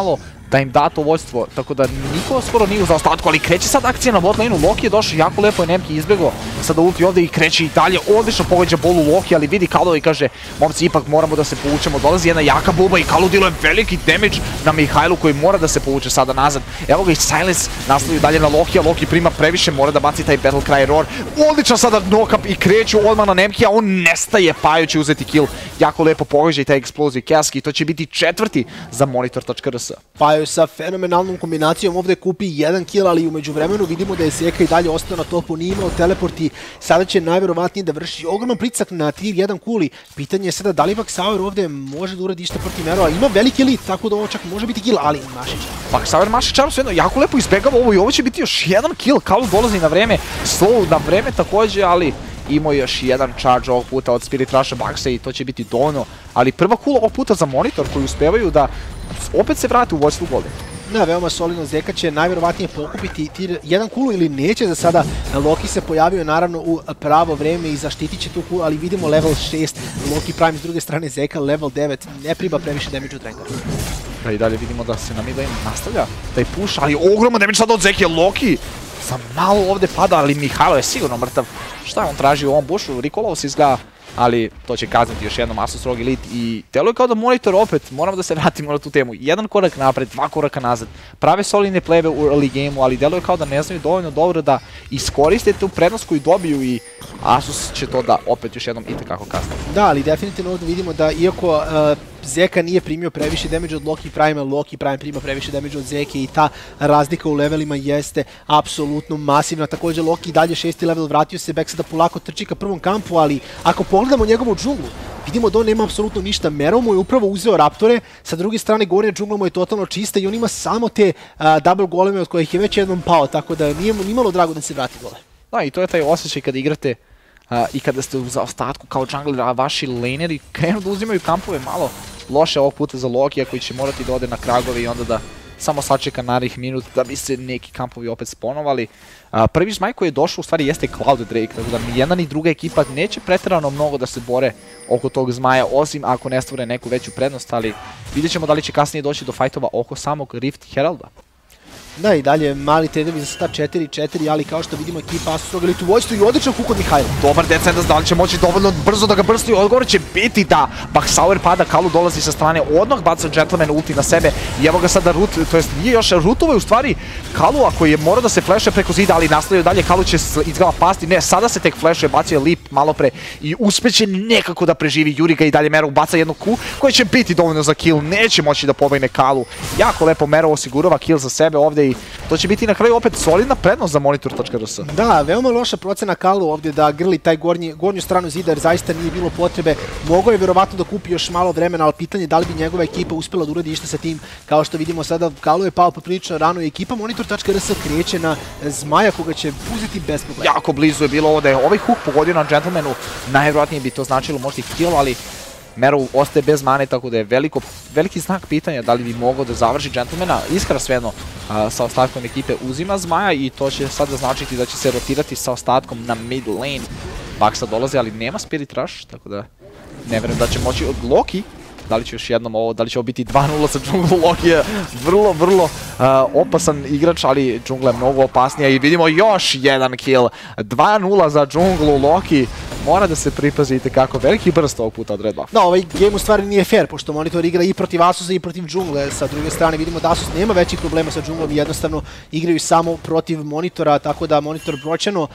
da im da to vođstvo, tako da niko skoro nije u zaostatku, ali kreće sad akcija na bot lane-u, Loki je došao jako lepo, je Nemki izbjegao, sada ulti ovdje i kreće i dalje, odlično pogađa bolu Loki, ali vidi Kalova i kaže, momci, ipak moramo da se povučemo, dolazi jedna jaka bulba i Kalu diluje veliki damage na Mihajlu koji mora da se povuče sada nazad. Evo ga i Silence, nastavljaju dalje na Lokija, Loki prima previše, mora da baci taj Battle Cry Roar, odličan sada knock-up i kreću odmah na Nemkija, on nestaje, Paju će uzeti kill, jako lepo pogađa i taj eksplozij Keski, to će biti 4. za Monitor.rs. Paju sa fenomenalnom kombinacijom ovdje kupi 1 kill, ali umeđu vremenu vidimo da je Zeka i dalje ostao na topu, nije imao teleport i sada će najvjerovatnije da vrši ogroman pritisak na tier 1 kuli. Pitanje je sada da li Baxauer ovdje može da uradi išta protiv Merova, ima veliki lead, tako da ovo čak može biti kill, ali Mašić. Baxauer Mašić svejedno jako lepo izbegava ovo i ovo će biti još jedan kill, Kalu dolazi na vreme, Slow na vreme također, ali imao je još jedan charge ovog puta od Spirit Rusha Baxa i to će biti dovoljno, ali prva kula ovog puta za Monitor koji uspevaju da opet se vrate u vođstvu Golden. Da, veoma solidno, Zeka će najvjerovatnije pokupiti tier 1 kulu ili neće za sada. Loki se pojavio naravno u pravo vreme i zaštitit će tu kulu, ali vidimo level 6, Loki Prime s druge strane, Zeka level 9, ne priba previše damage od Rengara. Da, i dalje vidimo da se na mid lane nastavlja taj push, ali ogroman damage sada od Zeke, Loki sa malo ovdje pada, ali Mihajlo je sigurno mrtav. Šta je on tražio u ovom bushu? Rikolao se izgleda, ali to će kazniti još jednom Asus ROG Elite i deluje kao da Monitor opet, moramo da se vratimo na tu temu, 1 korak napred, 2 koraka nazad, prave solidne plebe u early gameu, ali deluje kao da ne znaju dovoljno dobro da iskoriste tu prednost koju dobiju i Asus će to da opet još jednom itekako kazniti. Da, ali definitivno ovdje vidimo da iako Zeka nije primio previše damage od Loki Prime, Loki Prime prima previše damage od Zeke i ta razlika u levelima jeste apsolutno masivna. Također Loki dalje 6. level, vratio se back, sada polako trči ka prvom kampu, ali ako pogledamo njegovu džunglu, vidimo da on nema apsolutno ništa. Merov mu je upravo uzeo Raptore, sa druge strane gornja džungla mu je totalno čista i on ima samo te double goleme od kojih je već jednom pao, tako da nije mu nimalo drago da se vrati dole. Da, i to je taj osjećaj kada igrate i kada ste u zaostatku kao jungler, a vaši laneri krenu da uzimaju kampove malo loše ovog puta za Lokija koji će morati da ode na kragove i onda da samo sačeka narednih minut da bi se neki kampovi opet sponovali. Prvi zmaj koji je došao u stvari jeste Cloud Drake, tako da ni jedna ni druga ekipa neće pretjerano mnogo da se bore oko tog zmaja, osim ako ne stvore neku veću prednost, ali vidjet ćemo da li će kasnije doći do fajtova oko samog Rift Heralda. Da, i dalje mali tradeovi za start 4-4, ali kao što vidimo ekipa Asus ROG Elite u vođstvu i odličan huk od Mihajla. Dobar Dead Sentence, da li će moći dovoljno brzo da ga brstu i odgovor će biti da Baxauer pada, Kalu dolazi sa strane, odmah baca Gentleman ulti na sebe i evo ga sada Root, to jest nije još Rootova je u stvari Kalu ako je morao da se flashe preko zida, ali nastavljaju dalje, Kalu će izgleda pasti, ne, sada se tek flashuje, bacio je Leap malo pre i uspeće nekako da preživi, Juri ga i dalje Merov baca jednu Q koji će biti dovoljno za kill, neće moći da pobegne Kalu, jako lepo Merov osigurava kill za sebe ovdje i to će biti na kraju opet solidna prednost za Monitor.rs. Da, veoma loša procena Kalu ovdje da grli taj gornju stranu zida jer zaista nije bilo potrebe. Mogao je vjerovatno da kupi još malo vremena, ali pitanje je da li bi njegova ekipa uspjela da uradi išta sa tim. Kao što vidimo sada, Kalu je pao poprilično rano i ekipa Monitor.rs kreće na zmaja koga će uzeti bez problema. Jako blizu je bilo ovo da je ovaj hook pogodio na Gentlemanu, najvjerojatnije bi to značilo možda i kill, ali Merov ostaje bez mane, tako da je veliki znak pitanja da li bi mogao da završi Gentlemana. Iskra svejedno sa ostatkom ekipe uzima zmaja i to će sada značiti da će se rotirati sa ostatkom na mid lane. Baxa dolazi, ali nema Spirit Rush, tako da ne vjerujem da će moći od Loki. Da li će još jednom ovo, da li će ovo biti 2-0 sa džunglu, Loki je vrlo opasan igrač, ali džungla je mnogo opasnija i vidimo još jedan kill. 2-0 za džunglu, Loki mora da se pripazi itekako, veliki brst ovog puta od Red Buff. Da, ovaj game u stvari nije fair, pošto Monitor igra i protiv Asusa i protiv džungle. Sa druge strane vidimo da Asus nema većih problema sa džunglom i jednostavno igraju samo protiv Monitora, tako da Monitor broćano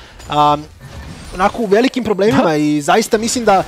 onako u velikim problemima i zaista mislim da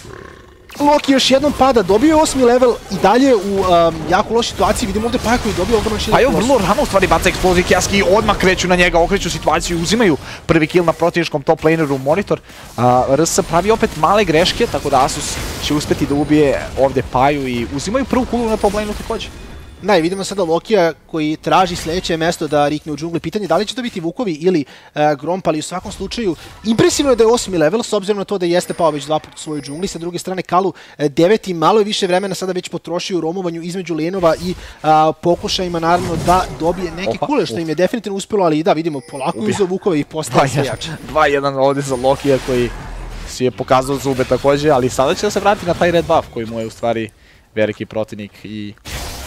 Loki još jednom pada, dobio je 8. level i dalje u jako lošoj situaciji. Vidimo ovdje Paja koji je dobio ogroman shield. Pa evo, vrlo rano u stvari baca eksploziju Keski i odmah kreću na njega, okreću situaciju i uzimaju prvi kill na protivničkom top laneru Monitor. RS pravi opet male greške, tako da Asus će uspjeti da ubije ovdje Paju i uzimaju prvu kulu na top laneu također. Da, i vidimo sada Lokija koji traži sljedeće mjesto da rikne u džungli. Pitanje da li će to biti Vukovi ili Gromp, ali u svakom slučaju impresivno je da je 8. level, s obzirom na to da jeste pao već 2 puta u svojoj džungli. Sa druge strane Kalu 9. malo je više vremena sada već potrošio u romovanju između lenova i pokušajima naravno da dobije neke kule, što im je definitivno uspjelo, ali da vidimo polako uzeo Vukovi i postaje sve jače. 2-1 ovdje za Lokija koji si je pokazao zube također, ali sada će da se vrati na taj red buff koji mu je u stvari veliki protivnik i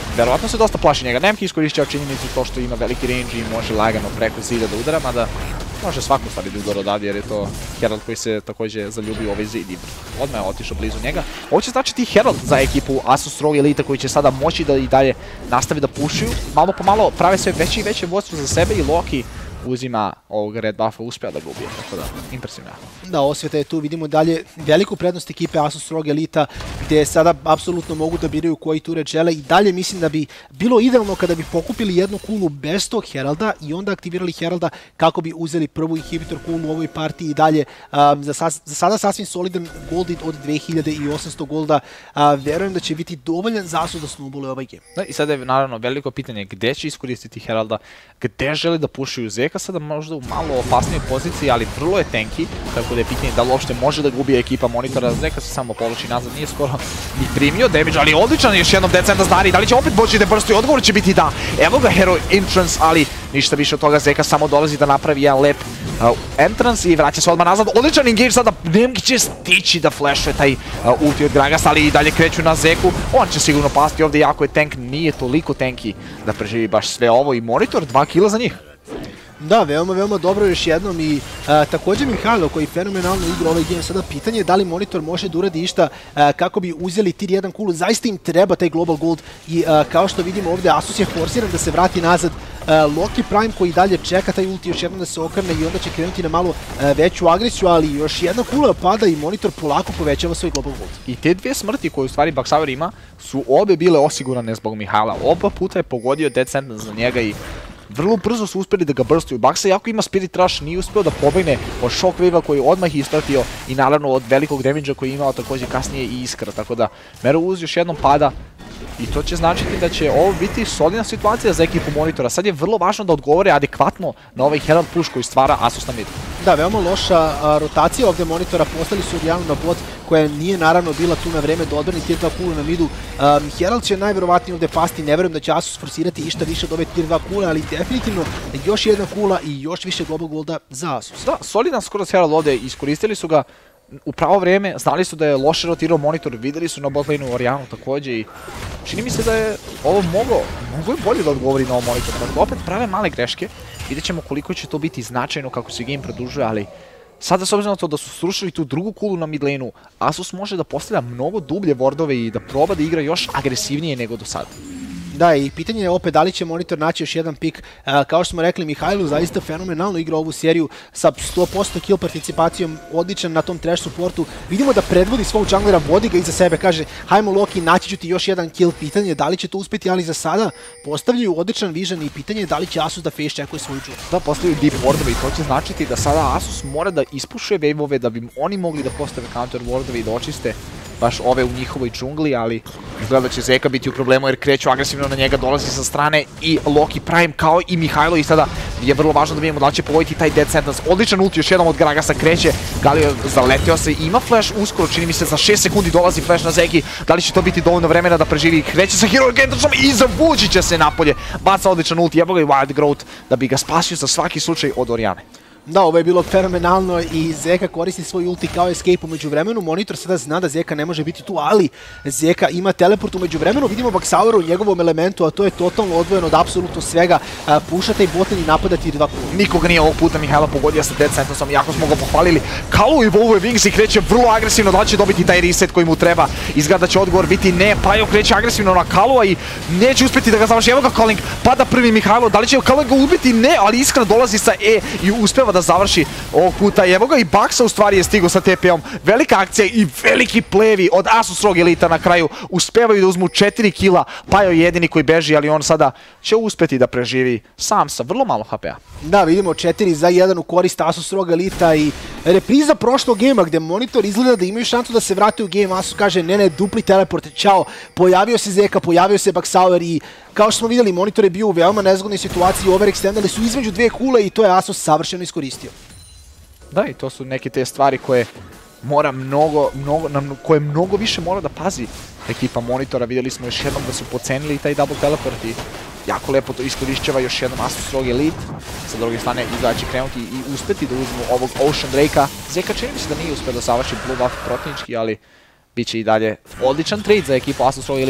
verovatno se dosta plaši njega. Nemki iskorišćava činjenicu to što ima veliki range i može lagano preko zida da udara, mada može svako stvari da udara odavde jer je to Herald koji se takođe zaljubio u ovaj zid i odmah je otišao blizu njega. Ovo će značiti Herald za ekipu Asus ROG Elite koji će sada moći da i dalje nastavi da pušuju. Malo po malo prave sve veće i veće vodstvo za sebe i Loki uzima ovog red buffa, uspeo da ga ubije, tako da, impresivno. Da, Osveta je tu, vidimo dalje veliku prednost ekipe Asus ROG Elita, gde sada apsolutno mogu da biraju koji turret žele i dalje mislim da bi bilo idealno kada bi pokupili jednu kulu bez tog Heralda i onda aktivirali Heralda kako bi uzeli prvu inhibitor kulu u ovoj partiji i dalje. Za sada sasvim solidan gold od 2800 golda, verujem da će biti dovoljan za Asus da snowballuje ovaj game. Da, i sada je naravno veliko pitanje gde će iskoristiti Heralda, gde želi da pušuju Zeka, sada možda u malo opasnijoj poziciji, ali vrlo je tanky, tako da je pitanje da li uopšte može da gubi ekipa Monitora. Zeka se samo povlači nazad, nije skoro ni primio damage, ali odličan još jednom Dead Sentence Dari, da li će opet moći da brstu i odgovor će biti da. Evo ga Hero Entrance, ali ništa više od toga, Zeka samo dolazi da napravi jedan lep entrance i vraća se odmah nazad. Odličan engage sada, Nemki će stići da flashuje taj ulti od Gragasa, ali i dalje kreću na Zeku. On će sigurno pasti ovde, jako je tank, nije toliko tanky da preživi baš sve ovo i Monitor, 2 kila za njih. Da, veoma dobro još jednom i također Mihajlo koji fenomenalno igra ovaj game. Sada pitanje je da li Monitor može da uradi išta kako bi uzeli tier 1 kulu. Zaista im treba taj Global Gold i kao što vidimo ovdje Asus je forsiran da se vrati nazad. Loki Prime koji dalje čeka taj ulti još jednom da se okrene i onda će krenuti na malo veću agresiju, ali još jedna kula pada i Monitor polako povećava svoj Global Gold. I te dvije smrti koje u stvari Baxauer ima su obe bile osigurane zbog Mihajla. Oba puta je pogodio Dead Sentence za njega i vrlo brzo su uspjeli da ga brstuju. Baksa, jako ima Spirit Rush, nije uspio da pobegne od Shockwave-a koji je odmah ispratio i naravno od velikog damage-a koji je imao također kasnije i Iskra. Tako da Mero Uz još jednom pada i to će značiti da će ovo biti solidna situacija za ekipu Monitora. Sad je vrlo važno da odgovore adekvatno na ovaj Herald push koji stvara Asus na midu. Da, veoma loša rotacija ovdje Monitora, postali su Orianu na bot koja nije naravno bila tu na vreme da odbrani tier 2 kule na midu. Herald će najverovatnije ovdje pasti, ne verujem da će Asus forsirati išta više od ove tier 2 kule, ali definitivno još jedna kula i još više Global Golda za Asus. Da, solidan skoro Herald ovdje, iskoristili su ga u pravo vrijeme, znali su da je loše rotirao Monitor, videli su na botlane-u Orianu također i čini mi se da je ovo mogo je bolje da odgovori na ovo Monitor. Dakle, opet prave male greške, vidjet ćemo koliko će to biti značajno kako se game produžuje, ali sada s obzirom na to da su srušili tu drugu kulu na mid lane-u, Asus može da postavlja mnogo dublje wardove i da proba da igra još agresivnije nego do sada. Da, i pitanje je opet da li će Monitor naći još jedan pik. Kao što smo rekli, Mihajlo zaista fenomenalno igra ovu seriju sa 100% kill participacijom, odličan na tom trash supportu. Vidimo da predvodi svog junglera, vodi ga iza sebe, kaže hajmo Loki, naći ću ti još jedan kill. Pitanje je da li će to uspjeti, ali za sada postavljaju odličan vision i pitanje je da li će Asus da face checkuje svoju džunglu. Da, postavljaju deep wardove i to će značiti da sada Asus mora da ispušuje wave-ove da bi oni mogli da postave counter wardove i da očiste baš ove u njihovoj džungli, ali izgleda da će Zeka biti u problemu jer kreću agresivno na njega, dolazi sa strane i Loki Prime kao i Mihajlo i sada je vrlo važno da vidimo da li će pogoditi taj Dead Sentence. Odličan ulti još jednom od Gragasa kreće, Galio zaletio se, ima flash uskoro, čini mi se za 6 sekundi dolazi flash na Zeki, da li će to biti dovoljno vremena da preživi, kreće sa Heroic Entrancom i zavući će se napolje, baca odličan ulti, evo ga i Wild Growth da bi ga spasio za svaki slučaj od Oriane. Da, ovo je bilo fenomenalno i Zeka koristi svoj ulti kao escape umeđu vremenu. Monitor sada zna da Zeka ne može biti tu, ali Zeka ima teleport umeđu vremenu. Vidimo Baxauera u njegovom elementu, a to je totalno odvojeno od apsolutno svega. Puša taj botlane i napada tier 2 kulu. Nikoga nije ovog puta Mihajla pogodio sa Dead Sentenceom, jako smo ga pohvalili. Kalu i Volvo Wings i kreće vrlo agresivno, da li će dobiti taj reset koji mu treba. Izgleda će odgovor biti ne, Pajo kreće agresivno na Kalua i neće uspjeti da ga završi. Evo ga Calling, pada prvi Mihajlo, da li će Calling ga ubiti? Ne, ali Iskra dolazi sa E i uspeva da završi ovog puta. Evo ga i Baksa u stvari je stigao sa TP-om. Velika akcija i veliki plevi od Asus ROG Elita na kraju. Uspevaju da uzmu 4 kila. Pajo je jedini koji beži, ali on sada će uspjeti da preživi sam sa vrlo malo HP-a. Da, vidimo 4 za 1 u korist Asus ROG Elita i repriza prošlog gema gdje Monitor izgleda da imaju šansu da se vrate u game. Asus kaže ne, dupli teleport, čao. Pojavio se Zeka, pojavio se Baxauer i kao što smo vidjeli, Monitor je bio u veoma nezgodnoj situaciji, overextendali su između dvije kule i to je Asus savršeno iskoristio. Da, i to su neke te stvari koje mora koje mnogo više mora da pazi ekipa Monitora. Vidjeli smo još jednom da su pocenili taj double teleport i jako lepo to iskorišćava još jednom Asus ROG Elite. Sa druge strane izgleda će krenuti i uspjeti da uzmu ovog Ocean Drake-a. Zeka čini mi se da nije uspio da završi blue buff protivnički, ali bit će i dalje odličan trade za ekipu Asus ROG Elite.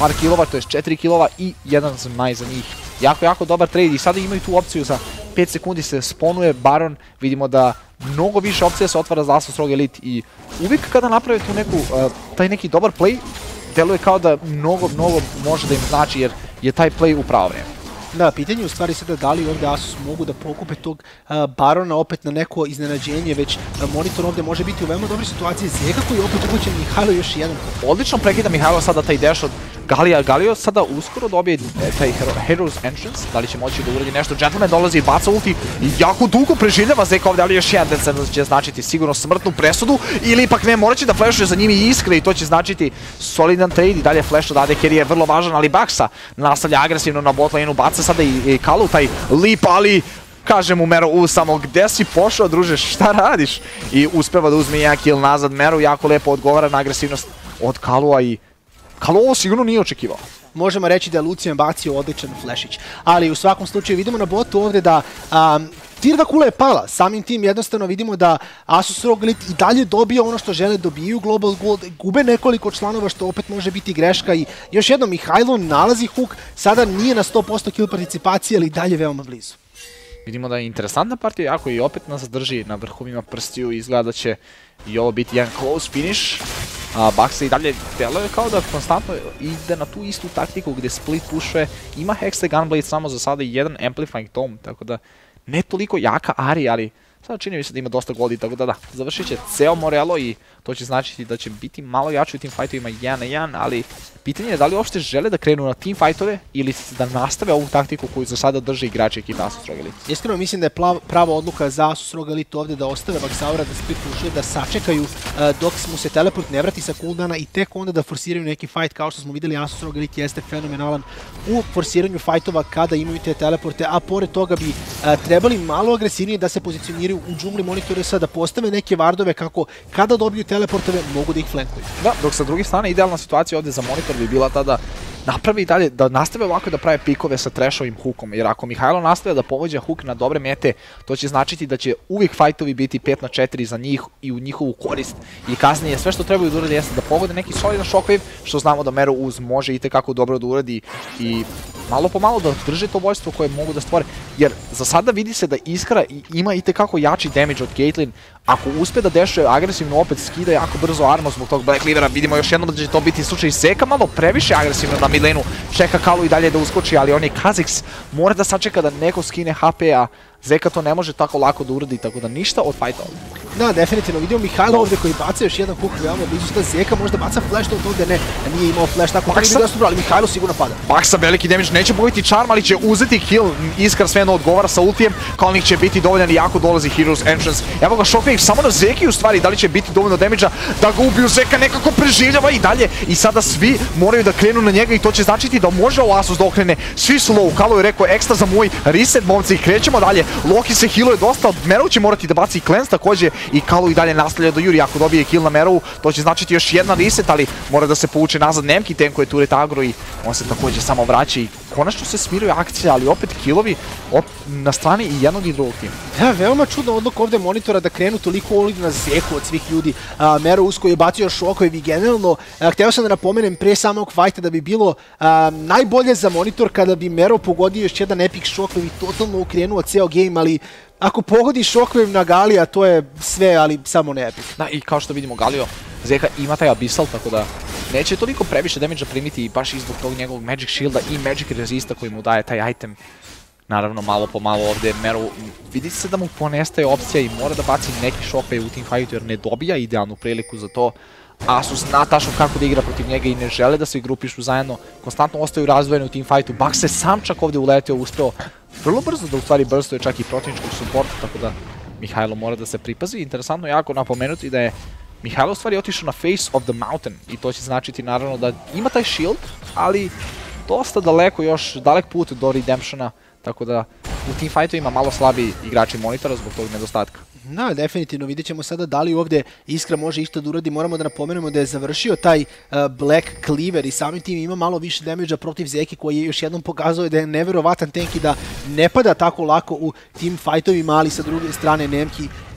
par kilova, to je 4 kilova i jedan zmaj za njih. Jako dobar trade i sada imaju tu opciju za 5 sekundi se sponuje Baron, vidimo da mnogo više opcija se otvara za Asus ROG Elite i uvijek kada naprave tu taj neki dobar play, deluje kao da mnogo može da im znači jer je taj play u pravo vreme. Da, pitanje je u stvari sada da li ovdje Asus mogu da pokupe tog Barona opet na neko iznenađenje, već Monitor ovdje može biti u veoma dobroj situaciji. Zeka koji je opet upućen Mihajlo još jedan. Odlično prekida Mihajlo sada taj dash od Galija. Galio sada uskoro dobije taj Hero's Entrance, da li će moći da uradi nešto. Gentleman dolazi i baca ulti i jako dugo preživljava Zeka ovdje, ali još jedan će značiti sigurno smrtnu presudu ili ipak ne, morat će da flashuje za njimi Iskra i to će značiti solidan trade i dalje flash od AD Carry je vrlo važan, ali Baksa nastavlja agresivno na bot laneu, baca sada i Kalu taj leap, ali kaže mu Mero samo gde si pošao druže, šta radiš? I uspeva da uzme jedan kill nazad, Mero jako lepo odgovara na agresivnost od Kalua i Kalu ovo sigurno nije očekivao. Možemo reći da je Lucian bacio odličan flashić, ali u svakom slučaju vidimo na botu ovdje da Tier 2 kula je pala, samim tim jednostavno vidimo da Asus ROG Elite i dalje dobija ono što žele, dobiju Global Gold, gube nekoliko članova što opet može biti greška i još jednom Mihajlo nalazi hook, sada nije na 100% kill participacije, ali dalje veoma blizu. Vidimo da je interesantna partija, jako i opet nas drži na vrhovima prstiju i izgleda da će i ovo biti jedan close finish. Baksa i dalje deluje kao da konstantno ide na tu istu taktiku gdje split pushuje, ima Hexe Gunblade samo za sada i jedan Amplifying Tome, tako da ne toliko jaka Ari, ali sada čini mi se da ima dosta goldi, tako da završit će ceo Morello i to će značiti da će biti malo jači u tim fajtovima 1 na 1, ali pitanje je da li uopšte žele da krenu na team fajtove ili da nastave ovu taktiku koju za sada drže igrači ekipa Asus ROG Elite. Iskreno mislim da je prava odluka za Asus ROG Elite ovdje da ostave Baksaura da split pushuje, da sačekaju dok mu se teleport ne vrati sa cooldowna i tek onda da forsiraju neki fight, kao što smo vidjeli Asus ROG Elite jeste fenomenalan u forsiranju fightova kada imaju te teleporte, a pored toga bi trebali malo agresivnije da se pozicioniraju u džungli Monitora sada, da postave neke wardove kako kada dobiju teleportove mogu da ih flankuju. Da, dok sa druge strane idealna situacija ovdje za Monitor bi bila tada napravi dalje, da nastave ovako da prave pikove sa trashovim hookom, jer ako Mihajlo nastavlja da povođa hook na dobre mete, to će značiti da će uvijek fajtovi biti 5 na 4 za njih i u njihovu korist i kasnije sve što trebaju da uradi jeste da povode neki solidan shockwave, što znamo da Mero uz može itekako dobro da uradi i malo po malo da drže to vojstvo koje mogu da stvore, jer za sada vidi se da Iskra ima itekako jači damage od Caitlyn, ako uspe da dešuje agresivno opet skida jako brzo armo zbog tog Black Cleavera, vidimo još jednom da će to biti slučaj Zeka, malo previše agresivno na mid laneu, čeka Kalu i dalje da uskoči, ali on je Kha'Zix, mora da sačeka da neko skine HP, a Zeka to ne može tako lako da uradi, tako da ništa od fajta. Da, definitivno, vidimo Mihajlo ovdje koji baca još jedan hook veoma blizu, da Zeka možda baca flash to ovdje, ne, nije imao flash, tako da nije bilo dobro, ali Mihajlo sigurno pada. Baksa veliki damage, neće pobiti charm, ali će uzeti kill, Iskar svejedno odgovara sa ultijem, Kalnik će biti dovoljan i jako dolazi Hero's Entrance. Evo ga Shockwave samo na Zeki u stvari, da li će biti dovoljno damage-a da ga ubiju, Zeka nekako preživljava i dalje i sada svi moraju da krenu na njega i to će značiti da može ovo Asus da okrene, svi su low, Kalu je rekao ekstra za moj reset momci i krećemo dalje, Loki se healuje dosta, Mero će morati da baci cleanse također i Kalu i dalje nastavlja do Juri, ako dobije kill na Merovu, to će značiti još jedan reset, ali mora da se povuče nazad Nemki, tenkuje turret agro i on se također samo vraća i konačno se smiruje akcija, ali opet killovi na strani i jednog i drugog tima. Da, veoma čudna odluka ovdje Monitora da krenu toliko all na Zeku od svih ljudi. Mero usko je bacio šokove i generalno, hteo sam da napomenem pre samog fajta da bi bilo najbolje za Monitor kada bi Mero pogodio još jedan epic šokove i totalno ukrenuo ceo game, ali ako pogodi šokove na Galija, to je sve, ali samo ne epic. Da, i kao što vidimo Galio, Zeka ima taj Abyssal, tako da neće toliko previše damage primiti baš izbog tog njegovog Magic Shielda i Magic Resista koji mu daje taj item. Naravno, malo po malo ovdje Mero vidi se da mu ponestaje opcija i mora da baci neki shockwave u teamfightu jer ne dobija idealnu priliku za to. Asus zna tačno kako da igra protiv njega i ne žele da se grupišu zajedno, konstantno ostaju razdvojeni u teamfightu. Bak se sam čak ovdje uletio, uspeo vrlo brzo da u stvari brstuje čak i protivničkog supporta, tako da Mihajlo mora da se pripazi. Interesantno jako napomenuti da je Mihajlo u stvari otišao na Face of the Mountain i to će značiti naravno da ima taj shield, ali dosta daleko, još dalek put do Redemptiona, tako da u teamfightovima malo slabiji igrači Monitora zbog tog nedostatka. Da, definitivno, vidjet ćemo sada da li ovdje Iskra može išta da uradi. Moramo da napomenemo da je završio taj Black Cleaver i samim tim ima malo više damage-a protiv Zeki koji je još jednom pokazao da je neverovatan tank i da ne pada tako lako u team fightovima, ali sa druge strane Nemki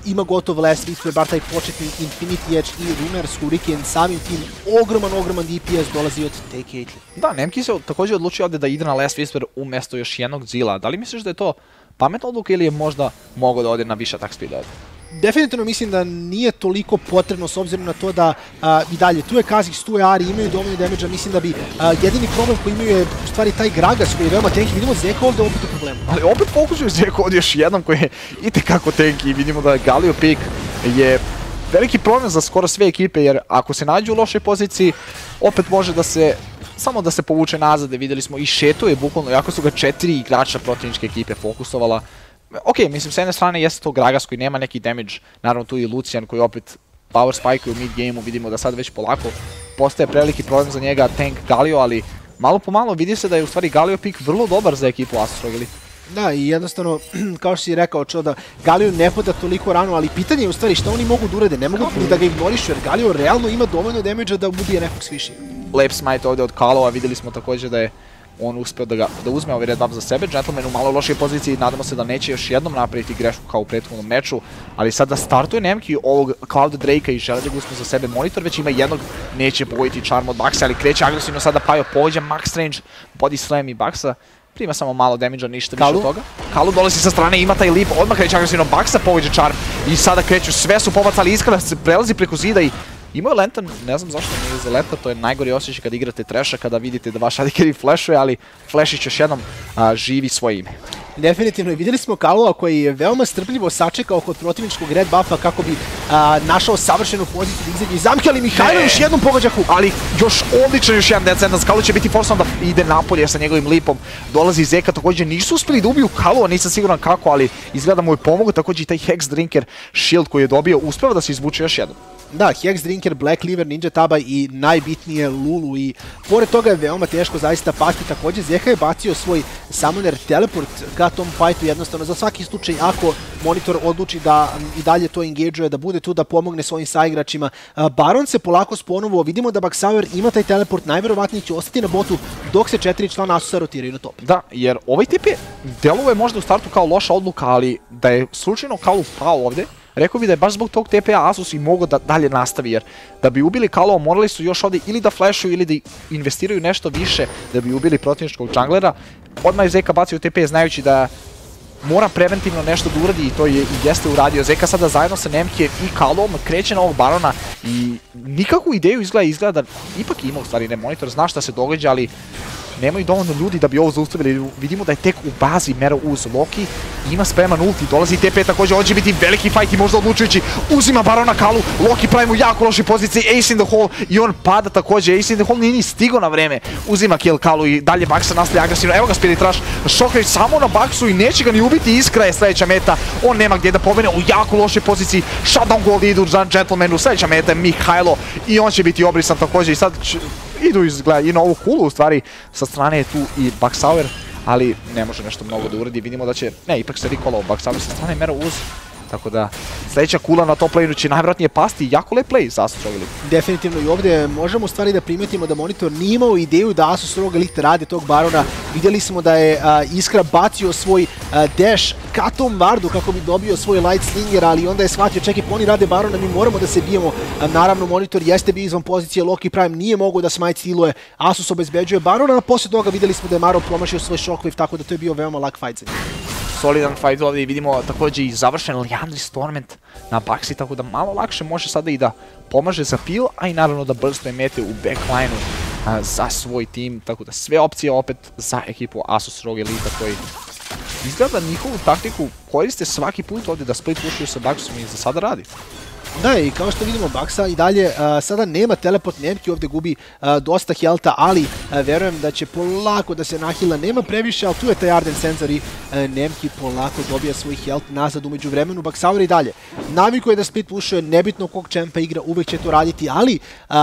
ima gotov last hit, to je bar taj početni Infinity Edge i Runners Hurricane, samim tim ogroman DPS dolazi od te Caitlyn. Da, Nemki se također odlučio ovdje da ide na Last Whisper umjesto još jednog Zilla. Da li misliš da je to pametna odluka ili je možda mogao da ode na više attack speeda? Definitivno mislim da nije toliko potrebno s obzirom na to da i dalje tu je Kha'Zix, tu je Ahri, imaju dovoljno damage-a, mislim da bi jedini problem koji imaju je u stvari taj Gragas koji je veoma tanky, vidimo Zeka ovdje opet u problemu. Ali opet fokusuju Zeka ovdje još jednom koji je itekako tanky i vidimo da Galio pick je veliki problem za skoro sve ekipe jer ako se nađu u lošoj poziciji opet može da se samo da se povuče nazad, vidjeli smo i šetuje bukvalno, jako su ga 4 igrača protivničke ekipe fokusovala. Ok, mislim, s jedne strane jeste to Gragas koji nema neki damage, naravno tu i Lucian koji opet power spike u mid gameu, vidimo da sad već polako postaje preveliki problem za njega tank Galio, ali malo po malo vidi se da je u stvari Galio pick vrlo dobar za ekipu Asus ROG Elite. Da, i jednostavno, kao što si rekao, da Galio ne pada toliko rano, ali pitanje je u stvari šta oni mogu da urade, ne mogu ni da ga ignorišu, jer Galio realno ima dovoljno damage-a da ubije nekog s više. Lep smite ovdje od Kalova, vidjeli smo također da je on uspio da uzme ovaj red buff za sebe. Gentleman u malo lošoj poziciji, nadamo se da neće još jednom napraviti grešku kao u prethodnom meču, ali sad da startuje Nemki ovog Cloud Drakea i žele da ga uzme za sebe monitor, već ima jednog, neće pogoditi charm od Bucksa, ali kreće agresivno sada Pajo, pođe max range, body slam i Bucksa, prima samo malo damage-a, ništa više od toga. Kalu dolazi sa strane, ima taj leap, odmah kreće agresivno Bucksa, pođe charm i sada kreću, sve su pobacali, Iskra se prelazi preko zida i imao je Lantern, ne znam zašto nije zaleta, to je najgori osjećaj kad igrate Thrasha, kada vidite da vaš AD carry flashuje, ali Flashić još jednom živi svoje ime. Definitivno, i vidjeli smo Kalova koji je veoma strpljivo sačekao kod protivničkog red buffa kako bi našao savršenu poziciju da izađe iz zamke, ali Mihajlo još jednom pogađa hook. Ali još odličan još jedan dead sentence, Kalu će biti forsan da ide napolje sa njegovim lipom, dolazi Zeka, također nisu uspjeli da ubiju Kalova, nisam siguran kako, ali izgleda mu je pomogu, također i taj Hex Drinker shield koji je dobio, uspeva da se izvuče još jednom. Da, Hex Drinker, Black Cleaver, Ninja Taba i najbitnije Lulu i pored toga je veoma teško zaista pasti. Također Zeka je bacio svoj summoner teleport ka tom fightu jednostavno za svaki slučaj ako monitor odluči da i dalje to engageuje, da bude tu da pomogne svojim saigračima. Baron se polako sponovo, vidimo da Baxauer ima taj teleport, najverovatnije će ostati na botu dok se 4 člana Asusa rotiraju na top. Da, jer ovaj tip je deluje možda u startu kao loša odluka, ali da je slučajno Kalu pao ovdje, rekao bi da je baš zbog tog TPA Asus i mogao da dalje nastavi, jer da bi ubili Kalova morali su još ovdje ili da flashuju ili da investiraju nešto više da bi ubili protivničkog junglera. Odmah je Zeka bacio TP znajući da mora preventivno nešto da uradi i to je i jeste uradio. Zeka sada zajedno sa Nemkijem i Kalovom kreće na ovog Barona i nikakvu ideju izgleda da ipak ima u stvari ne monitor, zna šta se događa, ali nemaju dovoljno ljudi da bi ovo zaustavili. Vidimo da je tek u bazi Mero uz Loki, ima spreman ulti, dolazi TP također, ovo će biti veliki fight i možda odlučujući, uzima Barona Kalu, Loki pravi mu jako loši poziciji, Ace in the hole i on pada također, Ace in the hole nije ni stigao na vreme, uzima kill Kalu i dalje Bucksa nastavlja agresivno, evo ga Spirit Rush, Shockrage samo na Bucksu i neće ga ni ubiti, Iskra je sljedeća meta, on nema gdje da pobene u jako lošoj poziciji, shutdown gold idu za Gentlemanu, sljedeća meta je Mihajlo i on će biti obrisan također i sad idu i na ovu kulu u stvari, sa strane je tu i Baxauer, ali ne može nešto mnogo da uradi, vidimo da će, ne, ipak se recallao Baxauer sa strane Mero uz, tako da sljedeća kula na top laneu će najvjerojatnije pasti, jako lep play za Asus ROG Elite. Definitivno i ovdje možemo u stvari da primetimo da monitor nije imao ideju da Asus ROG Elite rade tog Barona, vidjeli smo da je Iskra bacio svoj dash ka tom Vardu kako bi dobio svoj light slinger, ali onda je shvatio čekaj, oni rade Barona, mi moramo da se bijemo. Naravno, monitor jeste bio izvan pozicije, Loki Prime nije mogao da smite stealuje, Asus obezbeđuje Barona, a poslije toga vidjeli smo da je Maro promašio svoj shockwave, tako da to je bio veoma lak fight za njih. Solidan fight ovdje i vidimo također i završen Liandry's Torment na Baxi, tako da malo lakše može sada i da pomaže za pil, a i naravno da burstuje mete u backline-u za svoj tim, tako da sve opcije opet za ekipu Asus ROG Elite koji izgleda njihovu taktiku koriste svaki put ovdje da split pushuju sa Bucksom i za sada radi. Da, i kao što vidimo Bucksa i dalje sada nema teleport, Nemki ovdje gubi dosta healtha, ali verujem da će polako da se nahila, nema previše, ali tu je taj Ardent Sensor i Nemki polako dobija svoj health nazad umeđu vremenu. Baxauer i dalje naviku je da split pushuje, nebitno kog čempa igra, uvek će to raditi, ali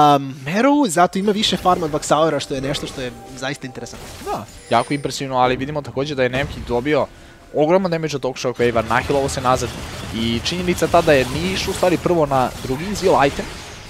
Mero zato ima više farma od Baxauera, što je nešto što je zaista interesantno. Da, jako impresivno, ali vidimo također da je Nemki dobio ogroman damage od tog Shockwave-a, nahilovo se nazad i činjenica tada je nije išao u stvari prvo na drugi Zil item.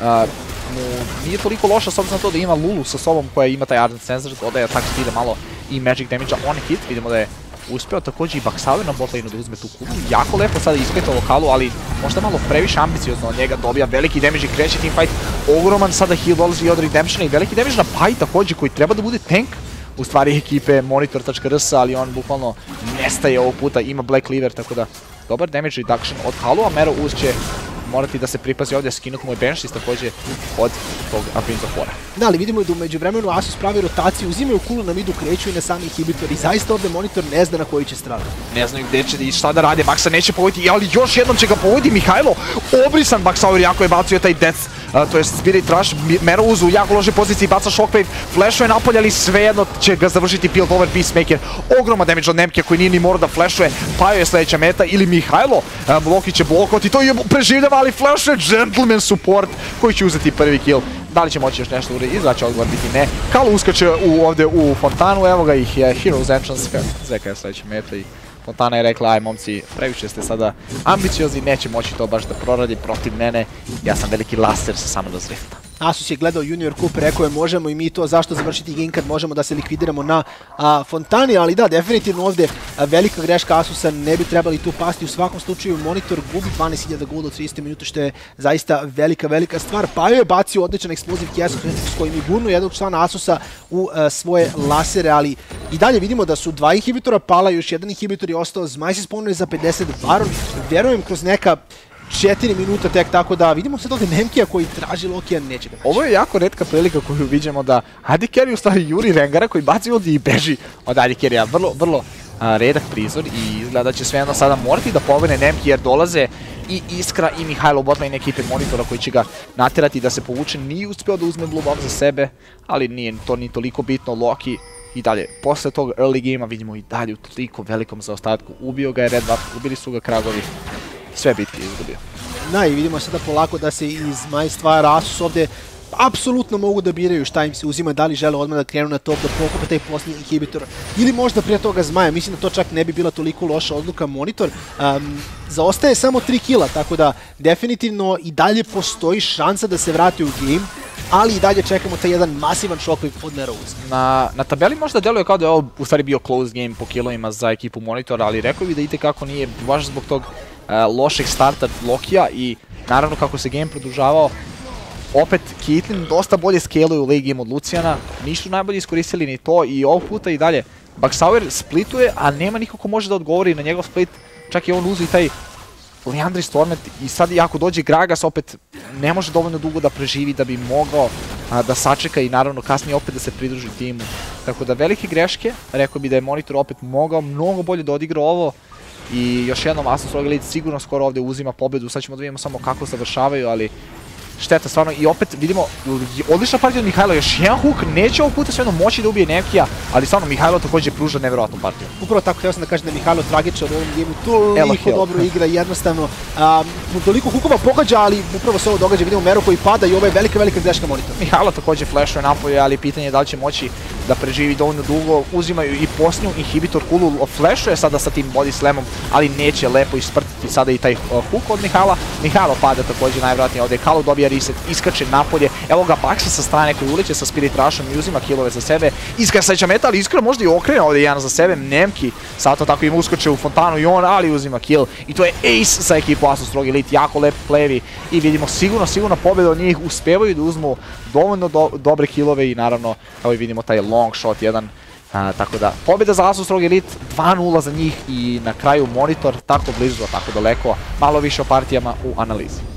Nije toliko loša s obzirom na to da ima Lulu sa sobom koja ima taj Ardent Sensor, dodaje attack speed malo i magic damage on hit. Vidimo da je uspeo također i Baxauer na botlaneu da uzme tu kulu. Jako lepo sada ispetao lokalu, ali možda malo previše ambiciozno od njega, dobija veliki damage i kreće teamfight, ogroman sada heal dolazi od Redemptiona i veliki damage na Pai također koji treba da bude tank u stvari ekipe Monitor.rs, ali on bukvalno nestaje ovog puta, ima Black Cleaver, tako da dobar damage reduction od Halu, a Mero Uz će morati da se pripazi ovdje, skinut mu je Banshees također od tog Prince of War-a. Da, ali vidimo da umeđu vremenu Asus pravi rotaciju, uzimaju kulu na midu, kreću i na sami inhibitor i zaista ovdje Monitor ne zna na koji će stranu. Ne znaju gdje će i šta da rade, Baksa neće pogoditi, ali još jednom će ga pogoditi Mihajlo. Obrisan Baksaur jako je bacio taj Death, to je Spirit Rush, Mero Uz u jako ložoj poziciji, baca Shockwave, flashuje napolje, ali svejedno će ga završiti Pilled Over Peacemaker. Ogroman damage od Nemke koji nije ni morao da flashuje, Pajo je sljedeća meta ili Mihajlo, Bloki će blokovati, to je preživljava, ali flashuje Gentleman support koji će uzeti prvi kill. Da li će moći još nešto uraditi? Izraća odgovor biti ne. Kalu uskače ovdje u Fontanu, evo ga ih je Heroes Entrance, Zeka je sljedeća meta i Fontana je rekla, aj momci, previše ste sada ambiciozni, neće moći to baš da proradi protiv mene, ja sam veliki laser sa Summoners Rifta. Asus je gledao Junior Cup, rekao je možemo i mi to, zašto završiti game kad možemo da se likvidiramo na Fontani, ali da, definitivno ovdje velika greška Asusa, ne bi trebali tu pasti, u svakom slučaju Monitor gubi 12.000 golda u 30 minuta, što je zaista velika stvar. Pajo je bacio odličan eksploziv Kjesu s kojim je gurnuo jednog člana Asusa u svoje lasere, ali i dalje vidimo da su 2 inhibitora pala, još jedan inhibitor je ostao, Zmaj se spomnio za 50, Baron, verujem kroz neka 4 minuta tek, tako da vidimo sad ovdje Nemkija koji traži Lokija, neće ga naći. Ovo je jako retka prilika koju vidimo da AD Carry u stvari juri Rengara koji baci ovdje i beži od AD Carrya. Vrlo redak prizor i izgleda da će svejedno sada morati da pobene Nemki jer dolaze i Iskra i Mihajlo botlane ekipe Monitora koji će ga natjerati da se povuče. Nije uspio da uzme Blue Bomb za sebe, ali nije to ni toliko bitno. Loki i dalje, posle tog early game-a vidimo i dalje u toliko velikom zaostatku. Ubio ga je Red Buff, ubili su ga Kragovi. Sve bitke izgubio. Da, i vidimo sada polako da se iz Zmaj stvara. Asus ovdje apsolutno mogu da biraju šta im se uzima, da li žele odmah da krenu na top, da pokupe taj posljednji inhibitor ili možda prije toga Zmaja. Mislim da to čak ne bi bila toliko loša odluka. Monitor zaostaje samo 3 kila, tako da definitivno i dalje postoji šansa da se vrati u game, ali i dalje čekamo taj jedan masivan Shockwave od Mero Uz. Na tabeli možda deluje kao da je ovo u stvari bio close game po kilovima za ekipu Monitora, ali rekao bi da itekako nije, baš zbog tog lošeg starta Lokija i naravno kako se game produžavao, opet Caitlyn dosta bolje scaluju late game od Luciana, nisu najbolje iskoristili ni to i ovog puta i dalje. Baksaur splituje, a nema niko ko može da odgovori na njegov split, čak i on uzu i taj Liandry Stormet i sad i ako dođe Gragas opet ne može dovoljno dugo da preživi da bi mogao da sačeka i naravno kasnije opet da se pridruži timu. Tako da velike greške, rekao bi da je Monitor opet mogao mnogo bolje da odigra ovo i još jednom Asus Rogue Elite sigurno skoro ovdje uzima pobedu, sad ćemo da vidimo samo kako završavaju, ali šteta stvarno i opet vidimo odlična partija od Mihajla, još jedan hook, neće ovog puta svejedno moći da ubije Nemkija, ali stvarno Mihajlo također pruža nevjerojatnu partiju. Upravo tako, htio sam da kažem da je Mihajlo tragičan u ovom gemu, toliko dobro igra, jednostavno toliko hookova pogađa, ali upravo se ovo događa, vidimo Mero koji pada i ovo je velika greška Monitora. Mihajlo također flashuje napolje, ali pitanje je da li će moći da preživi dovoljno dugo, uzimaju i posljednju inhibitor kulu, flashuje sada sa tim body slamom, ali neće lepo isprtiti sada i taj hook od Mihajla. Mihajlo pada također najvjerojatnije ovdje, Kalu dobija reset, iskače napolje, evo ga Baksa sa strane koji uleće sa Spirit Rushom i uzima killove za sebe, Iskra sledeća meta, ali Iskra možda i okrene ovdje jedan za sebe, Nemki sad to tako im uskače u Fontanu i on, ali uzima kill i to je ace za ekipu Asus Rogue Elite, jako lep playevi i vidimo sigurno pobjeda od njih, uspevaju da uzmu dovoljno dobre killove i naravno evo i vidimo taj long shot jedan. Tako da, pobjeda za Asus Rogue Elite, 2-0 za njih i na kraju Monitor tako blizu, tako daleko, malo više o partijama u analizi.